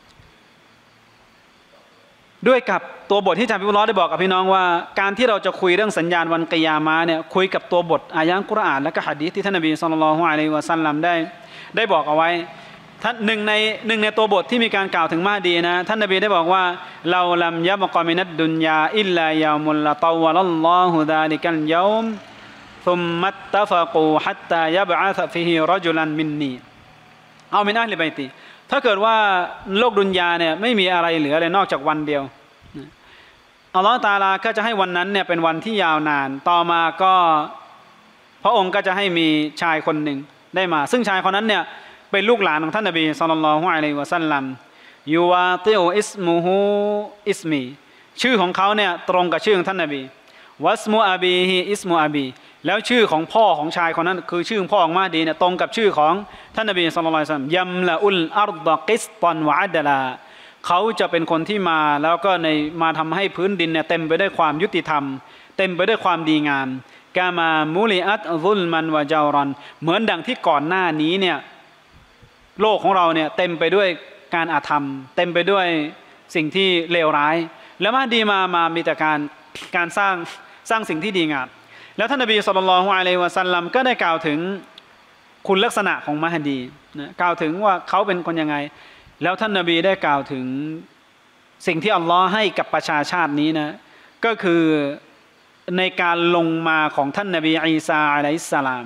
ด้วยกับตัวบทที่อาจารย์พิบุญล้อได้บอกกับพี่น้องว่าการที่เราจะคุยเรื่องสัญญาณวันกิยามะห์เนี่ยคุยกับตัวบทอายะห์กุรอานและก็หะดีษที่ท่านนบีศ็อลลัลลอฮุอะลัยฮิวะซัลลัมได้ได้บอกเอาไว้ท่านหนึ่งในหนึ่งในตัวบทที่มีการกล่าวถึงมะฮดีนะท่านนบีได้บอกว่าเราลัมยะบกอมินัดดุนยาอิลลายามุลละตาวะลัลลอฮุซาลิกัลยอมซุมมัตตะฟะกูฮัตตายะบะอะซะฟิฮิรอจุลันมินนีเอามินอะห์ลิบัยตีถ้าเกิดว่าโลกดุนยาเนี่ยไม่มีอะไรเหลือเลยนอกจากวันเดียวอัลลอฮฺตะอาลาก็จะให้วันนั้นเนี่ยเป็นวันที่ยาวนานต่อมาก็พระองค์ก็จะให้มีชายคนหนึ่งได้มาซึ่งชายคนนั้นเนี่ยเป็นลูกหลานของท่านนบีศ็อลลัลลอฮุอะลัยฮิวะซัลลัมยูวาติอุอิสมุฮูอิสมีชื่อของเขาเนี่ยตรงกับชื่อของท่านนบีวัสมุอาบีฮิอิสมุอาบีแล้วชื่อของพ่อของชายคนนั้นคือชื่อพ่อของมะฮดีเนี่ยตรงกับชื่อของท่านนบีศ็อลลัลลอฮุอะลัยฮิวะซัลลัมยัมละอุลอัรฎอกิสตันวะอัดลาเขาจะเป็นคนที่มาแล้วก็ในมาทำให้พื้นดินเนี่ยเต็มไปด้วยความยุติธรรมเต็มไปด้วยความดีงามกามามุลิอัตซุลมันวะจารอนเหมือนดังที่ก่อนหน้านี้เนี่ยโลกของเราเนี่ยเต็มไปด้วยการอาธรรมเต็มไปด้วยสิ่งที่เลวร้ายแล้วมะฮดีมามามีแต่การการสร้างสร้างสิ่งที่ดีงามแล้วท่านนบีศ็อลลัลลอฮุอะลัยฮิวะซัลลัมก็ได้กล่าวถึงคุณลักษณะของมะฮดีนะกล่าวถึงว่าเขาเป็นคนยังไงแล้วท่านนบีได้กล่าวถึงสิ่งที่อัลลอฮ์ให้กับประชาชาตินี้นะก็คือในการลงมาของท่านนบีอีสาอะลัยฮิสสลาม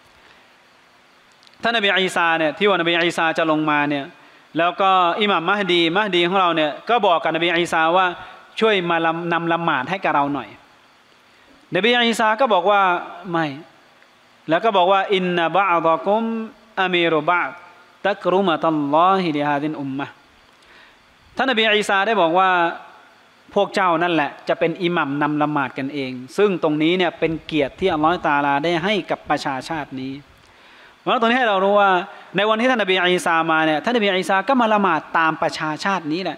ท่านนบีอีสาเนี่ยที่ว่านบีอีสาจะลงมาเนี่ยแล้วก็อิหม่ามมะฮดีมะฮดีของเราเนี่ยก็บอกกับนบีอีสาว่าช่วยมานำละหมาดให้กับเราหน่อยนบีอีสาก็บอกว่าไม่แล้วก็บอกว่าอินนะบะอฎอกุมอามีรุบะตักรุมะตัลลอฮิลิฮาดินอุมมะท่านนบีอีสาได้บอกว่าพวกเจ้านั่นแหละจะเป็นอิหมัมนำละหมาดกันเองซึ่งตรงนี้เนี่ยเป็นเกียรติที่อัลลอฮฺตะอาลาได้ให้กับประชาชาตินี้เพราะตรงนี้ให้เรารู้ว่าในวันที่ท่านนบีอีสามาเนี่ยท่านนบีอีสาก็มาละหมาดตามประชาชาตินี้แหละ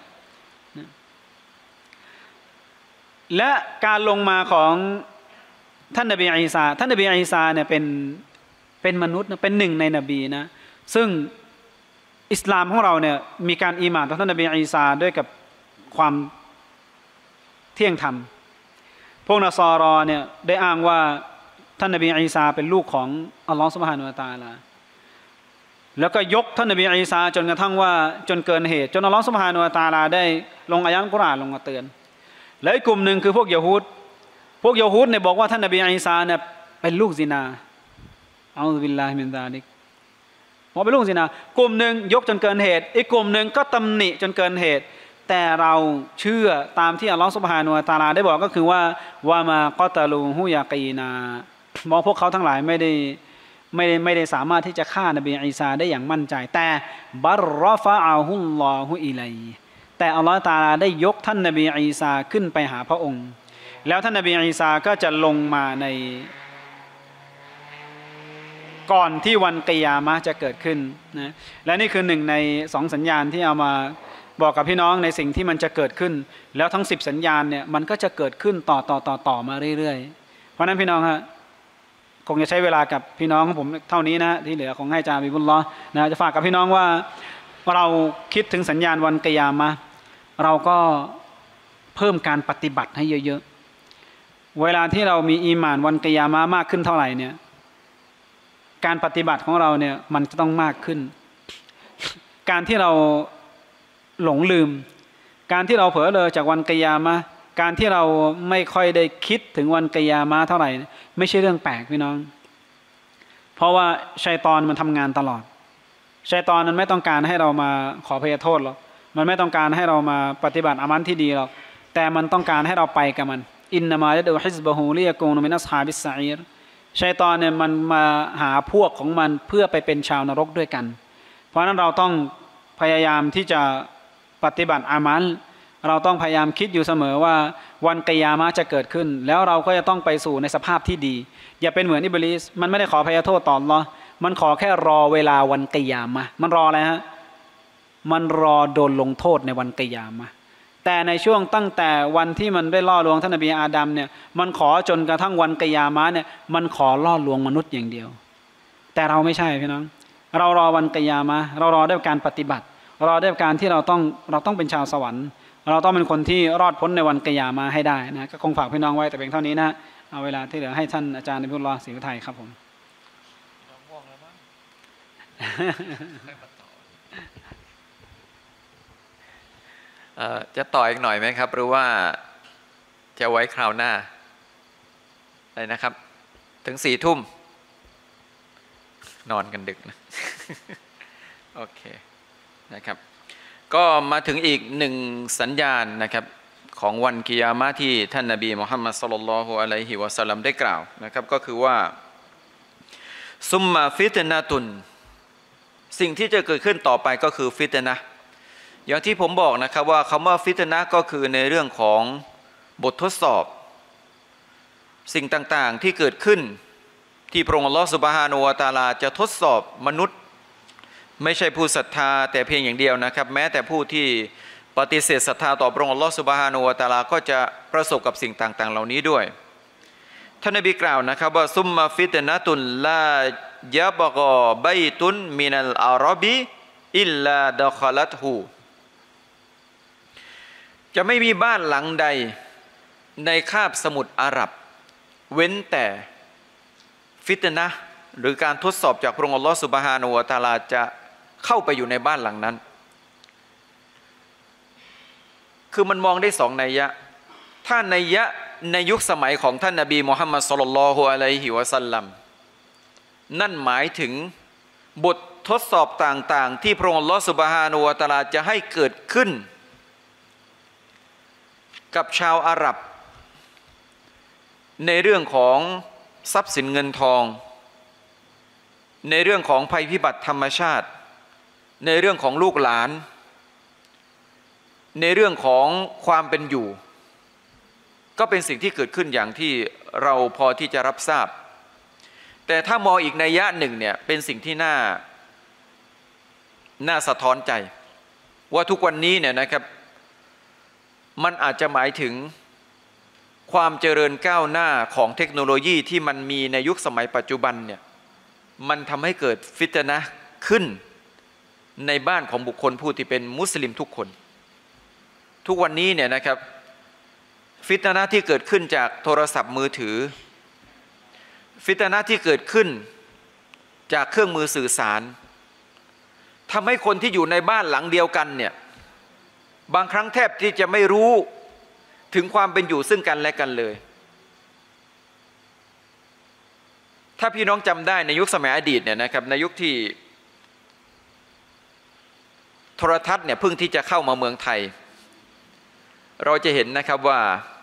และการลงมาของท่านนบีอีสาท่านนบีอีสาเนี่ยเป็นเป็นมนุษย์นะเป็นหนึ่งในนบีนะซึ่งอิสลามของเราเนี่ยมีการอีหม่านต่อท่านนบีอีสาด้วยกับความเที่ยงธรรมพวกนสรอเนี่ยได้อ้างว่าท่านนบีอีสาเป็นลูกของอัลลอฮฺซุบฮานะฮูวะตะอาลาแล้วก็ยกท่านนบีอีสาจนกระทั่งว่าจนเกินเหตุจนอัลลอฮฺซุบฮานะฮูวะตะอาลาได้ลงอายะห์กุรอานลงมาเตือนและอีกกลุ่มหนึ่งคือพวกยะฮูดพวกยะฮูดเนี่ยบอกว่าท่านนบีอีสาเนี่ยเป็นลูกซินาเอาบิลลาฮิมินซาลิกบอกเป็นลูกซินากลุ่มหนึ่งยกจนเกินเหตุอีกกลุ่มหนึ่งก็ตำหนิจนเกินเหตุแต่เราเชื่อตามที่อัลลอฮฺซุบฮานะฮูวะตะอาลาได้บอกก็คือว่าวามากอตาลูฮุยากีนามองพวกเขาทั้งหลายไม่ได้ไม่ได้ไม่ได้สามารถที่จะฆ่านบีอีสาได้อย่างมั่นใจแต่บัรรอฟะอาฮุลลอฮุอิลัยแต่อัลลอฮฺตะอาลาได้ยกท่านนบีอีสาขึ้นไปหาพระองค์แล้วท่านนบีอีสาก็จะลงมาในก่อนที่วันกิยามะห์จะเกิดขึ้นนะและนี่คือหนึ่งในสองสัญญาณที่เอามาบอกกับพี่น้องในสิ่งที่มันจะเกิดขึ้นแล้วทั้งสิบสัญญาณเนี่ยมันก็จะเกิดขึ้นต่อต่อต่อต่อมาเรื่อยๆเพราะนั้นพี่น้องฮะคงจะใช้เวลากับพี่น้องของผมเท่านี้นะที่เหลือคงให้อาจารย์บิบุลลอฮ์นะจะฝากกับพี่น้องว่าเราคิดถึงสัญญาณวันกิยามะห์เราก็เพิ่มการปฏิบัติให้เยอะๆเวลาที่เรามีอีหม่านวันกิยามะห์มากขึ้นเท่าไหร่เนี่ยการปฏิบัติของเราเนี่ยมันจะต้องมากขึ้นการที่เราหลงลืมการที่เราเผลอเลยจากวันกิยามะห์การที่เราไม่ค่อยได้คิดถึงวันกิยามะห์เท่าไหร่ไม่ใช่เรื่องแปลกพี่น้องเพราะว่าชัยฏอนมันทำงานตลอดชัยฏอนมันไม่ต้องการให้เรามาขออภัยโทษหรอกมันไม่ต้องการให้เรามาปฏิบัติอามัลที่ดีหรอกแต่มันต้องการให้เราไปกับมันอินนามายะดูฮิซบะฮูลิยะกูนุมินัสฮาบิสซะอีรชัยฏอนเนี่ยมันมาหาพวกของมันเพื่อไปเป็นชาวนรกด้วยกันเพราะฉะนั้นเราต้องพยายามที่จะปฏิบัติอามัลเราต้องพยายามคิดอยู่เสมอว่าวันกิยามะห์จะเกิดขึ้นแล้วเราก็จะต้องไปสู่ในสภาพที่ดีอย่าเป็นเหมือนอิบลิสมันไม่ได้ขออภัยโทษต่ออัลเลาะห์มันขอแค่รอเวลาวันกิยามะห์มันรออะไรฮะมันรอโดนลงโทษในวันกิยามะห์แต่ในช่วงตั้งแต่วันที่มันได้ล่อลวงท่านนบีอาดัมเนี่ยมันขอจนกระทั่งวันกิยามะห์เนี่ยมันขอล่อลวงมนุษย์อย่างเดียวแต่เราไม่ใช่พี่น้องเรารอวันกิยามะห์เรารอด้วยการปฏิบัติรอด้วยการที่เราต้องเราต้องเป็นชาวสวรรค์เราต้องเป็นคนที่รอดพ้นในวันกิยามะห์ให้ได้นะก็คงฝากพี่น้องไว้แต่เพียงเท่านี้นะเอาเวลาที่เหลือให้ท่านอาจารย์นบิอุลลอฮ์ศรีวิไทยครับผม
จะต่ออีกหน่อยไหมครับหรือว่าจะไว้คราวหน้าอะไรนะครับถึงสี่ทุ่มนอนกันดึกนะโอเคนะครับก็มาถึงอีกหนึ่งสัญญาณนะครับของวันกิยามะห์ที่ท่านนบีมุฮัมมัดศ็อลลัลลอฮุอะลัยฮิวะซัลลัมได้กล่าวนะครับก็คือว่าซุมมาฟิตนะตุนสิ่งที่จะเกิดขึ้นต่อไปก็คือฟิตนะห์อย่างที่ผมบอกนะครับว่าคำว่าฟิตนะห์ก็คือในเรื่องของบททดสอบสิ่งต่างๆที่เกิดขึ้นที่พระองค์อัลลอฮฺซุบฮานะฮูวะตะอาลาจะทดสอบมนุษย์ไม่ใช่ผู้ศรัทธาแต่เพียงอย่างเดียวนะครับแม้แต่ผู้ที่ปฏิเสธศรัทธาต่อพระองค์อัลลอฮฺซุบฮานะฮูวะตะอาลาก็จะประสบกับสิ่งต่างๆเหล่านี้ด้วยท่านนบีกล่าวนะครับว่าซุมมาฟิตนะตุนลายะบะกอบัยตุนมินัลอาราบีอิลลาดะคอลัตฮูจะไม่มีบ้านหลังใดในคาบสมุทรอาหรับเว้นแต่ฟิตนะห์หรือการทดสอบจากพระองค์อัลลอฮฺซุบฮานะฮูวะตะอาลาจะเข้าไปอยู่ในบ้านหลังนั้นคือมันมองได้สองนัยยะถ้านัยยะในยุคสมัยของท่านนบีมุฮัมมัดศ็อลลัลลอฮุอะลัยฮิวะซัลลัมนั่นหมายถึงบททดสอบต่างๆที่พระองค์อัลลอฮฺซุบฮานะฮูวะตะอาลาจะให้เกิดขึ้นกับชาวอาหรับในเรื่องของทรัพย์สินเงินทองในเรื่องของภัยพิบัติธรรมชาติในเรื่องของลูกหลานในเรื่องของความเป็นอยู่ก็เป็นสิ่งที่เกิดขึ้นอย่างที่เราพอที่จะรับทราบแต่ถ้ามองอีกนัยยะหนึ่งเนี่ยเป็นสิ่งที่น่าน่าสะท้อนใจว่าทุกวันนี้เนี่ยนะครับมันอาจจะหมายถึงความเจริญก้าวหน้าของเทคโนโลยีที่มันมีในยุคสมัยปัจจุบันเนี่ยมันทำให้เกิดฟิตนะห์ขึ้นในบ้านของบุคคลผู้ที่เป็นมุสลิมทุกคนทุกวันนี้เนี่ยนะครับฟิตนะห์ที่เกิดขึ้นจากโทรศัพท์มือถือฟิตนะห์ที่เกิดขึ้นจากเครื่องมือสื่อสารทำให้คนที่อยู่ในบ้านหลังเดียวกันเนี่ยบางครั้งแทบที่จะไม่รู้ถึงความเป็นอยู่ซึ่งกันและกันเลยถ้าพี่น้องจำได้ในยุคสมัยอดีตเนี่ยนะครับในยุคที่โทรทัศน์เนี่ยเพิ่งที่จะเข้ามาเมืองไทยเราจะเห็นนะครับว่า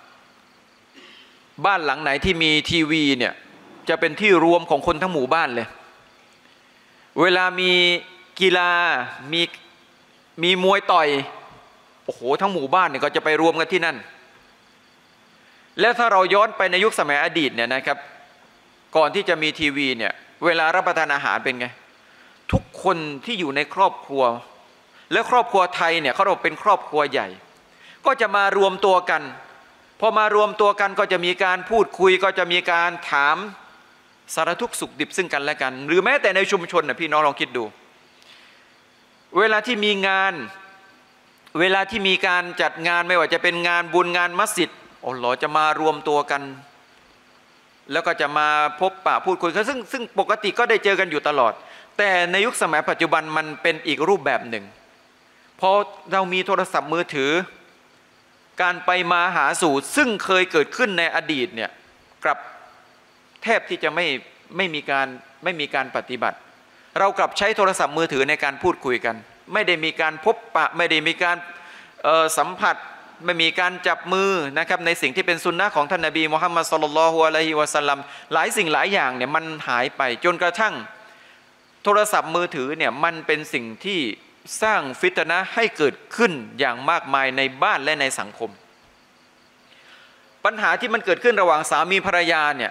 บ้านหลังไหนที่มีทีวีเนี่ยจะเป็นที่รวมของคนทั้งหมู่บ้านเลยเวลามีกีฬามีมีมวยต่อยโอ้โหทั้งหมู่บ้านเนี่ยก็จะไปรวมกันที่นั่นแล้วถ้าเราย้อนไปในยุคสมัยอดีตเนี่ยนะครับก่อนที่จะมีทีวีเนี่ยเวลารับประทานอาหารเป็นไงทุกคนที่อยู่ในครอบครัวและครอบครัวไทยเนี่ยเขาเรียกเป็นครอบครัวใหญ่ก็จะมารวมตัวกันพอมารวมตัวกันก็จะมีการพูดคุยก็จะมีการถามสารทุกข์สุขดิบซึ่งกันและกันหรือแม้แต่ในชุมชนนะพี่น้องลองคิดดูเวลาที่มีงานเวลาที่มีการจัดงานไม่ว่าจะเป็นงานบุญงานมัสยิดอ๋อเหรอจะมารวมตัวกันแล้วก็จะมาพบปะพูดคุยกันซึ่งซึ่งปกติก็ได้เจอกันอยู่ตลอดแต่ในยุคสมัยปัจจุบันมันเป็นอีกรูปแบบหนึ่งพอเรามีโทรศัพท์มือถือการไปมาหาสู่ซึ่งเคยเกิดขึ้นในอดีตเนี่ยกลับแทบที่จะไม่ไม่มีการไม่มีการปฏิบัติเรากลับใช้โทรศัพท์มือถือในการพูดคุยกันไม่ได้มีการพบปะไม่ได้มีการสัมผัสไม่มีการจับมือนะครับในสิ่งที่เป็นสุนนะของท่านนบีมุฮัมมัดศ็อลลัลลอฮุอะลัยฮิวะซัลลัมหลายสิ่งหลายอย่างเนี่ยมันหายไปจนกระทั่งโทรศัพท์มือถือเนี่ยมันเป็นสิ่งที่สร้างฟิตนะห์ให้เกิดขึ้นอย่างมากมายในบ้านและในสังคมปัญหาที่มันเกิดขึ้นระหว่างสามีภรรยาเนี่ย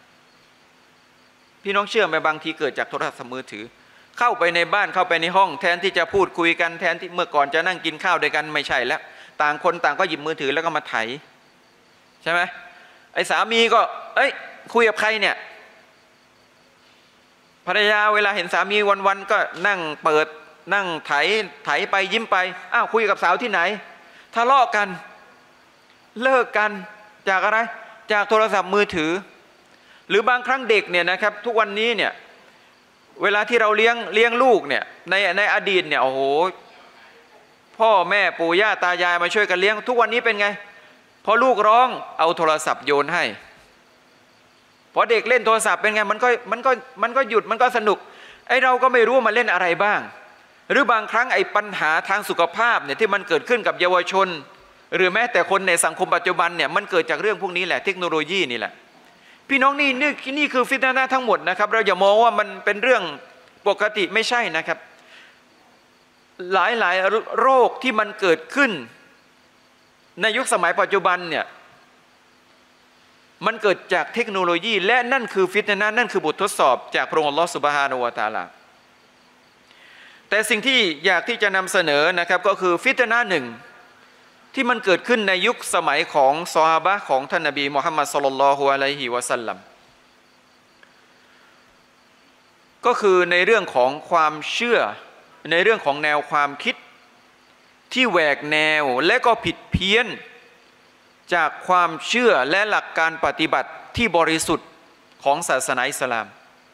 พี่น้องเชื่อไหมบางทีเกิดจากโทรศัพท์มือถือเข้าไปในบ้านเข้าไปในห้องแทนที่จะพูดคุยกันแทนที่เมื่อก่อนจะนั่งกินข้าวด้วยกันไม่ใช่แล้วต่างคนต่างก็หยิบมือถือแล้วก็มาไถใช่ไหมไอ้สามีก็เอ้ยคุยกับใครเนี่ยภรรยาเวลาเห็นสามีวันๆก็นั่งเปิดนั่งไถไถไปยิ้มไปอ้าวคุยกับสาวที่ไหนทะเลาะกันเลิกกันจากอะไรจากโทรศัพท์มือถือหรือบางครั้งเด็กเนี่ยนะครับทุกวันนี้เนี่ยเวลาที่เราเลี้ยงเลี้ยงลูกเนี่ยในในอดีตเนี่ยโอ้โหพ่อแม่ปู่ย่าตายายมาช่วยกันเลี้ยงทุกวันนี้เป็นไงพอลูกร้องเอาโทรศัพท์โยนให้พอเด็กเล่นโทรศัพท์เป็นไงมันก็มันก็มันก็หยุดมันก็สนุกไอเราก็ไม่รู้มาเล่นอะไรบ้างหรือบางครั้งไอ้ปัญหาทางสุขภาพเนี่ยที่มันเกิดขึ้นกับเยาวชนหรือแม้แต่คนในสังคมปัจจุบันเนี่ยมันเกิดจากเรื่องพวกนี้แหละเทคโนโลยีนี่แหละพี่น้องนี่นี่นี่คือฟิตนะห์ทั้งหมดนะครับเราอย่ามองว่ามันเป็นเรื่องปกติไม่ใช่นะครับหลายหลายโรคที่มันเกิดขึ้นในยุคสมัยปัจจุบันเนี่ยมันเกิดจากเทคโนโลยีและนั่นคือฟิตนะห์นั่นคือบททดสอบจากพระองค์อัลลอฮฺซุบฮานะฮูวะตะอาลาแต่สิ่งที่อยากที่จะนำเสนอนะครับก็คือฟิตนะห์หนึ่งที่มันเกิดขึ้นในยุคสมัยของซอฮาบะห์ของท่านนบีมุฮัมมัดศ็อลลัลลอฮุอะลัยฮิวะซัลลัมก็คือในเรื่องของความเชื่อในเรื่องของแนวความคิดที่แหวกแนวและก็ผิดเพี้ยนจากความเชื่อและหลักการปฏิบัติที่บริสุทธิ์ของศาสนาอิสลาม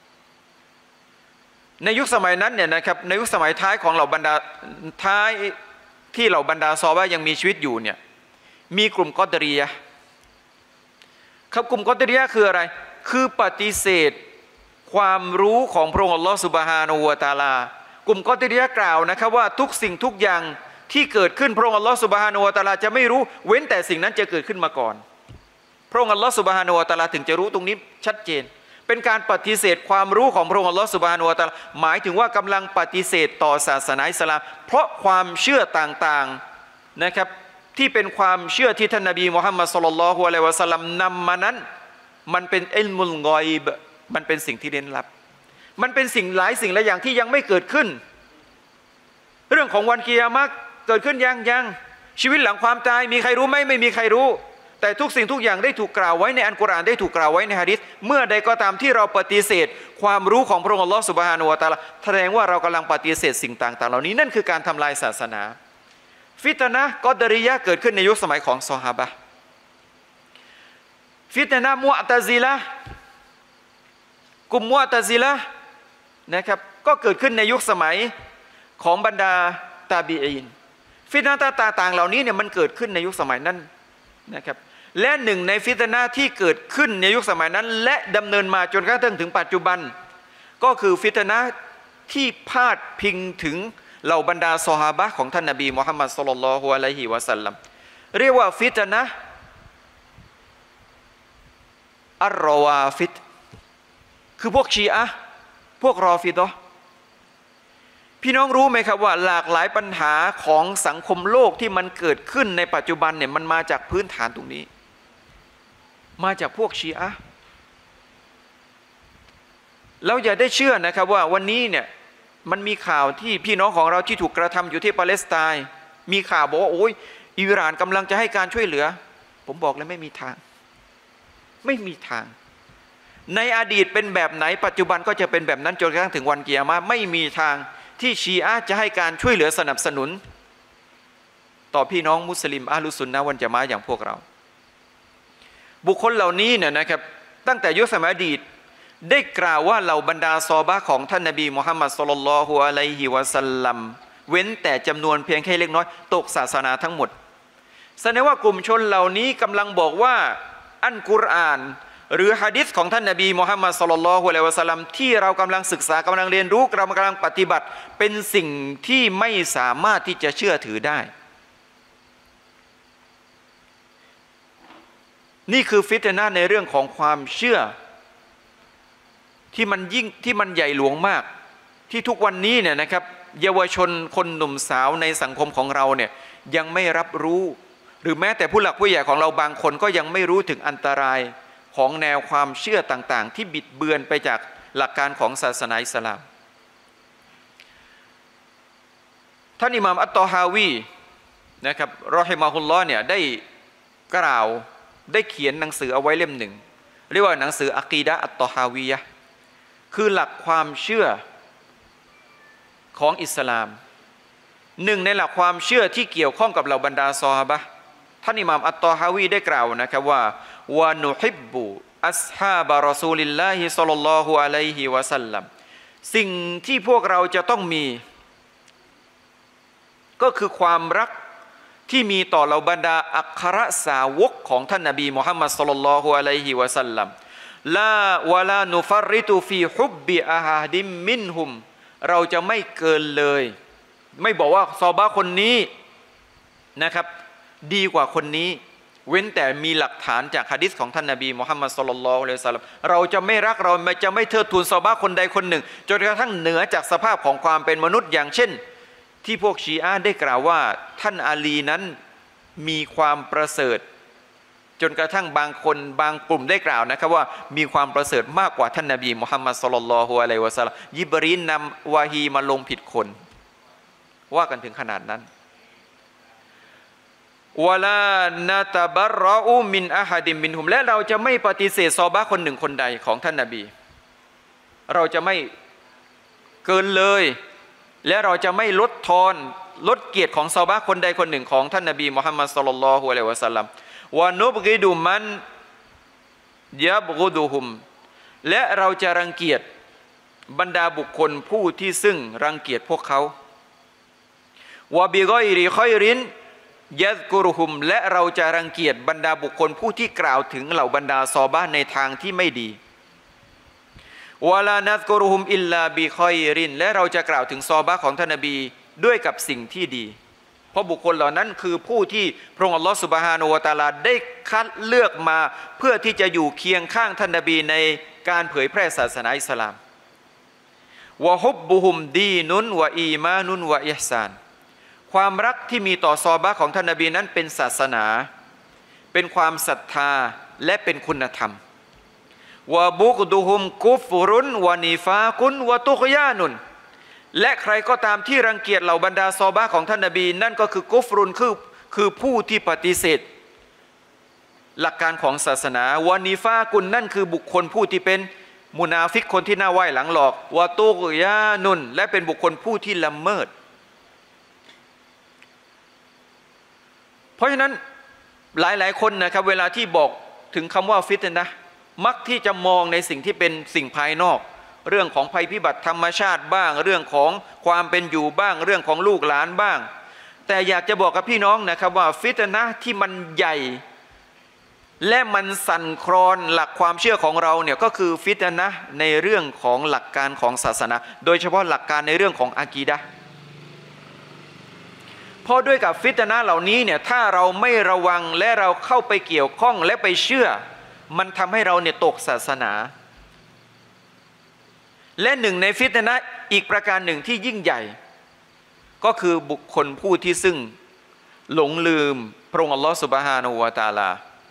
ในยุคสมัยนั้นเนี่ยนะครับในยุคสมัยท้ายของเหล่าบรรดาท้ายที่เหล่าบรรดาซอฮาบะห์ยังมีชีวิตอยู่เนี่ยมีกลุ่มกอฎรียะห์ครับกลุ่มกอฎรียะห์คืออะไรคือปฏิเสธความรู้ของพระองค์อัลลอฮฺซุบฮานะฮูวะตะอาลากลุ่มกอฎรียะห์กล่าวนะครับว่าทุกสิ่งทุกอย่างที่เกิดขึ้นพระองค์อัลลอฮฺซุบฮานะฮูวะตะอาลาจะไม่รู้เว้นแต่สิ่งนั้นจะเกิดขึ้นมาก่อนพระองค์อัลลอฮฺซุบฮานะฮูวะตะอาลาถึงจะรู้ตรงนี้ชัดเจนเป็นการปฏิเสธความรู้ของพระองค์อัลลอฮฺซุบฮานะฮูวะตะอาลาหมายถึงว่ากำลังปฏิเสธต่อศาสนาอิสลามเพราะความเชื่อต่างๆนะครับที่เป็นความเชื่อที่ท่านนบีมุฮัมมัดศ็อลลัลลอฮุอะลัยฮิวะซัลลัมนำมานั้นมันเป็นอิลมุลกอยบมันเป็นสิ่งที่เร้นลับมันเป็นสิ่งหลายสิ่งหลายอย่างที่ยังไม่เกิดขึ้นเรื่องของวันกิยามะฮ์เกิดขึ้นยังยังชีวิตหลังความตายมีใครรู้ไหมไม่มีใครรู้แต่ทุกสิ่งทุกอย่างได้ถูกกล่าวไว้ในอัลกุรอานได้ถูกกล่าวไว้ในหะดีษเมื่อใดก็ตามที่เราปฏิเสธความรู้ของพระองค์อัลลอฮฺซุบฮานะฮูวะตะอาลาแสดงว่าเรากำลังปฏิเสธสิ่งต่างๆเหล่านี้นั่นคือการทำลายศาสนาฟิตนะห์กอดาริยะห์เกิดขึ้นในยุคสมัยของซอฮาบะห์ฟิตนะห์มุอ์ตะซิละห์กลุ่มมุอ์ตะซิละห์นะครับก็เกิดขึ้นในยุคสมัยของบรรดาตาบีอีนฟิตนะห์ต่างๆเหล่านี้เนี่ยมันเกิดขึ้นในยุคสมัยนั้นนะครับและหนึ่งในฟิตนะห์ที่เกิดขึ้นในยุคสมัยนั้นและดำเนินมาจนกระทั่งถึงปัจจุบันก็คือฟิตนะห์ที่พาดพิงถึงเหล่าบรรดาซอฮาบะห์ของท่านนบีมุฮัมมัดศ็อลลัลลอฮุอะลัยฮิวะซัลลัมเรียกว่าฟิตนะห์อัรรอวาฟิดคือพวกชีอะห์พวกรอฟิฎอห์พี่น้องรู้ไหมครับว่าหลากหลายปัญหาของสังคมโลกที่มันเกิดขึ้นในปัจจุบันเนี่ยมันมาจากพื้นฐานตรงนี้มาจากพวกชีอะห์เราอย่าได้เชื่อนะครับว่าวันนี้เนี่ยมันมีข่าวที่พี่น้องของเราที่ถูกกระทำอยู่ที่ปาเลสไตน์มีข่าวบอกว่าโอ้ยอิหร่านกำลังจะให้การช่วยเหลือผมบอกเลยไม่มีทางไม่มีทางในอดีตเป็นแบบไหนปัจจุบันก็จะเป็นแบบนั้นจนกระทั่งถึงวันกิยามะฮ์ไม่มีทางที่ชีอะห์จะให้การช่วยเหลือสนับสนุนต่อพี่น้องมุสลิมอะห์ลุสซุนนะฮ์วัลญะมาอะฮ์อย่างพวกเราบุคคลเหล่านี้เนี่ยนะครับตั้งแต่ยุคสมัยอดีตได้กล่าวว่าเหล่าบรรดาซอฮาบะห์ของท่านนบีมุฮัมมัดศ็อลลัลลอฮุอะลัยฮิวะซัลลัมเว้นแต่จำนวนเพียงแค่เล็กน้อยตกศาสนาทั้งหมดแสดงว่ากลุ่มชนเหล่านี้กำลังบอกว่าอัลกุรอานหรือหะดีษของท่านนบีมุฮัมมัดศ็อลลัลลอฮุอะลัยฮิวะซัลลัมที่เรากำลังศึกษากำลังเรียนรู้เรากำลังปฏิบัติเป็นสิ่งที่ไม่สามารถที่จะเชื่อถือได้นี่คือฟิตนะห์ในเรื่องของความเชื่อที่มันยิ่งที่มันใหญ่หลวงมากที่ทุกวันนี้เนี่ยนะครับเยาวชนคนหนุ่มสาวในสังคมของเราเนี่ยยังไม่รับรู้หรือแม้แต่ผู้หลักผู้ใหญ่ของเราบางคนก็ยังไม่รู้ถึงอันตรายของแนวความเชื่อต่างๆที่บิดเบือนไปจากหลักการของศาสนาอิสลามท่านอิหม่ามอัตตอฮาวีนะครับรอฮิมะฮุลลอฮ์เนี่ยได้กล่าวได้เขียนหนังสือเอาไว้เล่มหนึ่งเรียกว่าหนังสืออะกีดะฮ์อัตตอฮาวียะห์คือหลักความเชื่อของอิสลามหนึ่งในหลักความเชื่อที่เกี่ยวข้องกับเหล่าบรรดาซอฮาบะห์ท่านอิหม่ามอัตตอฮาวีได้กล่าวนะครับว่าวะนุฮิบบุอัศฮาบะรอซูลิลลาฮิศ็อลลัลลอฮุอะลัยฮิวะซัลลัมสิ่งที่พวกเราจะต้องมีก็คือความรักที่มีต่อเหล่าบรรดาอัครสาวกของท่านนบีมุฮัมมัดศ็อลลัลลอฮุอะลัยฮิวะซัลลัมลาวะลานุฟัรริตุฟีฮุบบิอะฮาดิมมินฮุมเราจะไม่เกินเลยไม่บอกว่าซอฮาบะห์คนนี้นะครับดีกว่าคนนี้เว้นแต่มีหลักฐานจากหะดีษของท่านนบีมุฮัมมัดศ็อลลัลลอฮุอะลัยฮิวะซัลลัมเราจะไม่รักเราจะไม่เทิดทูนซอฮาบะห์คนใดคนหนึ่งจนกระทั่งเหนือจากสภาพของความเป็นมนุษย์อย่างเช่นที่พวกชีอะห์ได้กล่าวว่าท่านอาลีนั้นมีความประเสริฐจนกระทั่งบางคนบางกลุ่มได้กล่าวนะครับว่ามีความประเสริฐมากกว่าท่านนบีมุฮัมมัดศ็อลลัลลอฮุอะลัยฮิวะซัลลัมยิบรีลนำวะฮีมาลงผิดคนว่ากันถึงขนาดนั้นวะลานะตะบัรรออูมินอะฮะดิมมินฮุมและเราจะไม่ปฏิเสธซอฮาบะห์คนหนึ่งคนใดของท่านนบีเราจะไม่เกินเลยและเราจะไม่ลดทอนลดเกียรติของซอฮาบะห์คนใดคนหนึ่งของท่านนบีมุฮัมมัดศ็อลลัลลอฮุอะลัยฮิวะซัลลัมวะนุบกิดุมันยับกุดุฮุมและเราจะรังเกียจบรรดาบุคคลผู้ที่ซึ่งรังเกียจพวกเขาวะบิกอยริคอยรินยัซกุรุฮุมและเราจะรังเกียจบรรดาบุคคลผู้ที่กล่าวถึงเหล่าบรรดาซอฮาบะห์ในทางที่ไม่ดีวะลานัซกุรุฮุมอิลลาบิคอยรินและเราจะกล่าวถึงซอฮาบะห์ของท่านนบีด้วยกับสิ่งที่ดีเพราะบุคคลเหล่านั้นคือผู้ที่พระองค์อัลลอฮฺซุบฮานะฮูวะตะอาลาได้คัดเลือกมาเพื่อที่จะอยู่เคียงข้างท่านนบีในการเผยแพร่ศาสนาอิสลามวะฮุบบุฮุมดีนุนวะอีมานุนวะอิฮซานความรักที่มีต่อซอฮาบะห์ของท่านนบีนั้นเป็นศาสนาเป็นความศรัทธาและเป็นคุณธรรมวะบุกดุฮุมกุฟรุนวะนิฟากุนวะตุกยานุนและใครก็ตามที่รังเกียจเหล่าบรรดาซอฮาบะห์ของท่านนบีนั่นก็คือกุฟรุนคือคือผู้ที่ปฏิเสธหลักการของศาสนาวะนิฟากุนนั่นคือบุคคลผู้ที่เป็นมุนาฟิกคนที่หน้าไหว้หลังหลอกวะตุกยานุนและเป็นบุคคลผู้ที่ละเมิดเพราะฉะนั้นหลายๆคนนะครับเวลาที่บอกถึงคำว่าฟิตนะห์มักที่จะมองในสิ่งที่เป็นสิ่งภายนอกเรื่องของภัยพิบัติธรรมชาติบ้างเรื่องของความเป็นอยู่บ้างเรื่องของลูกหลานบ้างแต่อยากจะบอกกับพี่น้องนะครับว่าฟิตนะห์ที่มันใหญ่และมันสั่นคลอนหลักความเชื่อของเราเนี่ยก็คือฟิตนะห์ในเรื่องของหลักการของศาสนาโดยเฉพาะหลักการในเรื่องของอากีดะห์เพราะด้วยกับฟิตนะห์เหล่านี้เนี่ยถ้าเราไม่ระวังและเราเข้าไปเกี่ยวข้องและไปเชื่อมันทำให้เราเนี่ยตกศาสนาและหนึ่งในฟิตนะห์อีกประการหนึ่งที่ยิ่งใหญ่ก็คือบุคคลผู้ที่ซึ่งหลงลืมพระองค์อัลลอฮฺซุบฮานะฮูวะตะอาลา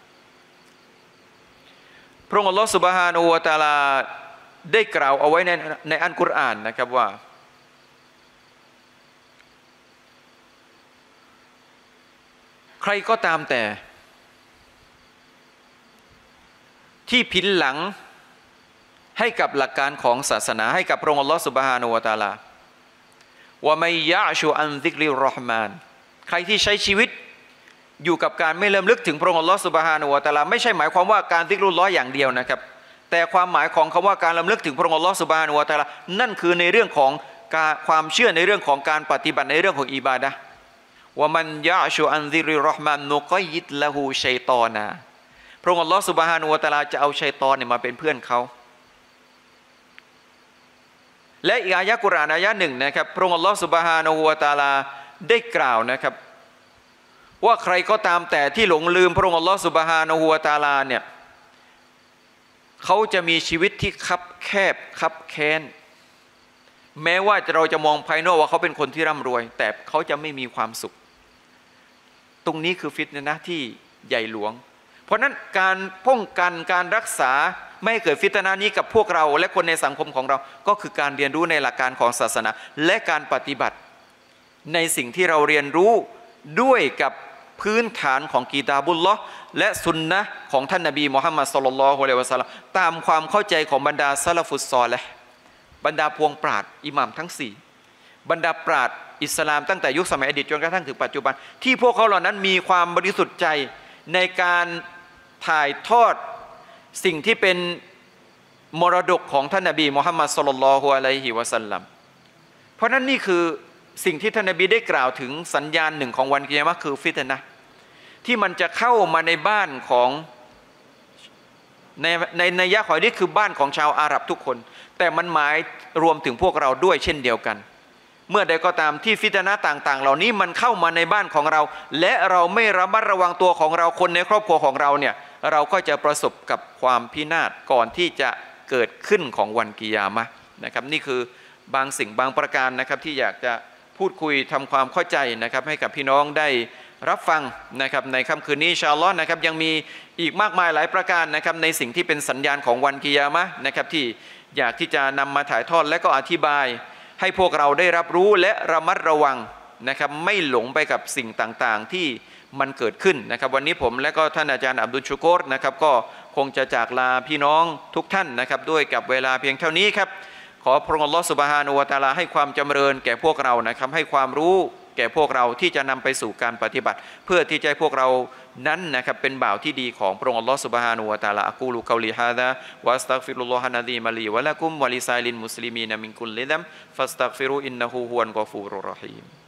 พระองค์อัลลอฮฺซุบฮานะฮูวะตะอาลาได้กล่าวเอาไว้ในในอัลกุรอานนะครับว่าใครก็ตามแต่ที่ผินหลังให้กับหลักการของศาสนาให้กับพระองค์อัลลอฮฺซุบฮานะฮูวะตะอาลาวะมัยยะชูอันซิกริรเราะห์มานใครที่ใช้ชีวิตอยู่กับการไม่เริ่มลึกถึงพระองค์อัลลอฮฺซุบฮานะฮูวะตะอาลาไม่ใช่หมายความว่าการซิกรุลลอฮ์อย่างเดียวนะครับแต่ความหมายของคำว่าการรำลึกถึงพระองค์อัลลอฮฺซุบฮานะฮูวะตะอาลานั่นคือในเรื่องของความเชื่อในเรื่องของการปฏิบัติในเรื่องของอิบาดะห์วะมันยะชูอันซิกริรเราะห์มานนุกัยยิดละฮูชัยฏอนาพระองค์อัลลอฮฺซุบฮานะฮูวะตะอาลาจะเอาชัยฏอนเนี่ยมาเป็นเพื่อนเขาและอีกอายะห์กุรอานอายะห์หนึ่งนะครับพระองค์อัลลอฮฺซุบฮานะฮูวะตะอาลาได้กล่าวนะครับว่าใครก็ตามแต่ที่หลงลืมพระองค์อัลลอฮฺซุบฮานะฮูวะตะอาลาเนี่ยเขาจะมีชีวิตที่คับแคบคับแค้นแม้ว่าเราจะมองภายนอกว่าเขาเป็นคนที่ร่ำรวยแต่เขาจะไม่มีความสุขตรงนี้คือฟิตนะห์ที่ใหญ่หลวงเพราะนั้นการป้องกันการรักษาไม่ให้เกิดฟิตนะห์นี้กับพวกเราและคนในสังคมของเราก็คือการเรียนรู้ในหลักการของศาสนาและการปฏิบัติในสิ่งที่เราเรียนรู้ด้วยกับพื้นฐานของกีตาบุลลอฮ์และสุนนะห์ของท่านนบีมุฮัมมัดศ็อลลัลลอฮุอะลัยฮิวะซัลลัมตามความเข้าใจของบรรดาซะลาฟุสซอลิห์บรรดาพวงปราชญ์อิหม่ามทั้งสี่บรรดาปราชญ์อิสลามตั้งแต่ยุคสมัยอดีตจนกระทั่งถึงปัจจุบันที่พวกเขาเหล่านั้นมีความบริสุทธิ์ใจในการถ่ายทอดสิ่งที่เป็นมรดกของท่านนบีมุฮัมมัดศ็อลลัลลอฮุอะลัยฮิวะซัลลัมเพราะนั้นนี่คือสิ่งที่ท่านนบีได้กล่าวถึงสัญญาณหนึ่งของวันกิยามะห์คือฟิตนะห์ที่มันจะเข้ามาในบ้านของในในนัยยะของนี้คือบ้านของชาวอาหรับทุกคนแต่มันหมายรวมถึงพวกเราด้วยเช่นเดียวกันเมื่อใดก็ตามที่ฟิตนะห์ต่างๆเหล่านี้มันเข้ามาในบ้านของเราและเราไม่ระมัดระวังตัวของเราคนในครอบครัวของเราเนี่ยเราก็จะประสบกับความพินาศก่อนที่จะเกิดขึ้นของวันกิยามะห์นะครับนี่คือบางสิ่งบางประการนะครับที่อยากจะพูดคุยทำความเข้าใจนะครับให้กับพี่น้องได้รับฟังนะครับในค่ำคืนนี้อินชาอัลลอฮ์นะครับยังมีอีกมากมายหลายประการนะครับในสิ่งที่เป็นสัญญาณของวันกิยามะห์นะครับที่อยากที่จะนำมาถ่ายทอดและก็อธิบายให้พวกเราได้รับรู้และระมัดระวังนะครับไม่หลงไปกับสิ่งต่างๆที่มันเกิดขึ้นนะครับวันนี้ผมและก็ท่านอาจารย์อับดุลชุโกรนะครับก็คงจะจากลาพี่น้องทุกท่านนะครับด้วยกับเวลาเพียงเท่านี้ครับขอพระองค์อัลลอฮฺซุบฮานะฮูวะตะอาลาให้ความจำเริญแก่พวกเรานะครับให้ความรู้แก่พวกเราที่จะนำไปสู่การปฏิบัติเพื่อที่จะให้พวกเรานั้นนะครับเป็นบ่าวที่ดีของพระองค์อัลลอฮฺซุบฮานะฮูวะตะอาลาอะกูลุกอลิฮาซาวะอัสตัฆฟิรุลลอฮะนะซีมะลีวะละกุมวะลิซาอิลิลมุสลิมีนมินกุลลิซัมฟัสตัฆฟิรูอินนะฮูฮุวัลกอฟูรุรเราะฮีม